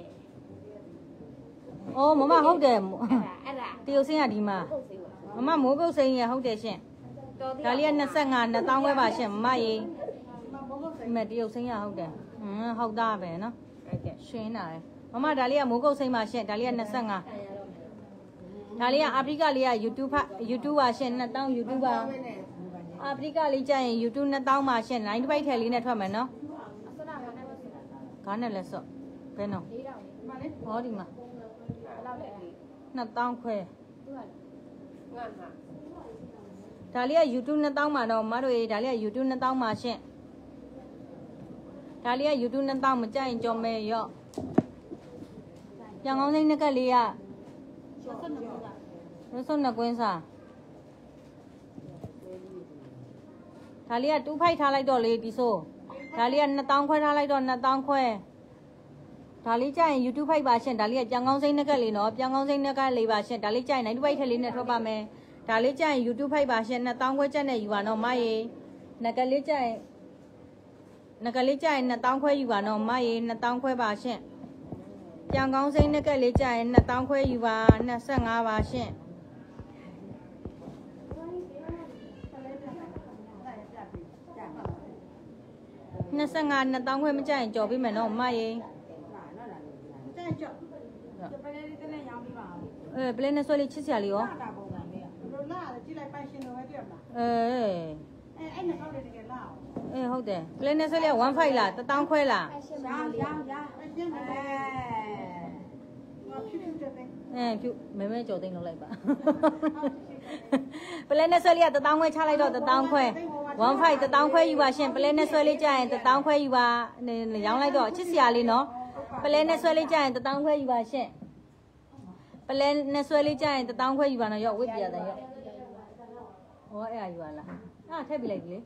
အော်မမဟုတ်တယ်အဲ့ဒါတရုတ်စိမ့်ကဒီမှာမမမိုးကုတ်စိမ့်ရဟုတ်တယ်ရှင်ဒါလေးက၂၅နှစ်တောင်းခွဲပါရှင်မမရေဒီမဲ့တရုတ်စိမ့်ရဟုတ်တယ်ဟမ်ဟုတ်သားပဲနော်ဟုတ်ကဲ့ရှင်းတာလေမမဒါလေးကမိုးကုတ်စိမ့်ပါရှင်ဒါလေးက၂၅ဒါလေးကအာဖရိကလေးက YouTube YouTube ပါရှင်နှစ်တောင်း YouTube ပါအာဖရိကလေးကြာရင် YouTube နှစ်တောင်းပါရှင် line တစ်ပိုက်ထည့်လေးနဲ့ထွက်မယ်နော်ကားနဲ့လက်စော့ဘယ်နော်ဟောဒီမှာနှစ်တောင်းခွဲဒါလေးက YouTube နှစ်တောင်းပါတော့မတို့ရေဒါလေးက YouTube နှစ်တောင်းပါရှင်ဒါလေးက YouTube နှစ်တောင်းမကြရင်ကြော်မဲရော့ပြန်ကောင်းစိမ့်နှစ်ကက်လေးကရစွန်းနှစ်ကွင်းစားဒါလေးကတူးဖိုက်ထားလိုက်တော့လေဒီဆိုဒါလေးကနှစ်တောင်းခွဲထားလိုက်တော့နှစ်တောင်းခွဲဒါလေးကြရင် YouTube ဖိုက်ပါရှင်ဒါလေးကပြန်ကောင်းစိမ့်နှစ်ကက်လေးနော်ပြန်ကောင်းစိမ့်နှစ်ကက်လေးပါရှင်ဒါလေးကြရင်နိုင်တူးဖိုက်ထက်လေးနဲ့ထွက်ပါမယ်ဒါလေးကြရင် YouTube ဖိုက်ပါရှင်နှစ်တောင်းခွဲချက်နဲ့ယူပါနော်မရေနှစ်ကက်လေးကြရင်နှစ်ကက်လေးကြရင်နှစ်တောင်းခွဲယူပါနော်မရေနှစ်တောင်းခွဲပါရှင်ပြန်ကောင်းစိမ့်နှစ်ကက်လေးကြရင်နှစ်တောင်းခွဲယူပါနှစ်ဆယ့်ငါးပါရှင်နှစ်ဆယ့်ငါးနှစ်တောင်းခွဲမကြရင်ကြော်ပေးမယ်နော်မရေတဲ့ကြောက်ပလဲလေးတက်နဲ့ရောင်းပြီးပါအောင်အဲပလဲနဲ့ဆွဲလေးချစ်စရာလေးရောတာပုံစံလေးဘယ်လိုလာလဲကြည့်လိုက်ပိုင်ရှင်တော်ပဲပြတ်လားအဲအဲအဲ့နဲ့ဟောက်တယ်တကယ်လားအဲဟုတ်တယ်ပလဲနဲ့ဆွဲလေးone fiveလားတစ်တောင်းခွဲလားရောင်းရောင်းရောင်းအရှင်းတယ်ငါဖြူဖြူတဲ့တဲ့အဲဖြူမဲမဲကြော်သိမ်းလုပ်လိုက်ပါပလဲနဲ့ဆွဲလေးကတစ်တောင်းခွဲချလိုက်တော့တစ်တောင်းခွဲone fiveတစ်တောင်းခွဲယူပါရှင်ပလဲနဲ့ဆွဲလေးကြရင်တစ်တောင်းခွဲယူပါရောင်းလိုက်တော့ချစ်စရာလေးနော်ပလဲနဲ့ဆွဲလေးကြရင်တစ်တောင်းခွဲယူပါရှင်ပလဲနဲ့ဆွဲလေးကြရင်တစ်တောင်းခွဲယူပါနော်ရော့ဝစ်ပြတယ်ရော့ဟောအဲ့အယူပါလားအဲ့ထည့်ပြလိုက်ပြီလေ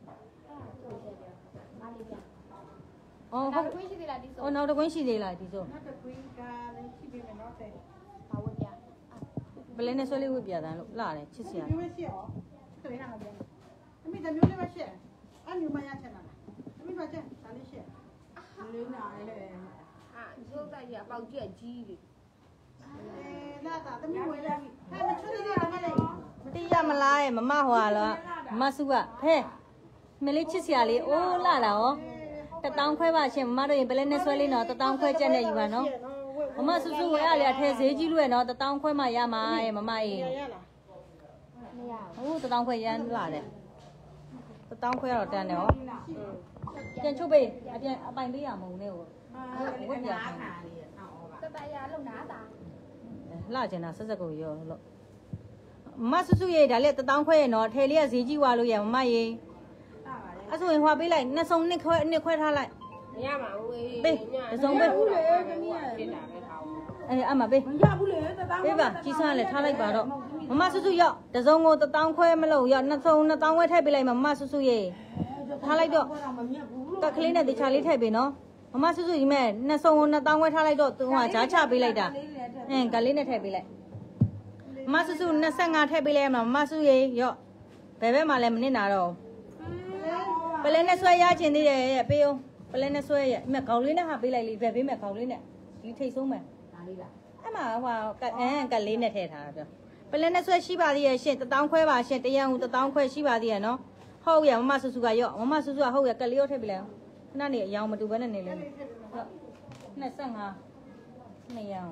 အော်ဟုတ်ကွင်းရှိသေးလားဒီဆိုအော်နောက်တစ်ကွင်းရှိသေးလားဒီဆိုနောက်တစ်ခွေးကလည်းရှိပြီမယ်နော်တဲ့ပါဝတ်ပြပလဲနဲ့ဆွဲလေးဝစ်ပြတယ်လို့လာတယ်ချစ်စရာမျိုးပဲရှိအောင်ခလေးဟာမပြန်အမေတမျိုးလေးပဲရှိအဲ့မျိုးမရချင်လားအမေပါချက်ဒါလေးရှိလေးနာလေအာရုပ်တိုက်ရပေါက်ကြက်ကြီးလေအဲလာတာတမျိုးဝင်လာပြီဟဲ့မချွတ်သေးတာမလေးမတိရမလားရဲ့မမဟွာလားမဆုကဖဲမလေးချစ်စရာလေးအိုးလာတာရောတတောင်းခွဲပါရှင်မမတို့ရင်ပလဲနဲ့ဆွဲလေးနော်တတောင်းခွဲချက်နဲ့ယူပါနော်မမဆူဆူဝဲရလေအထဲဈေးကြီးလို့ရနော်တတောင်းခွဲမှရမှာရဲ့မမအေးရလားမရဟုတ်တတောင်းခွဲရမ်းလာတယ်တတောင်းခွဲတော့တန်းတယ်ဟောပြန်ချုပ်ပေးအပြန်အပိုင်ပေးရမုံနဲ့ဟိုဝက်ပြာတတရလုံနာတာလှကျင်တာဆက်ဆက်ကိုရောလို့မဆူဆူရေဒါလေးတတောင်းခွဲရနော်ထဲလေးကဈေးကြီးွာလို့ရမမရေအဲ့ဆိုရင်ဟွာပေးလိုက်နှစ်စုံနှစ်ခွဲနှစ်ခွဲထားလိုက်မရပါဘူးအေးပေးတစ်စုံပေးဖြစ်တာပဲထားအောင်အဲအမပေးမရဘူးလေတတောင်းပေးပါကြီးစားလဲထားလိုက်ပါတော့မမဆူဆူရောက်တစုံကိုတတောင်းခွဲမလို့ရောက်နှစ်စုံနှစ်တောင်းခွဲထည့်ပေးလိုက်မမဆူဆူရေထားလိုက်တော့တက်ကလေးနဲ့တခြားလေးထည့်ပေးနော်မမဆူဆူကြီးမဲ့နှစ်စုံကိုနှစ်တောင်းခွဲထားလိုက်တော့သူကဂျားချပေးလိုက်တာအင်းကလေးနဲ့ထည့်ပေးလိုက်မမဆူဆူနှစ်ဆယ့်ငါထည့်ပေးလိုက်မှာမမဆူရေရောက်ဘယ်ဘက်မှလည်းမနစ်နာတော့ပလဲနဲ့ဆွဲရချင်သေးတယ်ရဲ့ပေးအောင်ပလဲနဲ့ဆွဲရဲ့အမေခေါင်းလေးနဲ့ဟာပေးလိုက်လေဘယ်ပေးမယ်ခေါင်းလေးနဲ့ဒီထိတ်ဆုံးမယ်ဒါလေးလားအဲ့မှာဟိုအင်းကလေးနဲ့ထည့်ထားတာပြောပလဲနဲ့ဆွဲရှိပါသေးရဲ့ရှင်တတောင်းခွဲပါရှင်တရံဟူတတောင်းခွဲရှိပါသေးရဲ့နော်ဟုတ်ရဲ့မမဆူဆူကရော့မမဆူဆူကဟုတ်ရဲ့ကလေးရောထည့်ပေးလိုက်ခဏနေအယောင်မတူဘဲနဲ့နေလေနှစ်ဆယ့်ငါနှစ်ရံ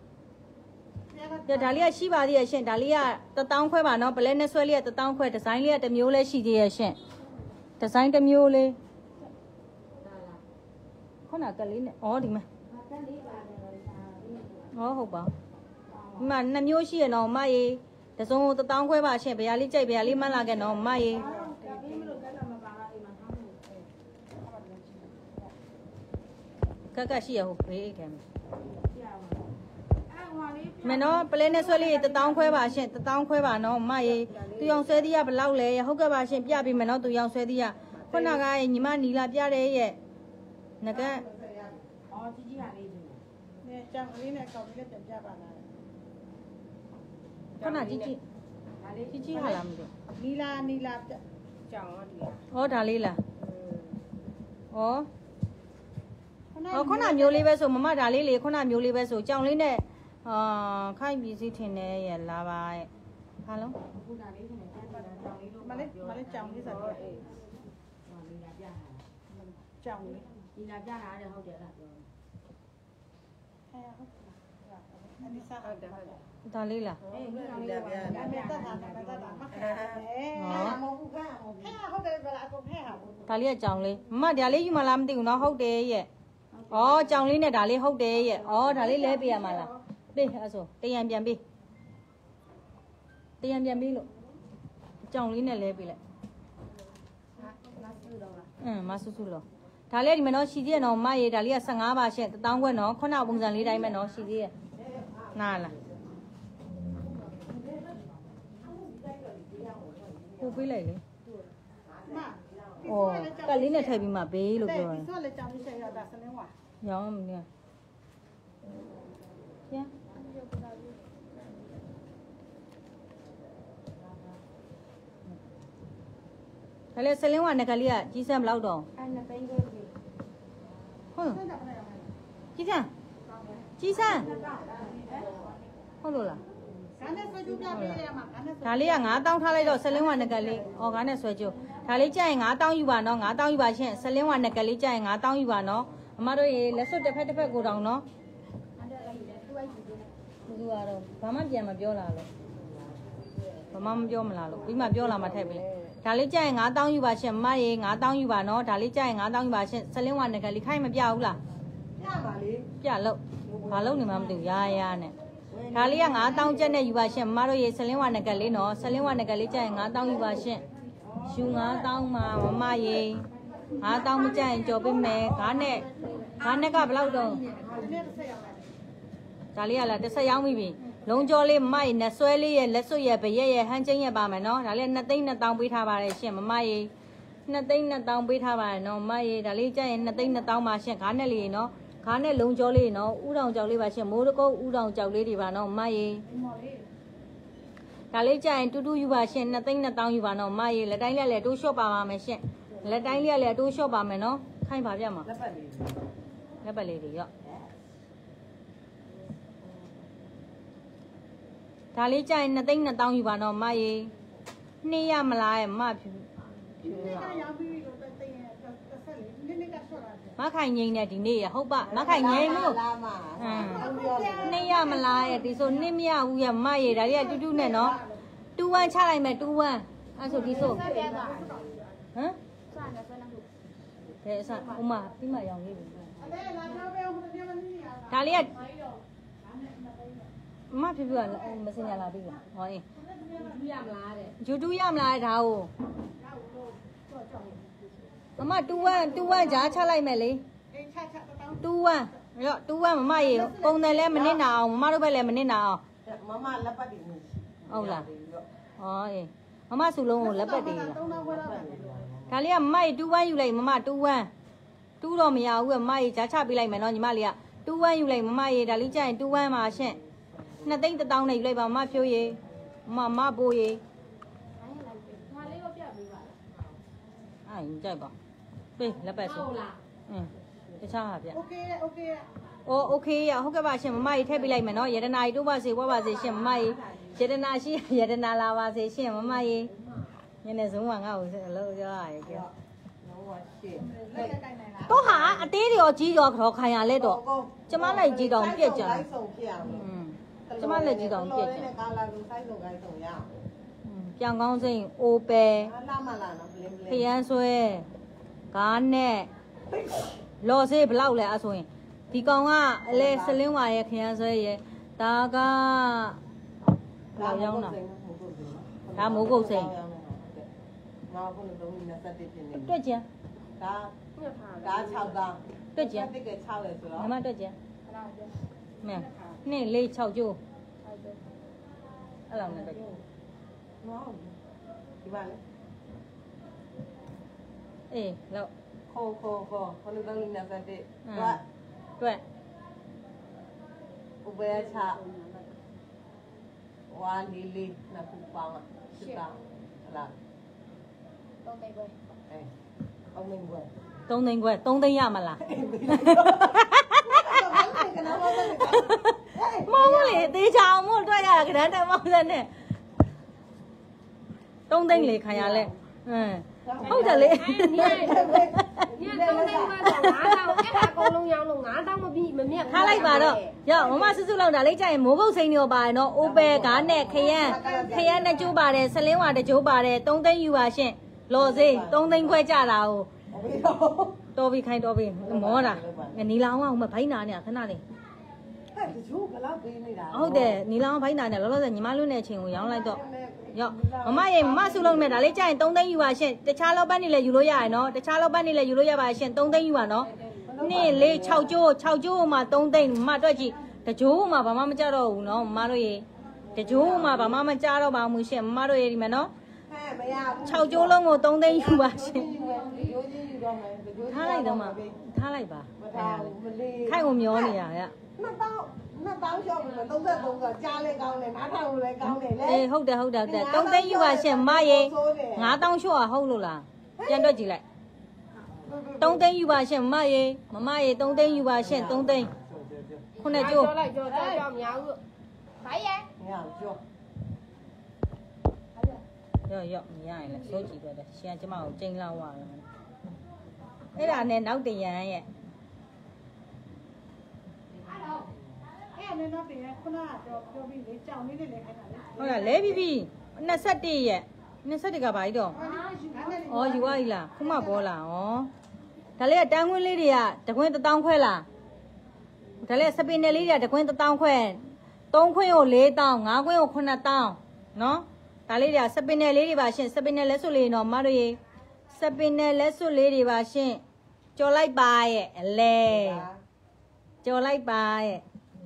ဒါလေးကရှိပါသေးရဲ့ရှင်ဒါလေးကတတောင်းခွဲပါနော်ပလဲနဲ့ဆွဲလေးကတတောင်းခွဲဒီဇိုင်းလေးကတစ်မျိုးလဲရှိသေးရဲ့ရှင်ဒီဇိုင်းတစ်မျိုးလေးခုနကလေးနဲ့ဩဒီမှာဩဟုတ်ပါဒီမှာနှစ်မျိုးရှိရနော်မရေတစုံတတောင်းခွဲပါရှင်ဗျာလေးကြိုက်ဗျာလေးမှန်းလာခဲ့နော်မရေကကရှိရဟုတ်ဘေးအိတ်ကဲမနော်ပလဲနဲ့ဆွဲလေးတတောင်းခွဲပါရှင်တတောင်းခွဲပါနော်မရေသူအောင်ဆွဲသည်ကဘလောက်လဲဟုတ်ကဲ့ပါရှင်ပြပေးမယ်နော်သူအောင်ဆွဲသည်ကခုနကညီမနီလာပြတဲ့ရဲ့ငကအော်ကြီးကြီးဟာလေးကြီးနေကြောင်လေးနဲ့ကောက်လေးပြန်ပြပါလားခုနကြီးကြီးဒါလေးကြီးကြီးဟာလားမသိနီလာနီလာကြောင်ဟောဒီဟောဒါလေးလားဟောဟောခုနမျိုးလေးပဲဆိုမမဒါလေးလေခုနမျိုးလေးပဲဆိုကြောင်လေးနဲ့အာခိုင်ပြည်စီထင်နေရဲ့လာပါရဲ့ဟာလုံးခုနလေးထင်နေကြောင်လေးလို့မလေးမလေးကြောင်လေးဆိုတော့အေးနီလာပြတာကြောင်လေးနီလာပြတာတဲ့ဟုတ်တယ်လားပြောအဲဟုတ်အဲ့ဒီစားဟုတ်တယ်ဟုတ်တယ်ဒါလေးလားအေးနီလာပြတာဒါမဲ့တတ်တာတတ်တာမခဲအဲမဟုတ်ဘူးကဟုတ်တယ်ဗလားအကုန်ဖဲဟာဒါလေးကကြောင်လေးမမဒါလေးယူမလားမသိဘူးနော်ဟုတ်တယ်ရဲ့ဩကြောင်လေးနဲ့ဒါလေးဟုတ်တယ်ရဲ့ဩဒါလေးလဲပေးရမှာလားပေးအဲ့ဆိုတရံပြန်ပေးတရံပြန်ပေးလို့ကြောင်လေးနဲ့လဲပေးလိုက်อืมမဆူဆူလို့ဒါလေးဒီမနော်ရှိသေးရနော်မရေဒါလေးကဆယ့်ငါးပါရှင့်တတောင်းခွဲနော်ခုနပုံစံလေးတိုင်းပဲနော်ရှိသေးရနားလားပို့ပေးလိုက်လေအော်ကလေးနဲ့ထည့်ပြီးမှဘေးလို့ပြောတယ်ဒီဆိုလေကြောင်လေးဆက်ရတာစလင်းဝါရောင်းမနေရဒါလေဆလင်းဝါနဲ့ကလေးကကြီးစမ်းဘလောက်တော့အဲ့နှစ်သိန်းခွဲပြီဟုတ်ကြီးစမ်းကြီးစမ်းဟုတ်လို့လားခါနဲ့ဆွဲကြည့်ပြပေးရမှာခါနဲ့ဒါလေးကငါးတောင်းထားလိုက်တော့ဆလင်းဝါနကလေးအော်ကားနဲ့ဆွဲကြိုးဒါလေးကြိုက်ရင်ငါးတောင်းယူပါနော်ငါးတောင်းယူပါရှင်ဆလင်းဝါနကလေးကြိုက်ရင်ငါးတောင်းယူပါနော်အမတို့ရေလက်စွပ်တစ်ဖက်တစ်ဖက်ကိုတောင်းနော်သူကတော့ဘာမှပြန်မပြောလာလို့ဘာမှမပြောမလားလို့ပြီးမှပြောလာမှထည့်ပြီဒါလေးကြိုက်ရင်ငါးတောင်းယူပါရှင်မရေငါးတောင်းယူပါနော်ဒါလေးကြိုက်ရင်ငါးတောင်းယူပါရှင်ဆလင်းဝါနကလေးခိုင်းမပြဘူးလားပြပါလေပြလို့ဘာလို့နေမှမသိဘူးရာရာနဲ့ဒါလေးကငါးတောင်းချက်နဲ့ယူပါရှင်မတို့ရေဆလင်းဝါနကလေးနော်ဆလင်းဝါနကလေးကြိုက်ရင်ငါးတောင်းယူပါရှင်ယူငါးတောင်းမှာမမရေငါးတောင်းမကြိုက်ရင်ကြော်ပေးမယ်ဂါနဲ့ဂါနဲ့ကဘယ်လောက်တော့ဒါလေးကလားတစ်ဆက်ရောက်ပြီလုံးကြောလေးမမရေနဲ့ဆွဲလေးရဲ့လက်စွပ်ရဲ့ဗရက်ရဲ့ဟန်းချင်းရဲ့ပါမယ်နော်ဒါလေးနှစ်သိန်းနှစ်တောင်းပေးထားပါတယ်ရှင်မမရေနှစ်သိန်းနှစ်တောင်းပေးထားပါတယ်နော်မရေဒါလေးကြိုက်ရင်နှစ်သိန်းနှစ်တောင်းပါရှင်ဂါနဲ့လေးနော်ခါနဲ့လုံးကြောလေးနော်ဥတောင်ကြောက်လေးပါရှင်မိုးတကုတ်ဥတောင်ကြောက်လေးတွေပါနော်မရေဒါလေးကြရင်တူတူယူပါရှင်နှစ်သိန်းနှစ်တောင်းယူပါနော်မရေလက်တိုင်းလက်လက်တိုးလျှော့ပါပါမယ်ရှင်လက်တိုင်းလက်လက်တိုးလျှော့ပါမယ်နော်ခိုင်းပါပြမှာလက်ပတ်လေးလက်ပတ်လေးတွေရော့ဒါလေးကြရင်နှစ်သိန်းနှစ်တောင်းယူပါနော်မရေနှေးရမလားရဲ့မဖြူဖြူရောမခိုင်ငိမ့်နဲ့ဒီနေ့ရဟုတ်ပါမခိုင်ငိမ့်မို့ဟမ်နှိမ့်ရမလားရဲ့ဒီဆိုနှိမ့်မရဘူးရဲ့မရေဒါတွေကတူတူနဲ့နော်တူဝမ်းချလိုက်မယ်တူဝမ်းအဲ့ဆိုဒီဆိုဟမ်ဘယ်အစားဥမာပြီးမှရောင်လေးပဲဒါလေးကမဖြစ်ပြမစင်ရလာပြီလားဟောအေးယူရမလားတဲ့ယူတူရမလားဒါကိုမမတူဝမ်းတူဝမ်းကြားချလိုက်မယ်လေတူဝမ်းရောတူဝမ်းမမရေပုံတယ်လဲမနစ်နာအောင်မမတို့ပဲလဲမနစ်နာအောင်မမလက်ပတ်တွေဟုတ်လားဟောအေးမမစုလုံးကိုလက်ပတ်တွေလားဒါလေးကမမရေတူဝမ်းယူလိုက်မမတူဝမ်းတူတော့မရဘူးကမမရေကြားချပေးလိုက်မယ်နော်ညီမလေးကတူဝမ်းယူလိုက်မမရေဒါလေးကြရင်တူဝမ်းပါရှင့်နှစ်သိန်းတစ်တောင်းနဲ့ယူလိုက်ပါမမဖြိုးရေမမပိုးရေမလေးကိုပြပေးပါအဲ့ကြိုက်ပါပေးလက်ပတ်ဆိုဟုတ်လားအင်းတခြားဟာဗျโอเคโอเคโอโอเคရဟုတ်ကဲ့ပါရှင်မမကြီးထည့်ပေးလိုက်မယ်နော်ယတနာကြီးတို့ပါစေဝါပါစေရှင်မမကြီးယတနာရှိယတနာလာပါစေရှင်မမကြီးညနေဆုံးကငါ့ကိုအလုပ်ပြောရတယ်ပြောလုံးဝရှင်းတော့ဟာအသေးတွေရောကြီးရောခေါ်ခိုင်ရလဲတော့ကျမလိုက်ကြီးတောင်ပြက်ကြတယ်อืมကျမလက်ကြီးတောင်ပြက်ကြတယ်ကာလာလူဆိုင်ဆုံးကိုင်းဆုံးရอืมပြောင်ကောင်းစိန်အိုပယ်လာမလာနော်ဘလင်းဘလင်းခရမ်းဆွဲကားနဲ့လော်စေးဘလောက်လဲအဲ့ဆိုရင်ဒီကောင်ကအလဲဆလင်းဝါရဲ့ခရမ်းဆွဲရဲ့ဒါကဘလောက်ရောင်းတာဒါမိုးကုတ်စိန်ငါဘုန်းတော်ကြီးနဲ့စက်တစ်ဖြစ်နေတွက်ကြံဒါဒါ၆တောင်းတွက်ကြံတစ်က၆လဲဆိုတော့မမတွက်ကြံမင်းနှစ်လေး၆ကျိုးအဲ့လောက်နဲ့တွက်ကြံဟောဒီပါလေအေးလောက်ခေါ်ခေါ်ခေါ်ဘုန်းတော်ကြီးနဲ့စက်တစ်တွက်တွက်ဥပယချဝါလီလီနှစ်ခုပေါင်းစစ်တာဟလားသုံးသိန်းခွဲအဲသုံးသိန်းခွဲသုံးသိန်းခွဲသုံးသိန်းရမလားမောင်လေတေးချအောင်မို့တွေ့ရတာကတန်းတမောင်စနဲ့သုံးသိန်းလေခံရလဲဟမ်ဟုတ်တယ်လေညညသုံးသိန်းခွဲဆိုငါးတောင်းအဲ့ဒါအကုန်လုံးရောင်းလို့ငါးတောင်းမပြီးမမြတ်ထားလိုက်ပါတော့ရောမမစွစွလောက်ဒါလေးကြရင်မိုးကုတ်စိန်ရောပါတယ်နော်အိုပယ်ကားနဲ့ခရမ်းခရမ်းနဲ့ကျိုးပါတယ်ဆလင်းဝါတကြိုးပါတယ်သုံးသိန်းယူပါရှင့်လော်စေးသုံးသိန်းခွဲကြတာကိုတော်ပြီခိုင်းတော်ပြီမောတာနီလောင်ကဟိုမှာဘိုင်းနာเนี่ยခဏလေးဟဲ့တချို့ဘလောက်ပေးနေတာဟုတ်တယ်နီလောင်ဘိုင်းနာเนี่ยလောလောဆယ်ညီမလွန်းတဲ့အချိန်ကိုရောင်းလိုက်တော့ရောမမရေမမစုလုံးနဲ့ဒါလေးကြရင်သုံးသိန်းယူပါရှင့်တခြားလောက်ပတ်နေလဲယူလို့ရရနော်တခြားလောက်ပတ်နေလဲယူလို့ရပါရှင့်သုံးသိန်းယူပါနော်နှစ်လေး၆ကျိုး၆ကျိုးမှာသုံးသိန်းမတွက်ကြည့်တကြိုးမှာဘာမှမကြတော့ဘူးနော်မမတို့ရေတကြိုးမှာဘာမှမကြတော့ပါဘူးရှင်မမတို့ရေဒီမှာနော်၆ကျိုးလုံးကို၃သိန်းယူပါရှင်ထားလိုက်တော့မှထားလိုက်ပါခိုင်ကိုမျောနေရရနှစ်တောင်းနှစ်တောင်းလျှော့ပြီးတော့သုံးဆက်သုံးဆက်ကြားလဲကောင်းတယ်နားထောင်လဲကောင်းတယ်လေအေးဟုတ်တယ်ဟုတ်တယ်ဟုတ်တယ်၃သိန်းယူပါရှင်မရေ၅တောင်းလျှော့อ่ะဟုတ်လို့လားပြန်တွက်ကြည့်လိုက်၃သိန်းယူပါရှင်မရေမမရေ၃သိန်းယူပါရှင်၃သိန်းခုနှစ်ကျိုးကြောလိုက်ကြောကြောကြောမရဘူးဘာရဲ့မရဘူးကြောရော့ရော့မရရင်လည်းစိုးကြည့်တော့တယ်ရှင်ကကျမကိုကျင်းလောက်သွားတယ်အဲ့ဒါနဲ့နောက်တရံရဲ့အဲ့နဲ့တော့ပြင်ခုနကတော့ပြောပြီးလေကြောင်လေးနဲ့လည်းခိုင်းတာလေဟုတ်လားလဲပြီပြီ၂၁ရဲ့၂၁ကဘာကြီးတော့ဩယူရည်လားခုမှပေါ်လာဩဒါလေးကတန်းခွင်းလေးတွေကတခွင်းတစ်တောင်းခွဲလားဒါလေးစပင်နယ်လေးတွေကတခွင်းတစ်တောင်းခွဲသုံးခွင်းကို၄တောင်းငါးခွင်းကိုခုနှစ်တောင်းနော်ဒါလေးတွေကစပင်နယ်လေးတွေပါရှင်စပင်နယ်လက်စွပ်လေးနော်မတို့ရေစပင်နယ်လက်စွပ်လေးတွေပါရှင်ကြော်လိုက်ပါရဲ့အလဲကြော်လိုက်ပါရဲ့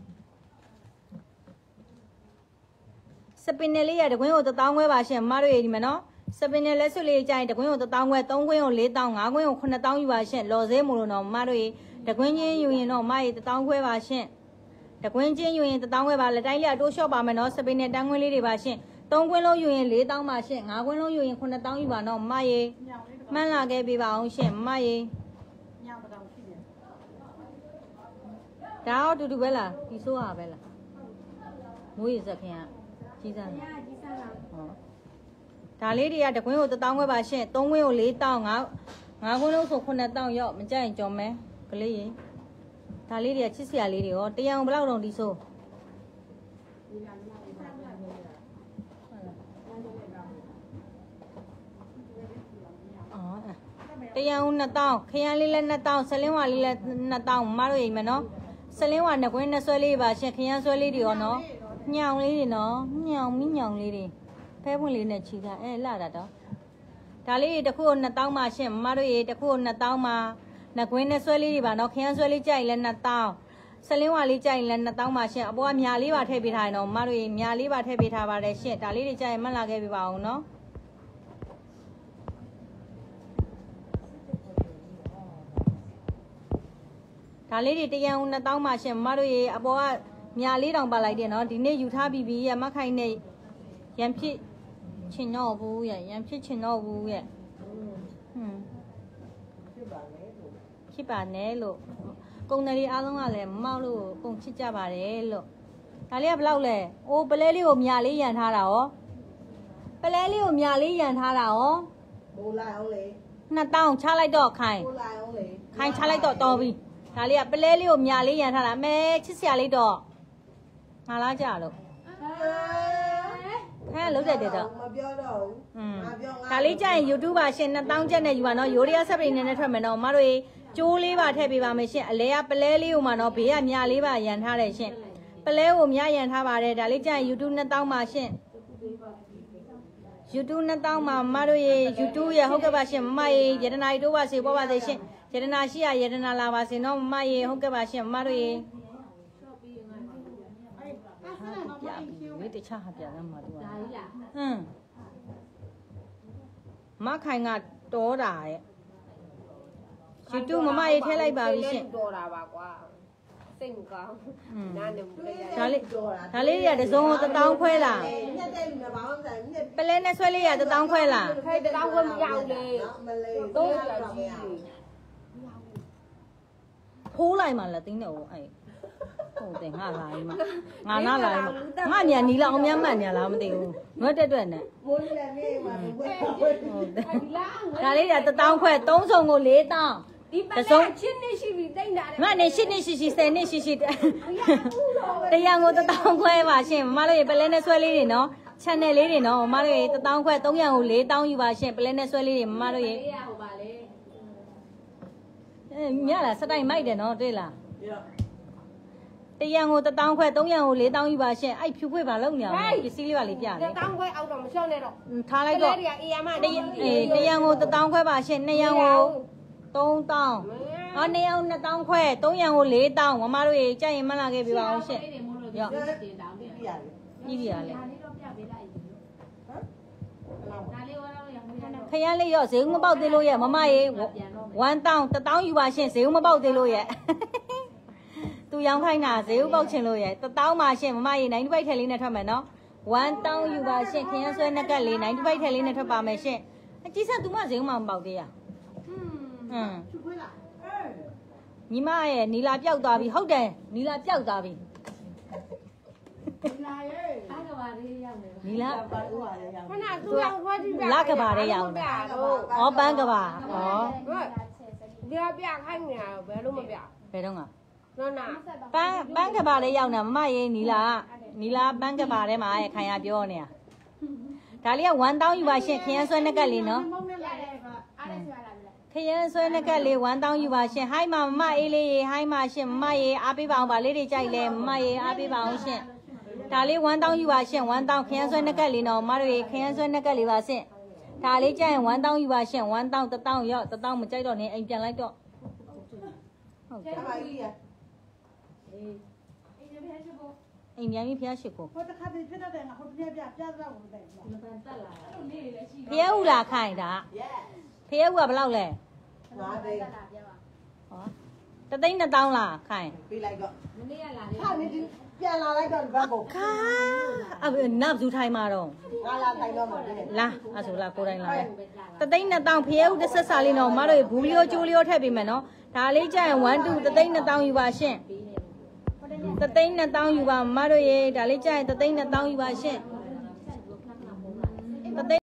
စပင်နယ်လေးရတကွင်းကိုတစ်တောင်းခွဲပါရှင်မတို့ရေဒီမှာနော်စပင်နယ်လက်စွပ်လေးကြိုင်တကွင်းကိုတစ်တောင်းခွဲသုံးခွင်းကို၄တောင်းငါးခွင်းကိုခုနှစ်တောင်းယူပါရှင်လော်သေးမို့လို့နော်မတို့ရေတကွင်းချင်းယူရင်တော့မရေတစ်တောင်းခွဲပါရှင်တကွင်းချင်းယူရင်တစ်တောင်းခွဲပါလက်တိုင်းလေးအတိုးလျှော့ပါမယ်နော်စပင်နယ်တန်းခွင်းလေးတွေပါရှင်သုံးခွင်းလုံးယူရင်၄တောင်းပါရှင်ငါးခွင်းလုံးယူရင်ခုနှစ်တောင်းယူပါနော်မရေမှန်းလာခဲ့ပေးပါအောင်ရှင်မရေညမတောင်ရှိတယ်ဒါတော့တူတူပဲလားဒီဆိုးဟာပဲလားမိုးရေစက်ခင်ကကြီးစားလားကြီးစားလားဟောဒါလေးတွေကတကွင်းကိုတစ်တောင်းခွဲပါရှင်သုံးခွင်းကို၄တောင်းငါးငါးခွင်းလုံးဆိုခုနှစ်တောင်းရောက်မကြိုက်ရင်ကြော်မဲကလေးရေဒါလေးတွေကချစ်စရာလေးတွေရောတရားဘယ်လောက်တော့ဒီဆိုတရားဦးနှစ်တောင်းခရမ်းလေးလည်းနှစ်တောင်းဆလင်းဝါလေးလည်းနှစ်တောင်းမတို့ရိမ်မယ်နော်ဆလင်းဝါနှစ်ကွင်းနှစ်ဆွဲလေးပါရှင်ခရမ်းဆွဲလေးတွေရောနော်ညောင်လေးတွေနော်ညောင်မီးညောင်လေးတွေဖဲပွင့်လေးနဲ့ချီတာအဲလာတာတော့ဒါလေးတစ်ခုကိုနှစ်တောင်းပါရှင်မတို့ရိမ်တစ်ခုကိုနှစ်တောင်းပါနှစ်ကွင်းနှစ်ဆွဲလေးတွေပါနော်ခရမ်းဆွဲလေးကြိုက်လည်းနှစ်တောင်းဆလင်းဝါလေးကြိုက်လည်းနှစ်တောင်းပါရှင်အပေါ်ကမြာလေးပါထည့်ပေးထားရင်တော့မတို့ရိမ်မြာလေးပါထည့်ပေးထားပါတယ်ရှင်ဒါလေးတွေကြိုက်မှတ်လာခဲ့ပြပါအောင်နော်ဒါလေးတွေတရံဦးနှစ်တောင်းပါရှင်မတို့ရေအပေါ်ကမြာလေးတောင်ပါလိုက်တယ်နော်ဒီနေ့ယူထားပြီးပြီရမခိုင်နဲ့ရံဖြစ်ချင်တော့ဘူးရရံဖြစ်ချင်တော့ဘူးရဟွန်းဖြစ်ပါနဲ့လို့ကုံတယ်အားလုံးကလည်းမမောက်လို့ကုံချစ်ကြပါတယ်လို့ဒါလေးကဘယ်လောက်လဲအိုးပလဲလေးကိုမြာလေးရံထားတာရောပလဲလေးကိုမြာလေးရံထားတာရောမိုးလိုက်အောင်လေနှစ်တောင်းချလိုက်တော့ခိုင်မိုးလိုက်အောင်လေခိုင်ချလိုက်တော့တော်ပြီဒါလေးကပလဲလေးကိုမြာလေးရန်ထားတာမဲချစ်စရာလေးတော့ငါလားကြလို့ခဲလုံးတဲ့တဲ့တော့မပြောတော့ဘူးอืมဒါလေးကြရင် YouTube ပါရှင်နှစ်တောင်းချက်နဲ့ယူပါနော်ရိုးရဆက်ပရိနဲ့နဲ့ထွက်မယ်နော်မတို့ကျိုးလေးပါထည့်ပေးပါမယ်ရှင်အလဲကပလဲလေးကိုမှနော်ဘေးကမြာလေးပါရန်ထားတယ်ရှင်ပလဲကိုမြာရန်ထားပါတယ်ဒါလေးကြရင် YouTube နှစ်တောင်းပါရှင် YouTube နှစ်တောင်းပါမတို့ရေ YouTube ရဟုတ်ကဲ့ပါရှင်မမရေရတနာရီတိုးပါစေပေါ်ပါစေရှင်ရတနာရှိရရတနာလာပါစေနော်မမရေဟုတ်ကဲ့ပါရှင်မတို့ရေဝေးတခြားဟာပြန်လာမှာတူဒါကြီးလားဟမ်မခိုင်ကတော်တာရဲ့ YouTube မမရေထဲလိုက်ပါပြီရှင်တော်တာပါကွာစိတ်မကောင်းနားနေဘူးလေဒါလေးဒါလေးတွေကတစုံကိုတစ်တောင်းခွဲလားညက်တဲ့လူကဘာမှမဆိုင်ညက်ပလဲနဲ့ဆွဲလေးရတစ်တောင်းခွဲလားဟဲ့တစ်တောင်းခွဲမရဘူးလေမလေးတော့ရကြီးဖိုးလိုက်မှလည်းတင်းတယ်ဟိုအဲ့ဟုတ်တယ်ငါလာရင်ငါနာလာရင်ငါညာနီလာအောင်များမှတ်ညာလားမသိဘူးငွက်တက်တက်နဲ့မိုးလည်းနေမှာဘယ်ဟုတ်တယ်ဒါလေးကတစ်တောင်းခွဲသုံးစုံကို၄တောင်းဒီပလဲချင်းနေရှိပြီတိတ်တာငါနေ၈နှစ်ရှိရှိ၁၀နှစ်ရှိရှိတရားကိုတစ်တောင်းခွဲပါရှင်မမတို့ရေပလဲနဲ့ဆွဲလေးတွေနော် channel လေးတွေနော်မမတို့ရေတစ်တောင်းခွဲသုံးရံကို၄တောင်းယူပါရှင်ပလဲနဲ့ဆွဲလေးတွေမမတို့ရေဟိုပါလေအဲမြလားစတိုင်မိုက်တယ်နော်တွေ့လားတရံကိုတစ်တောင်းခွဲသုံးရံကို၄တောင်းယူပါရှင်အဲ့ဖြူခွေပါလုံးနေအောင်ပစ္စည်းလေးပါလေးပြတယ်တစ်တောင်းခွဲအောက်တော့မလျှော့နဲ့တော့ထားလိုက်တော့တရံကိုတစ်တောင်းခွဲပါရှင်နှစ်ရံကိုသုံးတောင်းအော်နေအောင်နှစ်တောင်းခွဲသုံးရံကိုလေးတောင်းမမတို့ရေကြိုက်ရင်မှန်းလာခဲ့ပြပါအောင်ရှင့်ရောပြီးပြီလားလေခရမ်းလေးရောဈေးဦးမပေါက်သေးလို့ရဲ့မမရေoneတောင်းတစ်တောင်းယူပါရှင့်ဈေးဦးမပေါက်သေးလို့ရဲ့သူရောင်းခိုင်းတာဈေးဦးပေါက်ချင်လို့ရဲ့တစ်တောင်းပါရှင့်မမရေninety fiveထက်လေးနဲ့ထွက်မယ်နော်oneတောင်းယူပါရှင့်ခရမ်းဆွဲနှက်ကလေးninety fiveထက်လေးနဲ့ထွက်ပါမယ်ရှင့်အကြီးစား तू မဈေးဦးမပေါက်သေးရဟွန်းညီမရဲ့နီလာပြောက်သွားပြီဟုတ်တယ်နီလာပြောက်သွားပြီနီလာခဏသူ့ရောက်ဟောဒီလာကဘာတဲ့ရောက်တာဩပန်းကဘာဩဒီကပြခိုင်းနေတာဘယ်လိုမပြဘယ်တော့ကနော်နာပန်းပန်းကဘာတဲ့ရောက်နေမမရေးနီလာနီလာပန်းကဘာထဲမှာရဲ့ခိုင်ရပြောနေတာဒါလေးကoneတောင်းယူပါရှင့်ခရမ်းဆွဲနှက်ကက်လေးနော်ခရမ်းဆွဲနှက်ကက်လေးoneတောင်းယူပါရှင့်ဟိုင်းမမမအေးလေးရေဟိုင်းမရှင့်မမရေအားပေးပါအောင်ဗာလေးတွေကြိုက်လဲမမရေအားပေးပါအောင်ရှင့်ဒါလေးoneတောင်းယူပါရှင့်oneတောင်းခရမ်းဆွဲနှက်ကက်လေးနော်မတို့ရေခရမ်းဆွဲနှက်ကက်လေးပါရှင့်ဒါလေးကြိုက်ရင်oneတောင်းယူပါရှင့်oneတောင်းတစ်တောင်းရောက်တစ်တောင်းမကြိုက်တော့နေအိမ်ပြန်လိုက်တော့ဟုတ်ကဲ့အိမ်ပြန်ပြီဖျားရှိကိုဟိုတစ်ခါတည်းဖြစ်တဲ့ငါဟိုတည်းပြပြတော့ဝင်တယ်ဖျားဦးလာခိုင်းတာဖျားဦးကဘယ်လောက်လဲငါးသိန်းဟောတသိန်းနှစ်တောင်းလားခိုင်းပေးလိုက်တော့မနေ့ကလာတယ်ဟာနေပြန်လာလိုက်တော့ဘက်ကိုခါအဲ့နပ်ဘူးထိုင်းမှာတော့ငါလာထိုင်တော့မှာလာအဲ့ဆိုလာကိုယ်တိုင်လာတယ်တသိန်းနှစ်တောင်းဖျားဦးတစ်ဆက်စာလေးတော့မတို့ဘူးလျောကျိုးလျောထည့်ပေးမယ်နော်ဒါလေးကြရင်one twoတသိန်းနှစ်တောင်းယူပါရှင့်တသိန်းနှစ်တောင်းယူပါမတို့ရေဒါလေးကြရင်တသိန်းနှစ်တောင်းယူပါရှင့်တသိန်း